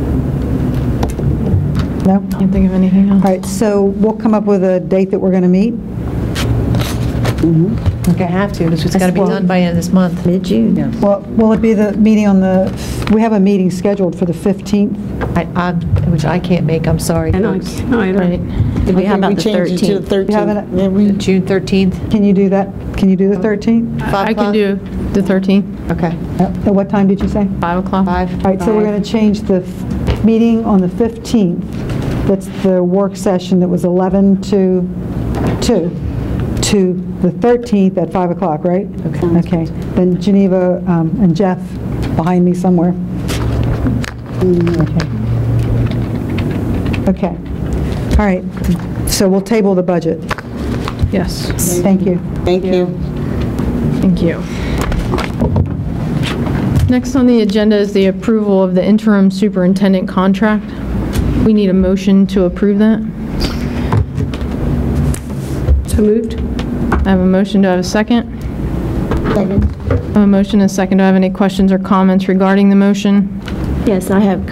No? Can't think of anything else. All right, so we'll come up with a date that we're going to meet. Okay. I have to, it's got to be Well- done by end of this month. Mid-June. Well, will it be the meeting on the, we have a meeting scheduled for the fifteenth? I, I'm, which I can't make, I'm sorry. And I folks. can't either. Right. We have about the thirteenth. You have it- Yeah, we- June thirteenth, Can you do that? Can you do the thirteenth? five I can o'clock? do the thirteenth, Okay. At what time did you say? five o'clock. Five. All right, so we're going to change the f- meeting on the fifteenth. That's the work session that was eleven to two, to the thirteenth at five o'clock, right? Okay. Okay. Then Geneva um, and Jeff behind me somewhere. Okay. Okay. All right. So we'll table the budget. Yes. Thank you. Thank you. Thank you. Next on the agenda is the approval of the interim superintendent contract. We need a motion to approve that. So moved. I have a motion. Do I have a second? Second. I have a motion and a second. Do I have any questions or comments regarding the motion? Yes, I have.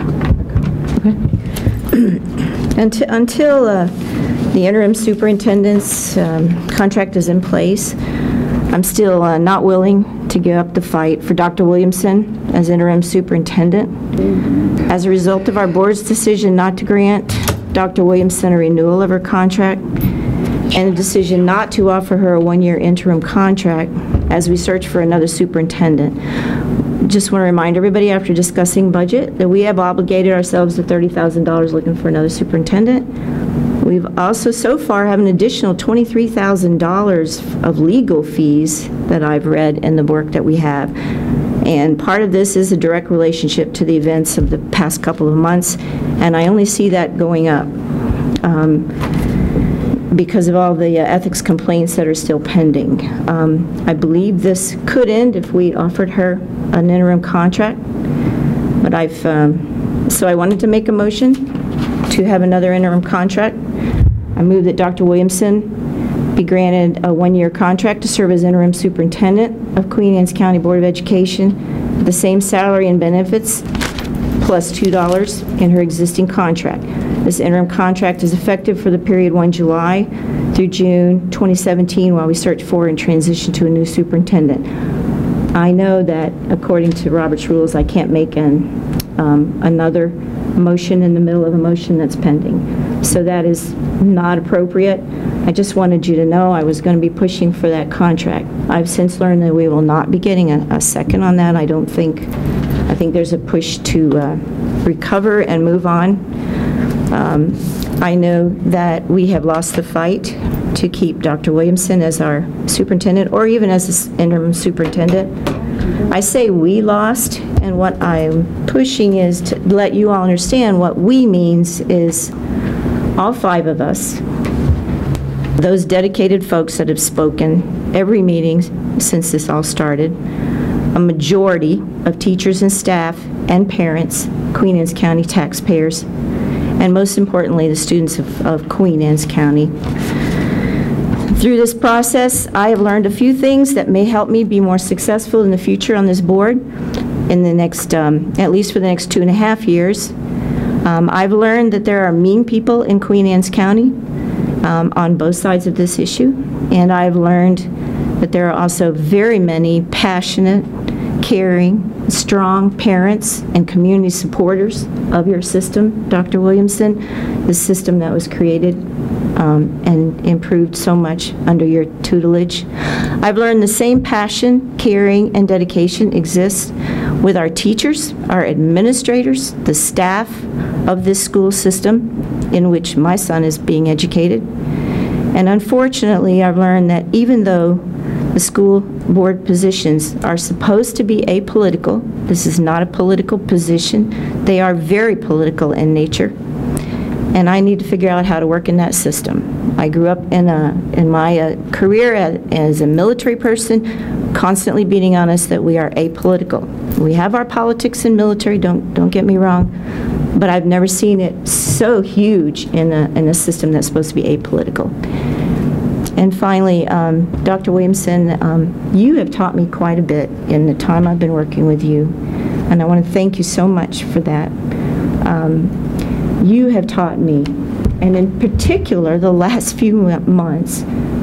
Until, until uh, the interim superintendent's um, contract is in place, I'm still uh, not willing to give up the fight for Doctor Williamson as interim superintendent. As a result of our board's decision not to grant Doctor Williamson a renewal of her contract and a decision not to offer her a one-year interim contract as we search for another superintendent. Just want to remind everybody, after discussing budget, that we have obligated ourselves to thirty thousand dollars looking for another superintendent. We've also so far have an additional twenty-three thousand dollars of legal fees that I've read in the work that we have. And part of this is a direct relationship to the events of the past couple of months, and I only see that going up um, because of all the uh, ethics complaints that are still pending. Um, I believe this could end if we offered her an interim contract, but I've, um, so I wanted to make a motion to have another interim contract. I move that Doctor Williamson be granted a one-year contract to serve as interim superintendent of Queen Anne's County Board of Education with the same salary and benefits plus two dollars in her existing contract. This interim contract is effective for the period one July through June twenty seventeen while we search for and transition to a new superintendent. I know that according to Robert's rules, I can't make an, um, another motion in the middle of a motion that's pending. So that is not appropriate. I just wanted you to know I was going to be pushing for that contract. I've since learned that we will not be getting a, a second on that. I don't think, I think there's a push to uh, recover and move on. Um, I know that we have lost the fight to keep Doctor Williamson as our superintendent or even as an interim superintendent. I say we lost, and what I'm pushing is to let you all understand what we means is all five of us, those dedicated folks that have spoken every meeting since this all started, a majority of teachers and staff and parents, Queen Anne's County taxpayers, and most importantly, the students of, of Queen Anne's County. Through this process, I have learned a few things that may help me be more successful in the future on this board in the next, um, at least for the next two and a half years. Um, I've learned that there are mean people in Queen Anne's County um, on both sides of this issue, and I've learned that there are also very many passionate, caring, strong parents and community supporters of your system, Doctor Williamson, the system that was created um, and improved so much under your tutelage. I've learned the same passion, caring, and dedication exists with our teachers, our administrators, the staff of this school system in which my son is being educated. And unfortunately, I've learned that even though the school board positions are supposed to be apolitical, this is not a political position, they are very political in nature, and I need to figure out how to work in that system. I grew up in, a, in my uh, career as, as a military person, constantly beating on us that we are apolitical. We have our politics in military, don't, don't get me wrong, but I've never seen it so huge in a, in a system that's supposed to be apolitical. And finally, um, Doctor Williamson, um, you have taught me quite a bit in the time I've been working with you, and I want to thank you so much for that. Um, you have taught me, and in particular the last few months,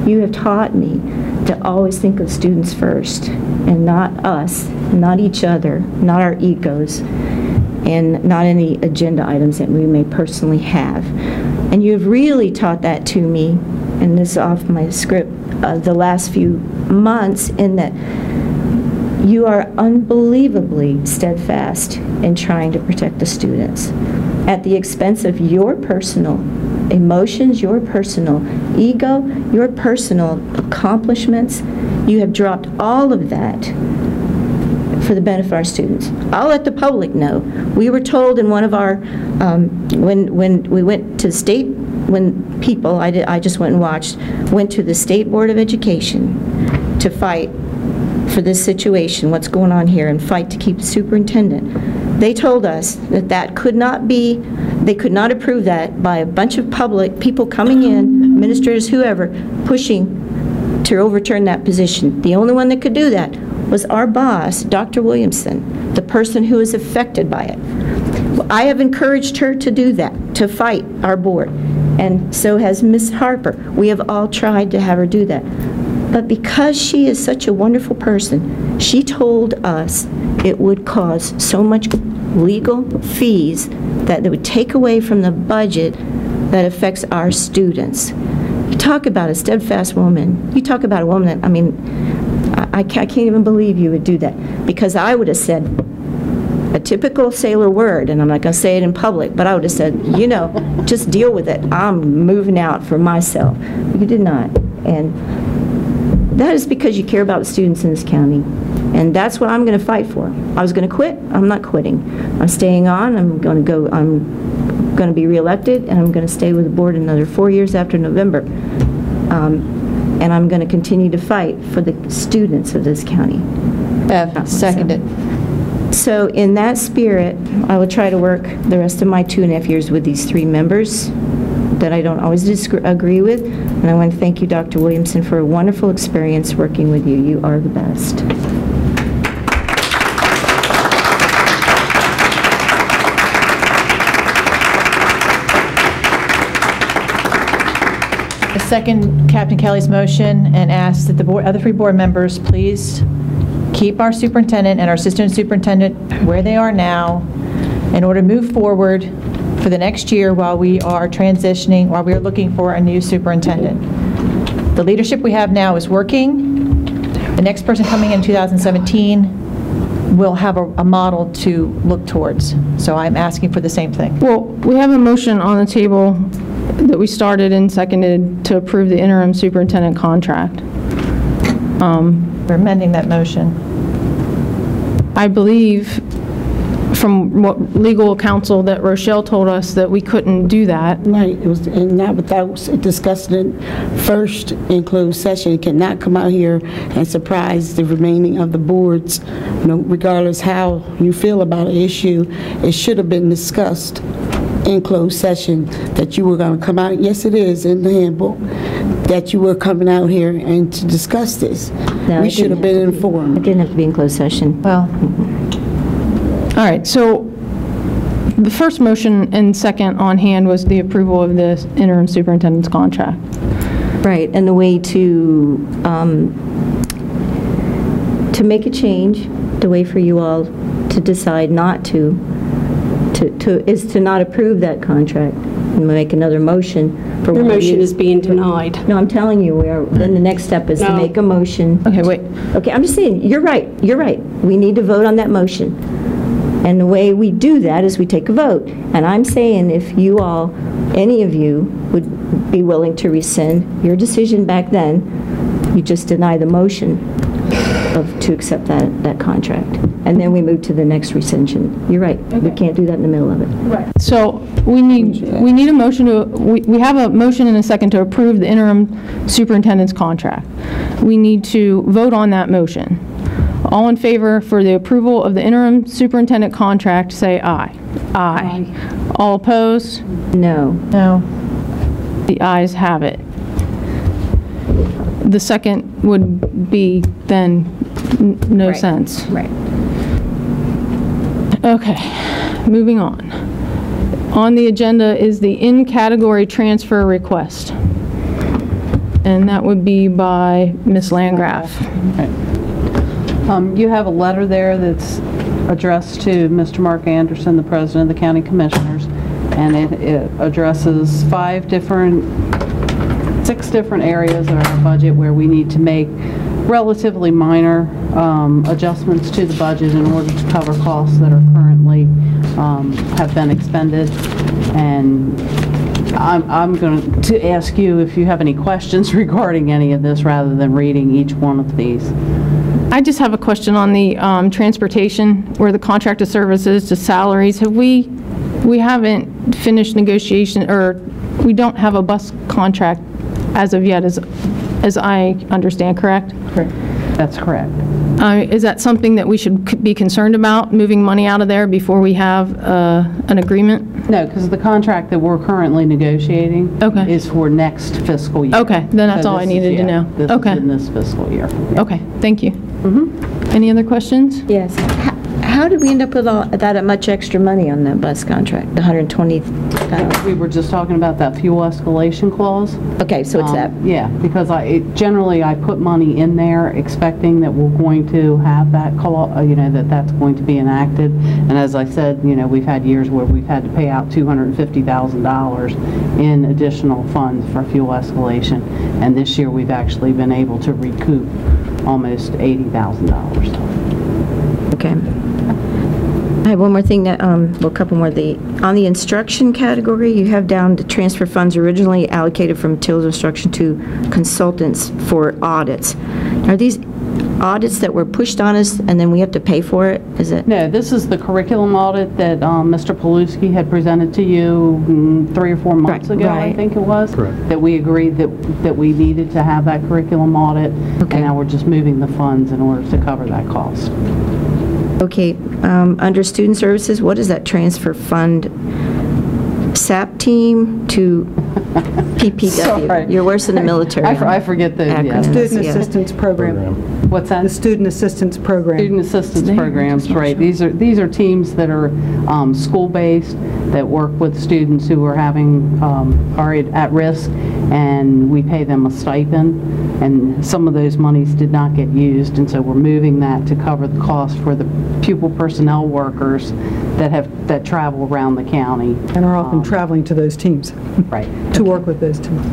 You have taught me to always think of students first and not us, not each other, not our egos, and not any agenda items that we may personally have. And you've really taught that to me, and this is off my script, uh, the last few months, in that you are unbelievably steadfast in trying to protect the students at the expense of your personal emotions, your personal ego, your personal accomplishments. You have dropped all of that for the benefit of our students. I'll let the public know. We were told in one of our, um, when when we went to state, when people, I, did, I just went and watched, went to the State Board of Education to fight for this situation, what's going on here, and fight to keep the superintendent. They told us that that could not be, they could not approve that by a bunch of public people coming in, administrators, whoever, pushing to overturn that position. The only one that could do that was our boss, Doctor Williamson, the person who is affected by it. I have encouraged her to do that, to fight our board, and so has Miz Harper. We have all tried to have her do that. But because she is such a wonderful person, she told us it would cause so much legal fees that it would take away from the budget that affects our students. You talk about a steadfast woman. You talk about a woman that, I mean, I, I can't even believe you would do that, because I would have said a typical sailor word, and I'm not going to say it in public, but I would have said, you know, just deal with it. I'm moving out for myself. You did not. And that is because you care about the students in this county. And that's what I'm going to fight for. I was going to quit. I'm not quitting. I'm staying on. I'm going to go. I'm going to be reelected, and I'm going to stay with the board another four years after November. Um, and I'm going to continue to fight for the students of this county. Bev, seconded. So in that spirit, I will try to work the rest of my two and a half years with these three members that I don't always disagree with. And I want to thank you, Doctor Williamson, for a wonderful experience working with you. You are the best. I second Captain Kelly's motion and ask that the board, other three board members please keep our superintendent and our assistant superintendent where they are now in order to move forward for the next year while we are transitioning, while we are looking for a new superintendent. The leadership we have now is working. The next person coming in two thousand seventeen will have a, a model to look towards. So I'm asking for the same thing. Well, we have a motion on the table that we started and seconded to approve the interim superintendent contract. Um, We're amending that motion. I believe from what legal counsel that Rochelle told us that we couldn't do that. Right, it was, and not without discussing it first in closed session. It cannot come out here and surprise the remaining of the boards. You know, regardless how you feel about an issue, it should have been discussed in closed session that you were going to come out. Yes, it is in the handbook that you were coming out here and to discuss this. No, we should have been informed. It didn't have to be in closed session. Well, all right, so the first motion and second on hand was the approval of the interim superintendent's contract. Right, and the way to um, to make a change, the way for you all to decide not to, to, to is to not approve that contract and make another motion. For Your motion is being denied. No, I'm telling you, we are. Then the next step is to No. make a motion. Okay, wait. Okay, I'm just saying, you're right, you're right. We need to vote on that motion. And the way we do that is we take a vote. And I'm saying if you all, any of you, would be willing to rescind your decision back then, you just deny the motion of, to accept that, that contract. And then we move to the next rescission. You're right, we can't do that in the middle of it. Right. So we need, we need a motion to, we, we have a motion and a second to approve the interim superintendent's contract. We need to vote on that motion. All in favor for the approval of the interim superintendent contract, say aye. Aye. Aye. All opposed? No. No. The ayes have it. The second would be then n- no Right. sense. Right. Okay, moving on. On the agenda is the in-category transfer request. and that would be by Miz Landgraf. Um, You have a letter there that's addressed to Mister Mark Anderson, the President of the County Commissioners, and it, it addresses five different, six different areas of our budget where we need to make relatively minor um, adjustments to the budget in order to cover costs that are currently um, have been expended. And I'm, I'm going to ask you if you have any questions regarding any of this rather than reading each one of these. I just have a question on the um, transportation, where the contracted services to salaries. Have we, we haven't finished negotiation, or we don't have a bus contract as of yet, as, as I understand, correct? Correct. That's correct. Uh, Is that something that we should c- be concerned about, moving money out of there before we have uh, an agreement? No, because the contract that we're currently negotiating Okay. is for next fiscal year. Okay, then that's So all I this is- needed to yeah, know. This Okay. is in this fiscal year. Okay, thank you. Mm-hmm. Any other questions? Yes. How- How did we end up with all, that much extra money on the bus contract, the one hundred twenty thousand? We were just talking about that fuel escalation clause. Okay, so it's Um, that. Yeah, because I, it- generally, I put money in there expecting that we're going to have that, call, uh, you know, that that's going to be enacted. And as I said, you know, we've had years where we've had to pay out two hundred fifty thousand dollars in additional funds for fuel escalation. And this year, we've actually been able to recoup almost eighty thousand dollars. Okay. I have one more thing that, um, well, a couple more. The, on the instruction category, you have down the transfer funds originally allocated from materials instruction to consultants for audits. Are these audits that were pushed on us and then we have to pay for it? Is it? No, this is the curriculum audit that um, Mister Paluski had presented to you mm, three or four months Right, ago, I right. think it was. Correct. That we agreed that, that we needed to have that curriculum audit. Okay. And now we're just moving the funds in order to cover that cost. Okay, um, under student services, what is that transfer fund? S A P team to P P W? Sorry. You're worse than the military. I for- I forget the- yeah. acronyms, Student yeah. Assistance Program. What's that? The Student Assistance Program. Student assistance programs, right. These are, these are teams that are um, school-based, that work with students who are having, um, are at at risk, and we pay them a stipend, and some of those monies did not get used, and so we're moving that to cover the cost for the pupil personnel workers that have, that travel around the county. And are often Um, traveling to those teams. Right. To work with those teams.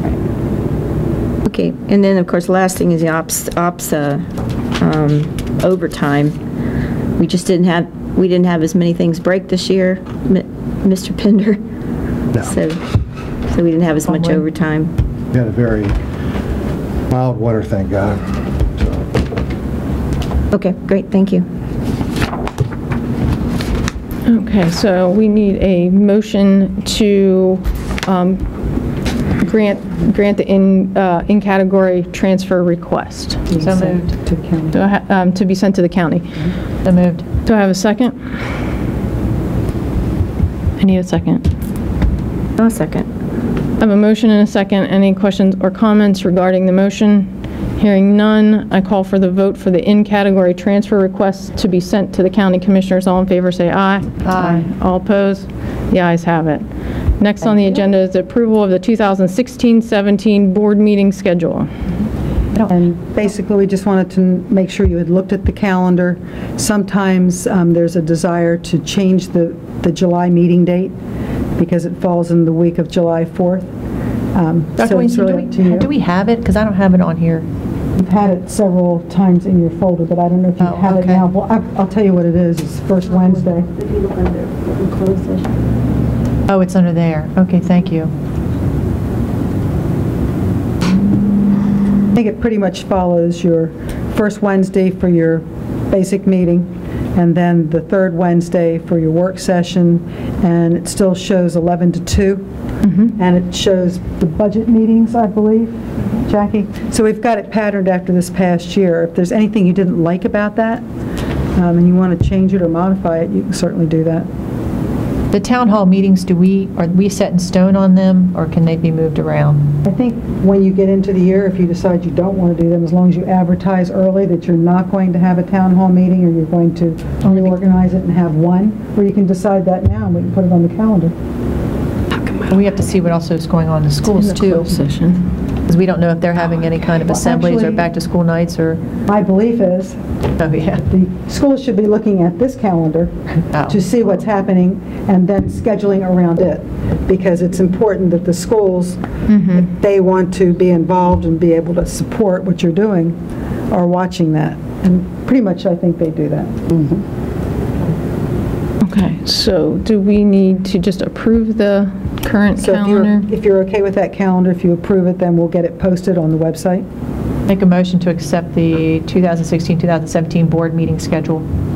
Okay, and then, of course, last thing is the ops, ops uh, um, overtime. We just didn't have, we didn't have as many things break this year, Mi- Mister Pender. No. So, so we didn't have as much overtime. We had a very mild winter, thank God. Okay, great, thank you. Okay, so we need a motion to um, grant, grant the in, uh, in-category transfer request. So moved. To county. Do I ha- um, To be sent to the county. So moved. Do I have a second? I need a second. No second. I have a motion and a second. Any questions or comments regarding the motion? Hearing none, I call for the vote for the in-category transfer request to be sent to the county commissioners. All in favor, say aye. Aye. All opposed? The ayes have it. Next on the agenda is the approval of the two thousand sixteen seventeen board meeting schedule. And basically, we just wanted to make sure you had looked at the calendar. Sometimes um, there's a desire to change the, the July meeting date because it falls in the week of July fourth. Um, Doctor so it's Williamson, really up to do you. we, do we have it? Because I don't have it on here. You've had it several times in your folder, but I don't know if you Oh, have it okay. now. Well, I- I'll tell you what it is. It's the first Wednesday. Oh, it's under there. Okay, thank you. I think it pretty much follows your first Wednesday for your basic meeting, and then the third Wednesday for your work session, and it still shows eleven to two, and it shows the budget meetings, I believe, Jackie? So we've got it patterned after this past year. If there's anything you didn't like about that, um, and you want to change it or modify it, you can certainly do that. The town hall meetings, do we, are we set in stone on them, or can they be moved around? I think when you get into the year, if you decide you don't want to do them, as long as you advertise early that you're not going to have a town hall meeting, or you're going to reorganize it and have one, or you can decide that now, and we can put it on the calendar. We have to see what also is going on in the schools, too. Session. Because we don't know if they're having any kind of Well, assemblies or actually- back-to-school nights or... My belief is Oh, yeah. the schools should be looking at this calendar Oh. to see what's happening and then scheduling around it, because it's important that the schools, if they want to be involved and be able to support what you're doing, are watching that. And pretty much I think they do that. Okay, so do we need to just approve the current So if calendar? you're, if you're okay with that calendar, if you approve it, then we'll get it posted on the website. Make a motion to accept the two thousand sixteen two thousand seventeen board meeting schedule.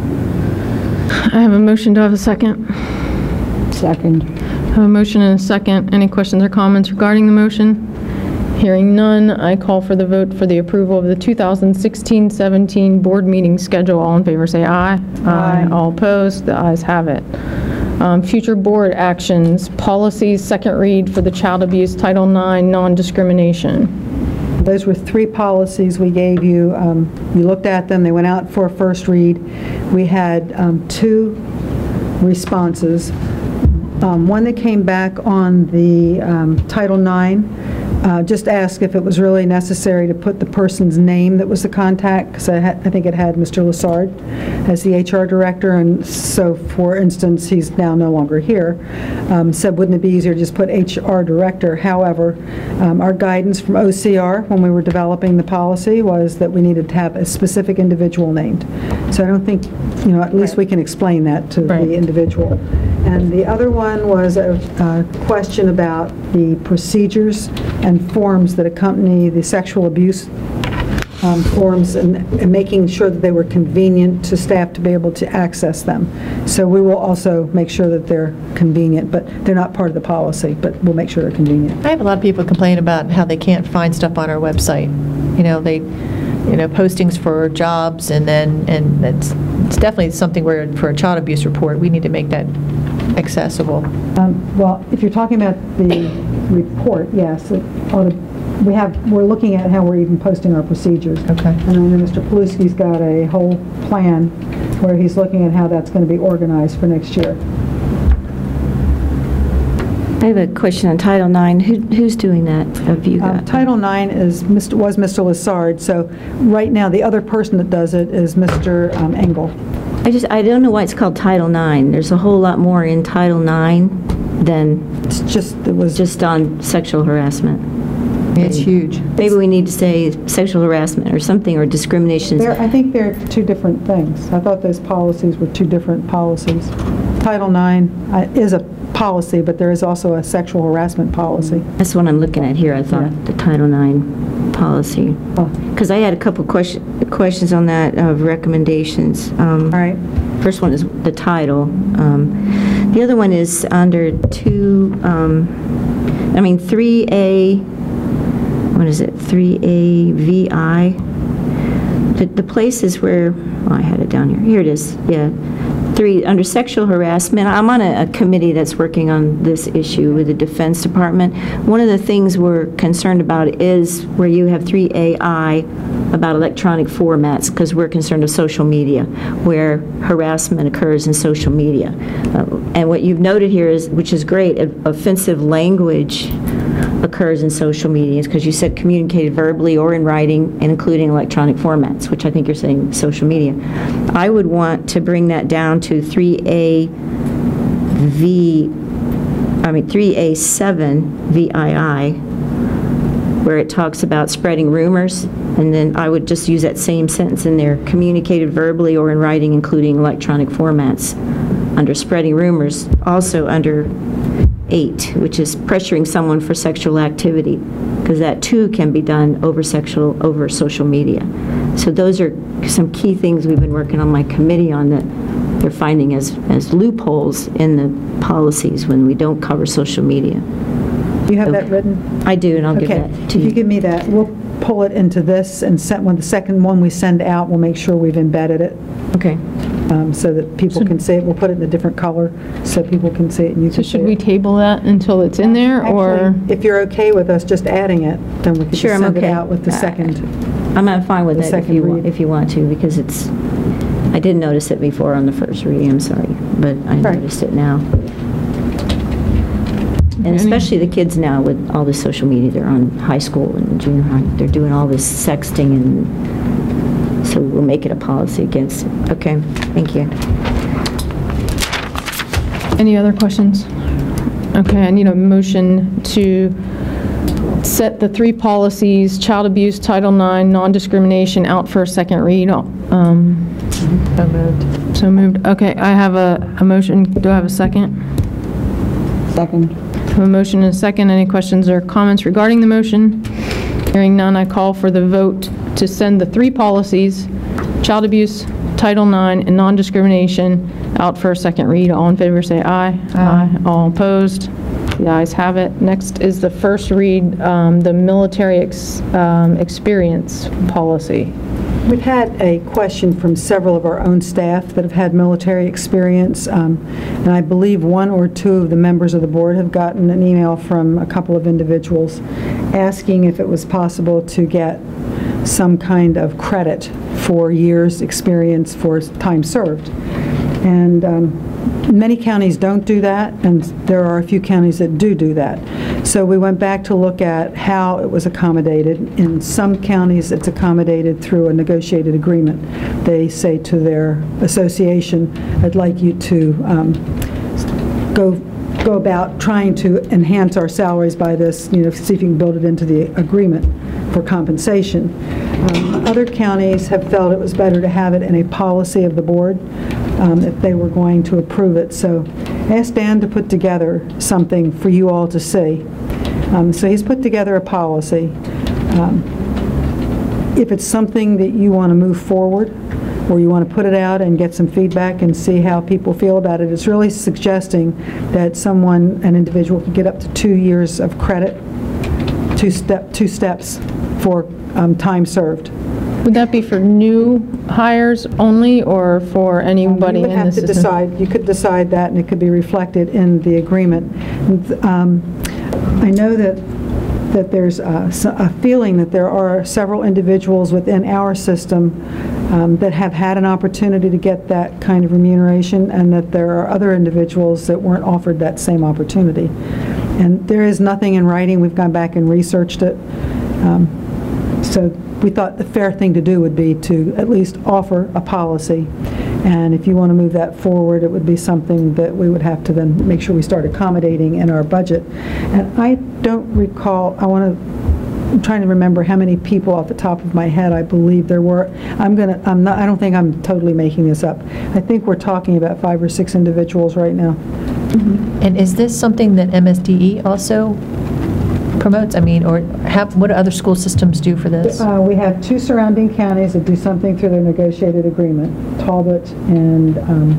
I have a motion. Do I have a second? Second. I have a motion and a second. Any questions or comments regarding the motion? Hearing none, I call for the vote for the approval of the two thousand sixteen seventeen board meeting schedule. All in favor say aye. Aye. All opposed? The ayes have it. Um, Future board actions, policies, second read for the Child Abuse Title nine non-discrimination. Those were three policies we gave you. Um, You looked at them, they went out for a first read. We had um, two responses. Um, One that came back on the um, Title nine, uh, just asked if it was really necessary to put the person's name that was the contact, because I, I think it had Mister Lassard as the H R director, and so, for instance, he's now no longer here. Um, said, wouldn't it be easier to just put H R director? However, um, our guidance from O C R when we were developing the policy was that we needed to have a specific individual named. So I don't think, you know, at least we can explain that to the individual. And the other one was a, a question about the procedures and forms that accompany the sexual abuse um, forms, and, and making sure that they were convenient to staff to be able to access them. So we will also make sure that they're convenient, but they're not part of the policy, but we'll make sure they're convenient. I have a lot of people complain about how they can't find stuff on our website. You know, they, you know, postings for jobs, and then, and it's, it's definitely something where, for a child abuse report, we need to make that accessible. Um, well, if you're talking about the report, yes, it ought to, we have, we're looking at how we're even posting our procedures. Okay. And I know Mister Paluski's got a whole plan where he's looking at how that's going to be organized for next year. I have a question on Title nine. Who, who's doing that? Have you got? Um, Title nine is, Mister was Mister Lassard, so right now the other person that does it is Mister Um, Engel. I just, I don't know why it's called Title nine. There's a whole lot more in Title nine than it's just, it was just on sexual harassment. It's huge. Maybe we need to say sexual harassment or something, or discrimination. They're, I think they're two different things. I thought those policies were two different policies. Title nine uh, is a policy, but there is also a sexual harassment policy. That's what I'm looking at here. I thought yeah. the Title nine policy. Because oh. I had a couple question, questions on that of recommendations. Um, All right. First one is the title. Um, the other one is under two, um, I mean, three A, what is it, three A V I? The, the places where, oh, I had it down here. Here it is, yeah. Three, under sexual harassment, I'm on a, a committee that's working on this issue with the Defense Department. One of the things we're concerned about is where you have three A I about electronic formats, because we're concerned with social media, where harassment occurs in social media. Uh, and what you've noted here is, which is great, offensive language occurs in social media, because you said communicated verbally or in writing, and including electronic formats, which I think you're saying social media. I would want to bring that down to three A V, I mean three A seven V I I, where it talks about spreading rumors, and then I would just use that same sentence in there, communicated verbally or in writing, including electronic formats, under spreading rumors. Also under eight, which is pressuring someone for sexual activity, because that too can be done over sexual, over social media. So those are some key things we've been working on my committee on, that they're finding as, as loopholes in the policies when we don't cover social media. You have that written? I do, and I'll okay. give that to you. you. If you give me that, we'll pull it into this, and send, when the second one we send out, we'll make sure we've embedded it. Okay. Um, so that people so, can see it. We'll put it in a different color so people can see it and you so can should see we it. table that until it's in there? Actually, or if you're okay with us just adding it, then we can sure, just send I'm okay. it out with the second. I'm not fine with that if you, want, read. if you want to, because it's, I didn't notice it before on the first reading, I'm sorry, but I right. noticed it now. And Any- especially the kids now with all this social media, they're on high school and junior high, they're doing all this sexting, and so we'll make it a policy against it. Okay, thank you. Any other questions? Okay, I need a motion to set the three policies, child abuse, Title nine, non-discrimination, out for a second read. Um, So moved. So moved. Okay, I have a, a motion. Do I have a second? Second. I have a motion and a second. Any questions or comments regarding the motion? Hearing none, I call for the vote to send the three policies, child abuse, Title nine, and non-discrimination, out for a second read. All in favor say aye. Aye. All opposed? The ayes have it. Next is the first read, um, the military ex, um, experience policy. We've had a question from several of our own staff that have had military experience, um, and I believe one or two of the members of the board have gotten an email from a couple of individuals asking if it was possible to get some kind of credit for years' experience for time served. And um, many counties don't do that, and there are a few counties that do do that. So we went back to look at how it was accommodated. In some counties, it's accommodated through a negotiated agreement. They say to their association, I'd like you to um, go go about trying to enhance our salaries by this, you know, see if you can build it into the agreement for compensation. Um, other counties have felt it was better to have it in a policy of the board um, if they were going to approve it. So I asked Dan to put together something for you all to see. Um, so he's put together a policy. Um, if it's something that you want to move forward, or you want to put it out and get some feedback and see how people feel about it, it's really suggesting that someone, an individual, could get up to two years of credit, two step, two steps for um, time served. Would that be for new hires only, or for anybody You would in the have to system? decide, you could decide that, and it could be reflected in the agreement. And, um, I know that that there's a, a feeling that there are several individuals within our system um, that have had an opportunity to get that kind of remuneration, and that there are other individuals that weren't offered that same opportunity. And there is nothing in writing. We've gone back and researched it. Um, so we thought the fair thing to do would be to at least offer a policy. And if you want to move that forward, it would be something that we would have to then make sure we start accommodating in our budget. And I don't recall, I want to, I'm trying to remember how many people off the top of my head I believe there were. I'm going to, I'm not, I don't think I'm totally making this up. I think we're talking about five or six individuals right now. Mm-hmm. And is this something that M S D E also promotes? I mean, or have, what do other school systems do for this? Uh, we have two surrounding counties that do something through their negotiated agreement, Talbot and um,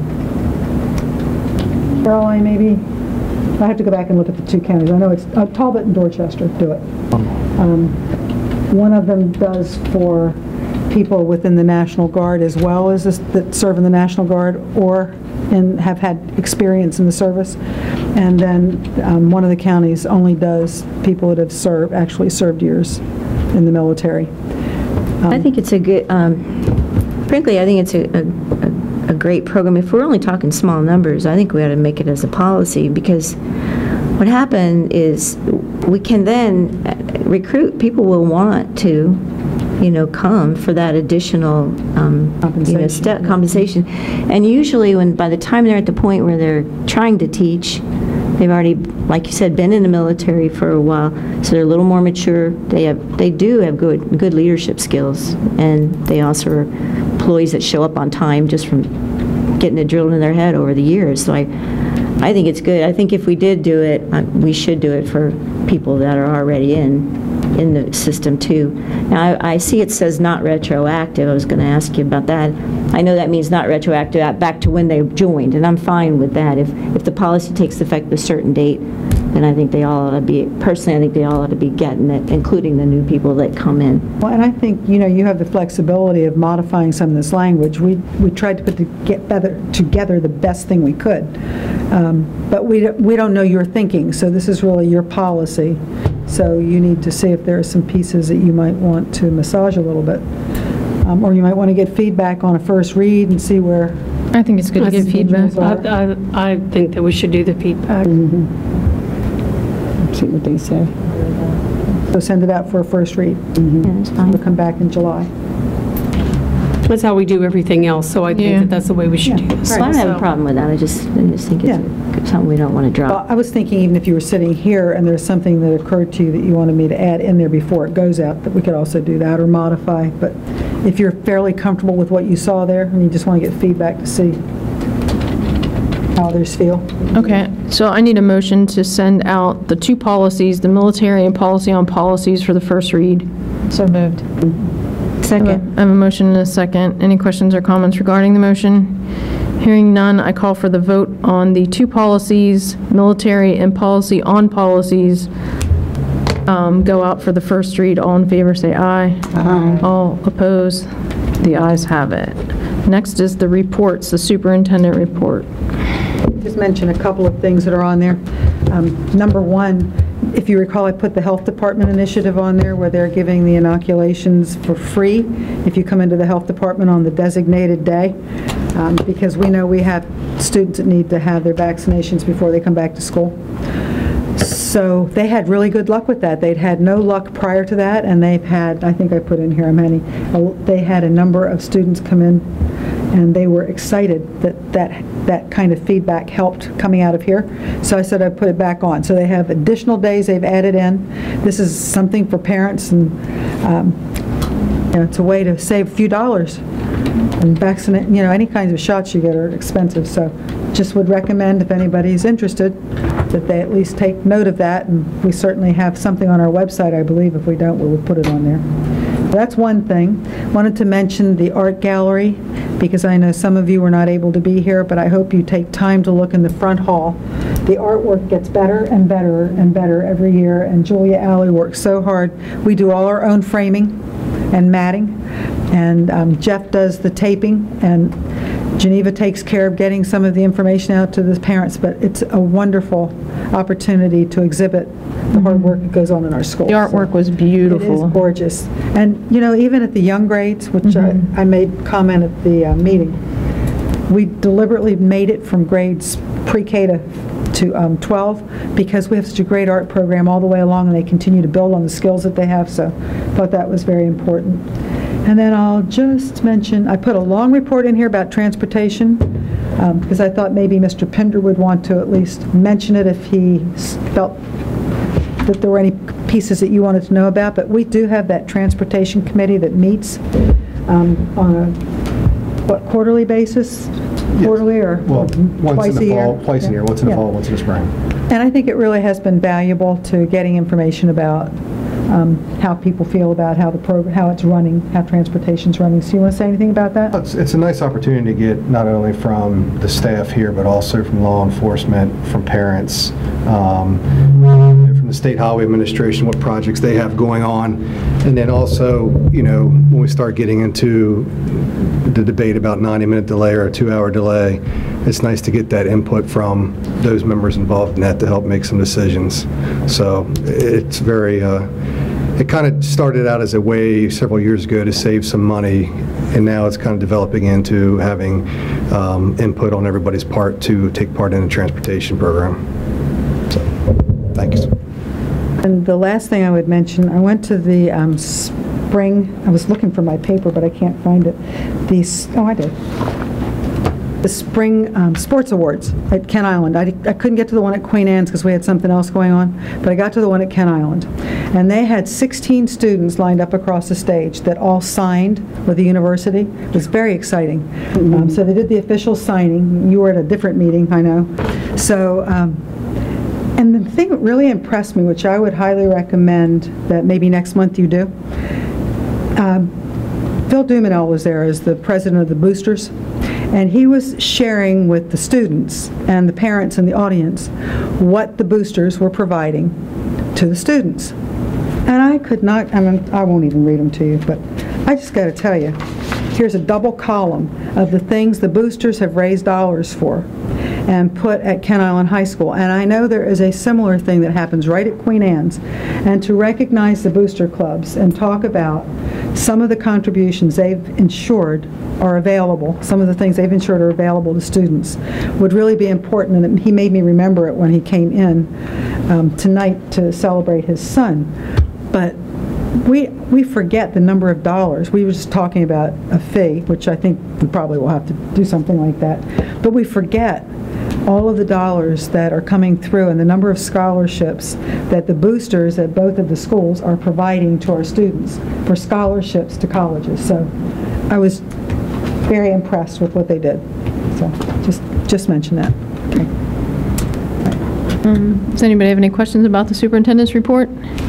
Caroline, maybe. I have to go back and look at the two counties. I know it's uh, Talbot and Dorchester do it. Um, one of them does for people within the National Guard as well as this, that serve in the National Guard or and have had experience in the service. And then um, one of the counties only does people that have served, actually served years in the military. Um, I think it's a good, um, frankly, I think it's a, a, a great program. If we're only talking small numbers, I think we ought to make it as a policy, because what happened is we can then recruit, people will want to, you know, come for that additional um, you know, step compensation. And usually when, by the time they're at the point where they're trying to teach, they've already, like you said, been in the military for a while, so they're a little more mature. They have, they do have good, good leadership skills, and they also are employees that show up on time just from getting it drilled in their head over the years. So I, I think it's good. I think if we did do it, uh, we should do it for people that are already in in the system too. Now, I, I see it says not retroactive. I was going to ask you about that. I know that means not retroactive back to when they joined, and I'm fine with that. If if the policy takes effect a certain date, then I think they all ought to be, personally, I think they all ought to be getting it, including the new people that come in. Well, and I think, you know, you have the flexibility of modifying some of this language. We we tried to put together, together the best thing we could, um, but we, we don't know your thinking, so this is really your policy. So you need to see if there are some pieces that you might want to massage a little bit. Um, or you might want to get feedback on a first read and see where... I think it's good to get feedback. I, I, I think that we should do the feedback. Mm-hmm. See what they say. So send it out for a first read. Yeah, that's fine. We'll come back in July. That's how we do everything else, so I think Yeah. that that's the way we should do this. Well, I don't have a problem with that. I just, I just think it's something we don't want to drop. Well, I was thinking even if you were sitting here and there's something that occurred to you that you wanted me to add in there before it goes out, that we could also do that or modify. But if you're fairly comfortable with what you saw there and you just want to get feedback to see how others feel. Okay, so I need a motion to send out the two policies, the military and policy on policies for the first read. So moved. Second. I have a motion and a second. Any questions or comments regarding the motion? Hearing none, I call for the vote on the two policies, military and policy on policies, um, go out for the first read. All in favor, say aye. Aye. All opposed? The ayes have it. Next is the reports, the superintendent report. Just mention a couple of things that are on there. Um, number one, if you recall, I put the health department initiative on there where they're giving the inoculations for free if you come into the health department on the designated day, um, because we know we have students that need to have their vaccinations before they come back to school. So they had really good luck with that. They'd had no luck prior to that, and they've had, I think I put in here how many, they had a number of students come in and they were excited that that, that kind of feedback helped coming out of here. So I said I'd put it back on. So they have additional days they've added in. This is something for parents, and um, you know, it's a way to save a few dollars. And vaccinate, you know, any kinds of shots you get are expensive. So just would recommend, if anybody's interested, that they at least take note of that. And we certainly have something on our website, I believe. If we don't, we'll put it on there. That's one thing. Wanted to mention the art gallery, because I know some of you were not able to be here, but I hope you take time to look in the front hall. The artwork gets better and better and better every year, and Julia Alley works so hard. We do all our own framing and matting, and um, Jeff does the taping, and Geneva takes care of getting some of the information out to the parents, but it's a wonderful opportunity to exhibit the hard work that goes on in our school. The artwork was beautiful. It is gorgeous. And, you know, even at the young grades, which mm-hmm. I, I made comment at the uh, meeting, we deliberately made it from grades pre-K to, to um, twelve because we have such a great art program all the way along, and they continue to build on the skills that they have, so I thought that was very important. And then I'll just mention, I put a long report in here about transportation, um, because I thought maybe Mister Pinder would want to at least mention it if he felt that there were any pieces that you wanted to know about. But we do have that transportation committee that meets um, on a, what, quarterly basis? Yes. Quarterly or well, once twice in the a year? fall, twice yeah. a year, once in the yeah. fall, once in the spring. And I think it really has been valuable to getting information about Um, how people feel about how the program, how it's running, how transportation's running. So you want to say anything about that? It's, it's a nice opportunity to get not only from the staff here, but also from law enforcement, from parents, um, from the State Highway Administration, what projects they have going on, and then also, you know, when we start getting into the debate about ninety minute delay or a two hour delay, it's nice to get that input from those members involved in that to help make some decisions. So it's very, uh, it kind of started out as a way several years ago to save some money, and now it's kind of developing into having um, input on everybody's part to take part in the transportation program. So, thank you. And the last thing I would mention, I went to the um, spring, I was looking for my paper, but I can't find it. These, oh, I did. The Spring um, Sports Awards at Kent Island. I, I couldn't get to the one at Queen Anne's because we had something else going on, but I got to the one at Kent Island. And they had sixteen students lined up across the stage that all signed with the university. It was very exciting. Mm-hmm. um, so they did the official signing. You were at a different meeting, I know. So, um, and the thing that really impressed me, which I would highly recommend that maybe next month you do, um, Phil Dumanel was there as the president of the boosters. And he was sharing with the students and the parents and the audience what the boosters were providing to the students. And I could not, I mean, I won't even read them to you, but I just got to tell you, here's a double column of the things the boosters have raised dollars for and put at Kent Island High School. And I know there is a similar thing that happens right at Queen Anne's. And to recognize the booster clubs and talk about some of the contributions they've ensured are available, some of the things they've ensured are available to students, would really be important. And he made me remember it when he came in um, tonight to celebrate his son. But we we forget the number of dollars. We were just talking about a fee, which I think we probably will have to do something like that. But we forget all of the dollars that are coming through and the number of scholarships that the boosters at both of the schools are providing to our students for scholarships to colleges. So I was very impressed with what they did. So just just mention that. Okay. Um, does anybody have any questions about the superintendent's report?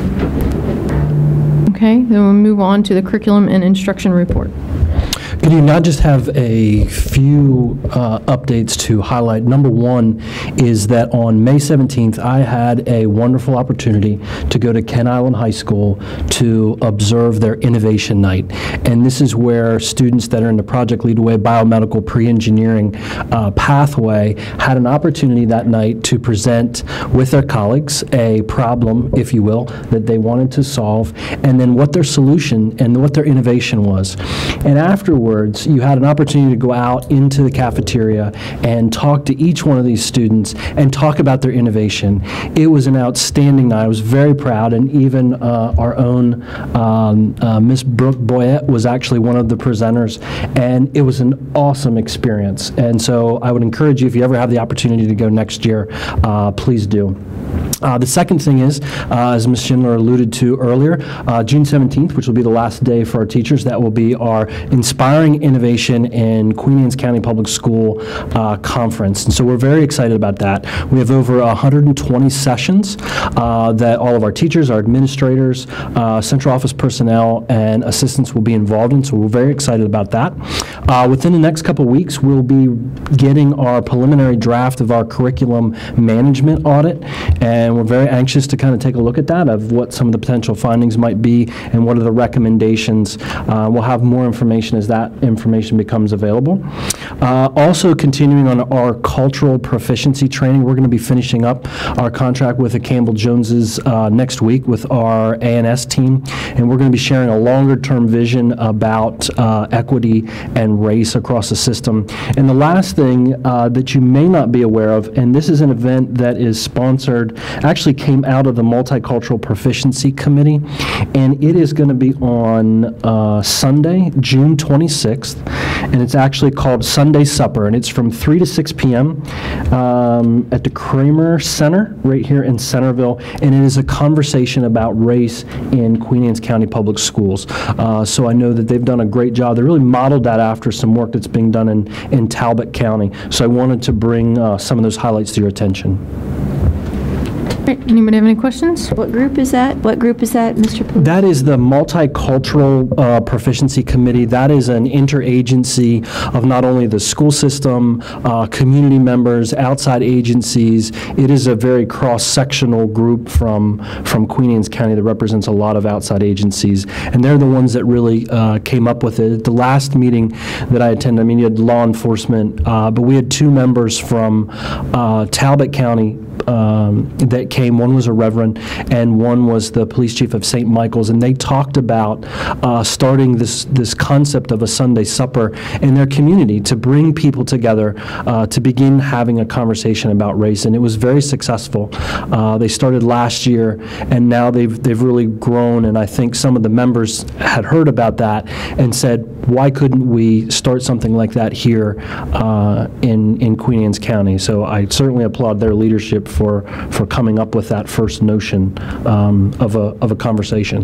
Okay, then we'll move on to the curriculum and instruction report. Good evening. I just have a few uh, updates to highlight. Number one is that on May seventeenth, I had a wonderful opportunity to go to Kent Island High School to observe their Innovation Night. And this is where students that are in the Project Leadway Biomedical Pre-Engineering uh, pathway had an opportunity that night to present with their colleagues a problem, if you will, that they wanted to solve, and then what their solution and what their innovation was. And afterwards, you had an opportunity to go out into the cafeteria and talk to each one of these students and talk about their innovation. It was an outstanding night. I was very proud, and even uh, our own um, uh, Miss Brooke Boyette was actually one of the presenters, and it was an awesome experience. And so I would encourage you, if you ever have the opportunity to go next year, uh, please do. Uh, the second thing is, uh, as Miz Schindler alluded to earlier, uh, June seventeenth, which will be the last day for our teachers, that will be our Inspiring Innovation in Queen Anne's County Public School uh, Conference. And so we're very excited about that. We have over one hundred twenty sessions uh, that all of our teachers, our administrators, uh, central office personnel, and assistants will be involved in, so we're very excited about that. Uh, within the next couple weeks, we'll be getting our preliminary draft of our curriculum management audit, and we're very anxious to kind of take a look at that, of what some of the potential findings might be and what are the recommendations. Uh, we'll have more information as that information becomes available. Uh, also continuing on our cultural proficiency training, we're going to be finishing up our contract with the Campbell Joneses uh, next week with our A N S team, and we're going to be sharing a longer term vision about uh, equity and race across the system. And the last thing uh, that you may not be aware of, and this is an event that is sponsored, actually came out of the Multicultural Proficiency Committee, and it is going to be on uh, Sunday, June twenty-sixth, and it's actually called Sunday Supper, and it's from three to six p m Um, at the Kramer Center right here in Centerville, and it is a conversation about race in Queen Anne's County Public Schools. Uh, so I know that they've done a great job. They really modeled that after some work that's being done in, in Talbot County. So I wanted to bring uh, some of those highlights to your attention. Right. Anybody have any questions? What group is that? What group is that, Mister Pooh? That is the Multicultural uh, Proficiency Committee. That is an interagency of not only the school system, uh, community members, outside agencies. It is a very cross-sectional group from, from Queen Anne's County that represents a lot of outside agencies, and they're the ones that really uh, came up with it. At the last meeting that I attended, I mean, you had law enforcement, uh, but we had two members from uh, Talbot County Um, that came. One was a reverend, and one was the police chief of Saint Michael's, and they talked about uh, starting this this concept of a Sunday supper in their community to bring people together uh, to begin having a conversation about race, and it was very successful. Uh, they started last year, and now they've they've really grown, and I think some of the members had heard about that and said, why couldn't we start something like that here uh, in in Queen Anne's County? So I certainly applaud their leadership for for coming up with that first notion um, of a of a conversation.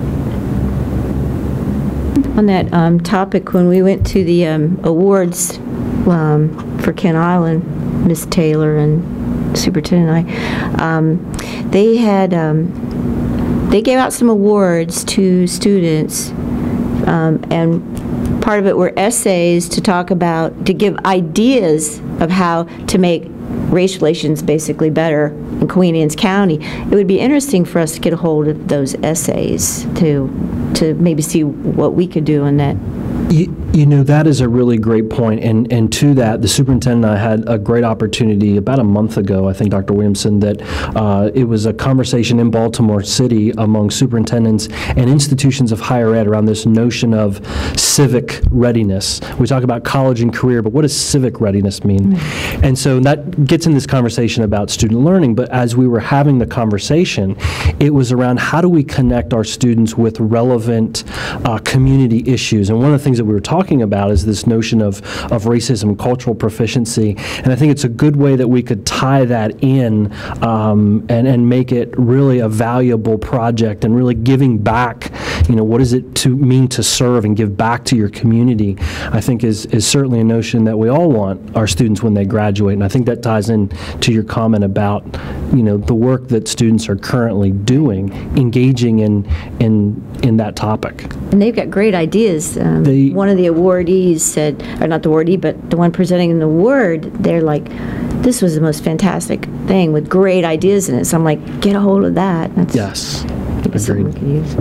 On that um, topic, when we went to the um, awards um, for Kent Island, Miss Taylor and Superintendent and I, um, they had um, they gave out some awards to students, um, and part of it were essays to talk about, to give ideas of how to make race relations basically better in Queen Anne's County. It would be interesting for us to get a hold of those essays to to maybe see what we could do in that. You know, that is a really great point. And, and to that, the superintendent and I had a great opportunity about a month ago, I think, Doctor Williamson, that uh, it was a conversation in Baltimore City among superintendents and institutions of higher ed around this notion of civic readiness. We talk about college and career, but what does civic readiness mean? Mm-hmm. And so that gets in this conversation about student learning, but as we were having the conversation, it was around how do we connect our students with relevant uh, community issues. And one of the things that we were talking about is this notion of, of racism, cultural proficiency, and I think it's a good way that we could tie that in um, and, and make it really a valuable project and really giving back, you know, what does it to mean to serve and give back to your community, I think is, is certainly a notion that we all want our students when they graduate, and I think that ties in to your comment about, you know, the work that students are currently doing, engaging in, in, in that topic. And they've got great ideas. Um, they, one of the awardees said, or not the awardee, but the one presenting the award, they're like, this was the most fantastic thing with great ideas in it. So I'm like, get a hold of that. That's yes, maybe something we could use.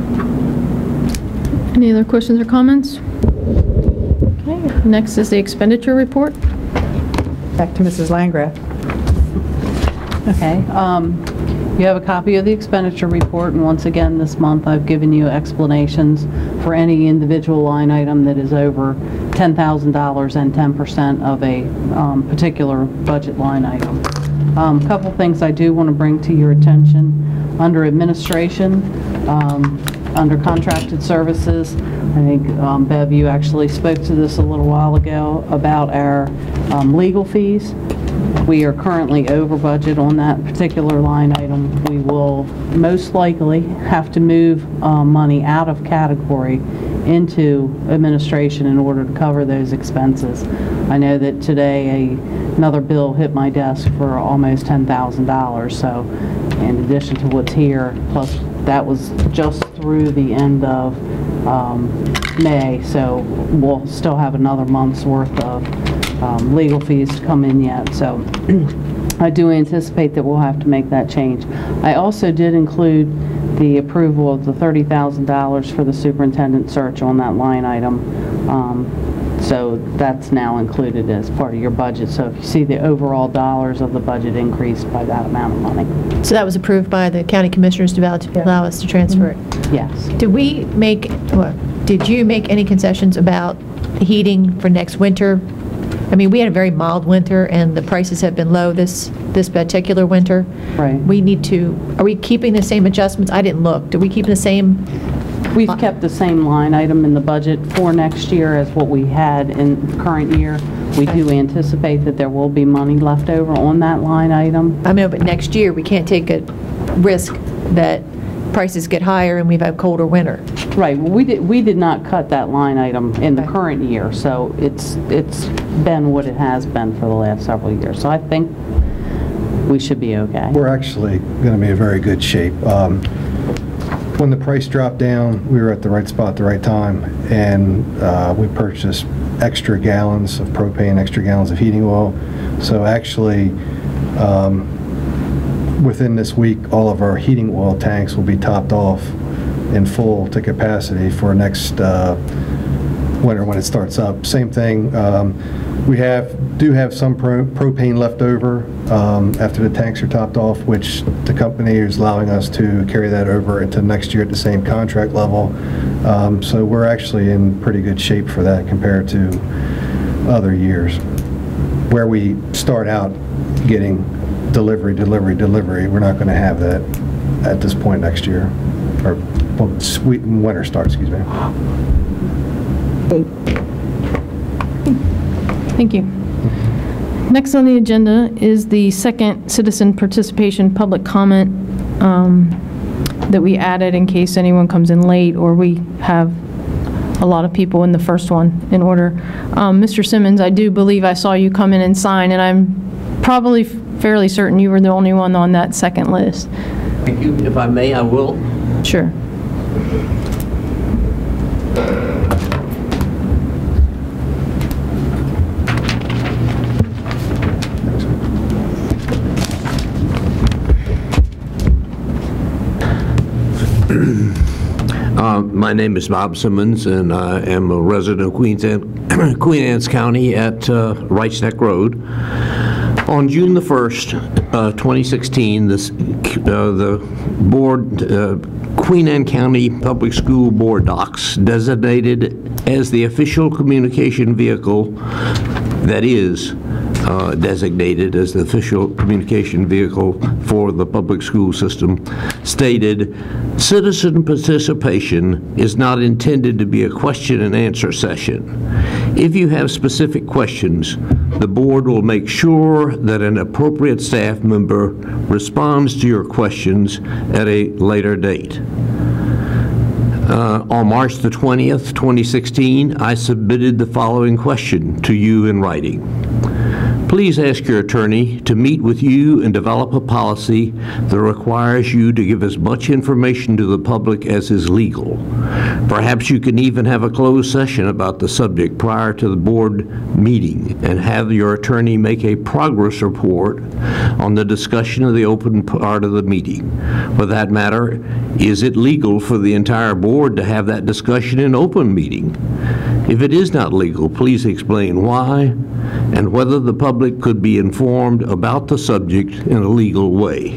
Any other questions or comments? Okay. Next is the expenditure report. Back to Missus Landgraf. Okay. Um, You have a copy of the expenditure report, and once again this month I've given you explanations for any individual line item that is over ten thousand dollars and ten percent of a um, particular budget line item. A um, couple things I do want to bring to your attention. Under administration, um, under contracted services, I think um, Bev, you actually spoke to this a little while ago about our um, legal fees. We are currently over budget on that particular line item. We will most likely have to move uh, money out of category into administration in order to cover those expenses. I know that today a, another bill hit my desk for almost ten thousand dollars, so in addition to what's here, plus that was just through the end of um, May, so we'll still have another month's worth of Um, legal fees to come in yet, so I do anticipate that we'll have to make that change. I also did include the approval of the thirty thousand dollars for the superintendent search on that line item, um, so that's now included as part of your budget. So if you see the overall dollars of the budget increased by that amount of money. So that was approved by the county commissioners to allow, to allow us to transfer mm-hmm. it? Yes. Did we make, well, did you make any concessions about the heating for next winter? I mean, we had a very mild winter, and the prices have been low this this particular winter. Right. We need to, are we keeping the same adjustments? I didn't look. Do we keep the same? We've kept the same line item in the budget for next year as what we had in the current year. We do anticipate that there will be money left over on that line item. I know, but next year, we can't take a risk that prices get higher and we've had colder winter. Right. Well, we did we did not cut that line item in the current year, so it's it's been what it has been for the last several years. So I think we should be okay. We're actually going to be in very good shape. Um, when the price dropped down, we were at the right spot at the right time, and uh, we purchased extra gallons of propane, extra gallons of heating oil. So actually, um, within this week, all of our heating oil tanks will be topped off in full to capacity for next uh, winter when it starts up. Same thing, um, we have do have some pro propane left over um, after the tanks are topped off, which the company is allowing us to carry that over into next year at the same contract level. Um, so we're actually in pretty good shape for that compared to other years, where we start out getting delivery, delivery, delivery. We're not going to have that at this point next year, or well, sweet winter starts, excuse me. Thank you. Next on the agenda is the second citizen participation public comment um, that we added in case anyone comes in late or we have a lot of people in the first one in order. Um, Mister Simmons, I do believe I saw you come in and sign, and I'm probably fairly certain you were the only one on that second list. Thank you. If I may, I will. Sure. Uh, my name is Bob Simmons, and I am a resident of Queens Anne, Queen Anne's County at uh, Wrights Neck Road. On June the first, uh, twenty sixteen, this, uh, the board, uh, Queen Anne County Public School Board docs designated as the official communication vehicle that is uh, designated as the official communication vehicle for the public school system stated, citizen participation is not intended to be a question and answer session. If you have specific questions, the board will make sure that an appropriate staff member responds to your questions at a later date. Uh, on March the twentieth, twenty sixteen, I submitted the following question to you in writing. Please ask your attorney to meet with you and develop a policy that requires you to give as much information to the public as is legal. Perhaps you can even have a closed session about the subject prior to the board meeting and have your attorney make a progress report on the discussion of the open part of the meeting. For that matter, is it legal for the entire board to have that discussion in open meeting? If it is not legal, please explain why and whether the public could be informed about the subject in a legal way.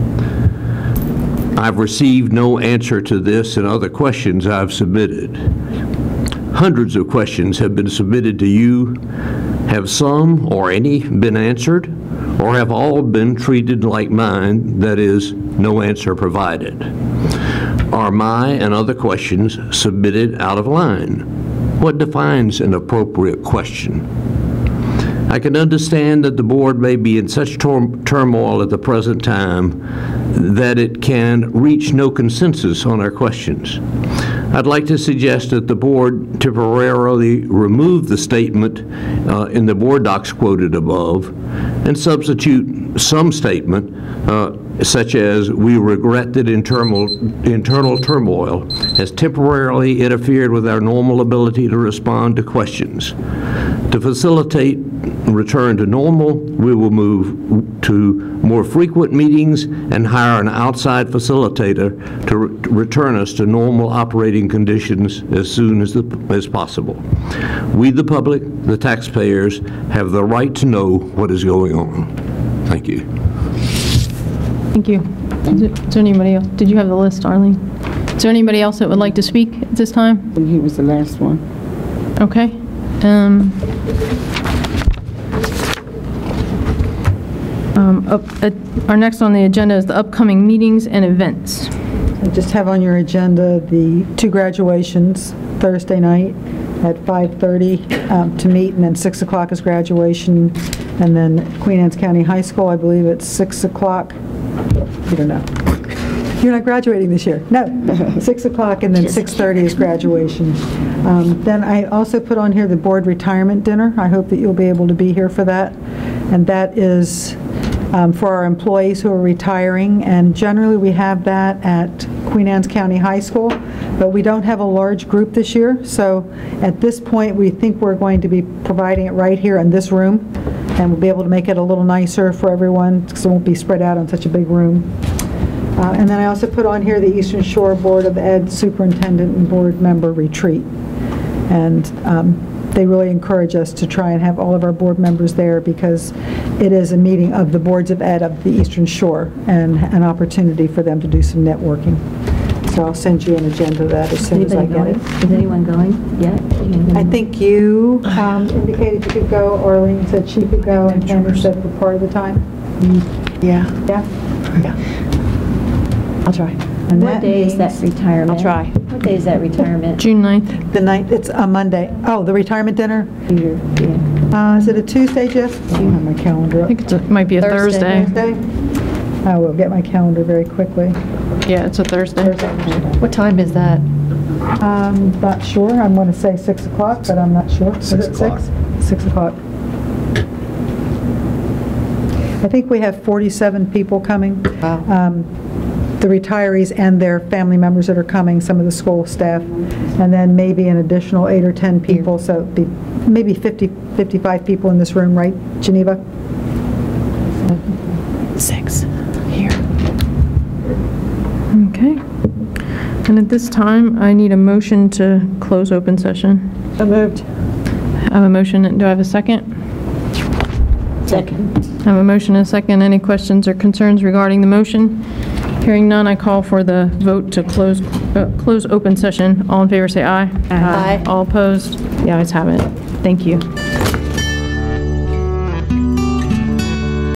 I've received no answer to this and other questions I've submitted. Hundreds of questions have been submitted to you. Have some or any been answered, or have all been treated like mine, that is, no answer provided? Are my and other questions submitted out of line? What defines an appropriate question? I can understand that the board may be in such turmoil at the present time that it can reach no consensus on our questions. I'd like to suggest that the board temporarily remove the statement uh, in the board docs quoted above and substitute some statement uh, such as, we regret that internal, internal turmoil has temporarily interfered with our normal ability to respond to questions. To facilitate return to normal, we will move to more frequent meetings and hire an outside facilitator to re return us to normal operating conditions as soon as, the, as possible. We, the public, the taxpayers, have the right to know what is going on. Thank you. Thank you. Is, it, is there anybody else? Did you have the list, Arlene? Is there anybody else that would like to speak at this time? He was the last one. Okay. Um, um, up, at, our next on the agenda is the upcoming meetings and events. I just have on your agenda the two graduations Thursday night at five thirty um, to meet, and then six o'clock is graduation, and then Queen Anne's County High School, I believe it's six o'clock. You don't know. You're not graduating this year. No, six o'clock, and then six thirty is graduation. Um, then I also put on here the board retirement dinner. I hope that you'll be able to be here for that. And that is um, for our employees who are retiring. And generally we have that at Queen Anne's County High School, but we don't have a large group this year. So at this point, we think we're going to be providing it right here in this room, and we'll be able to make it a little nicer for everyone, because it won't be spread out on such a big room. Uh, and then I also put on here the Eastern Shore Board of Ed Superintendent and Board Member Retreat. And um, they really encourage us to try and have all of our board members there, because it is a meeting of the boards of ed of the Eastern Shore and an opportunity for them to do some networking. So I'll send you an agenda of that as soon as I get it. Is anyone going yet? I think you um, indicated you could go. Arlene said she could go, and Tammy said for part of the time. Yeah. Yeah? Yeah. I'll try. And what day is that retirement? I'll try. What day is that retirement? June ninth. The ninth, it's a Monday. Oh, the retirement dinner? Yeah. Uh, is it a Tuesday, Jeff? I don't have my calendar up. I think it's a, it might be a Thursday. Thursday? I will get my calendar very quickly. Yeah, it's a Thursday. Thursday. What time is that? I'm not sure. I'm going to say six o'clock, but I'm not sure. Six is it o'clock. six? Six o'clock. I think we have forty-seven people coming. Wow. Um, the retirees and their family members that are coming, some of the school staff, and then maybe an additional eight or ten people, so it'd be maybe fifty, fifty-five people in this room, right, Geneva? Six. Here. Okay. And at this time, I need a motion to close open session. So moved. I have a motion. Do I have a second? Second. I have a motion and a second. Any questions or concerns regarding the motion? Hearing none, I call for the vote to close, uh, close open session. All in favor, say aye. Aye. All opposed? The ayes have it. Thank you.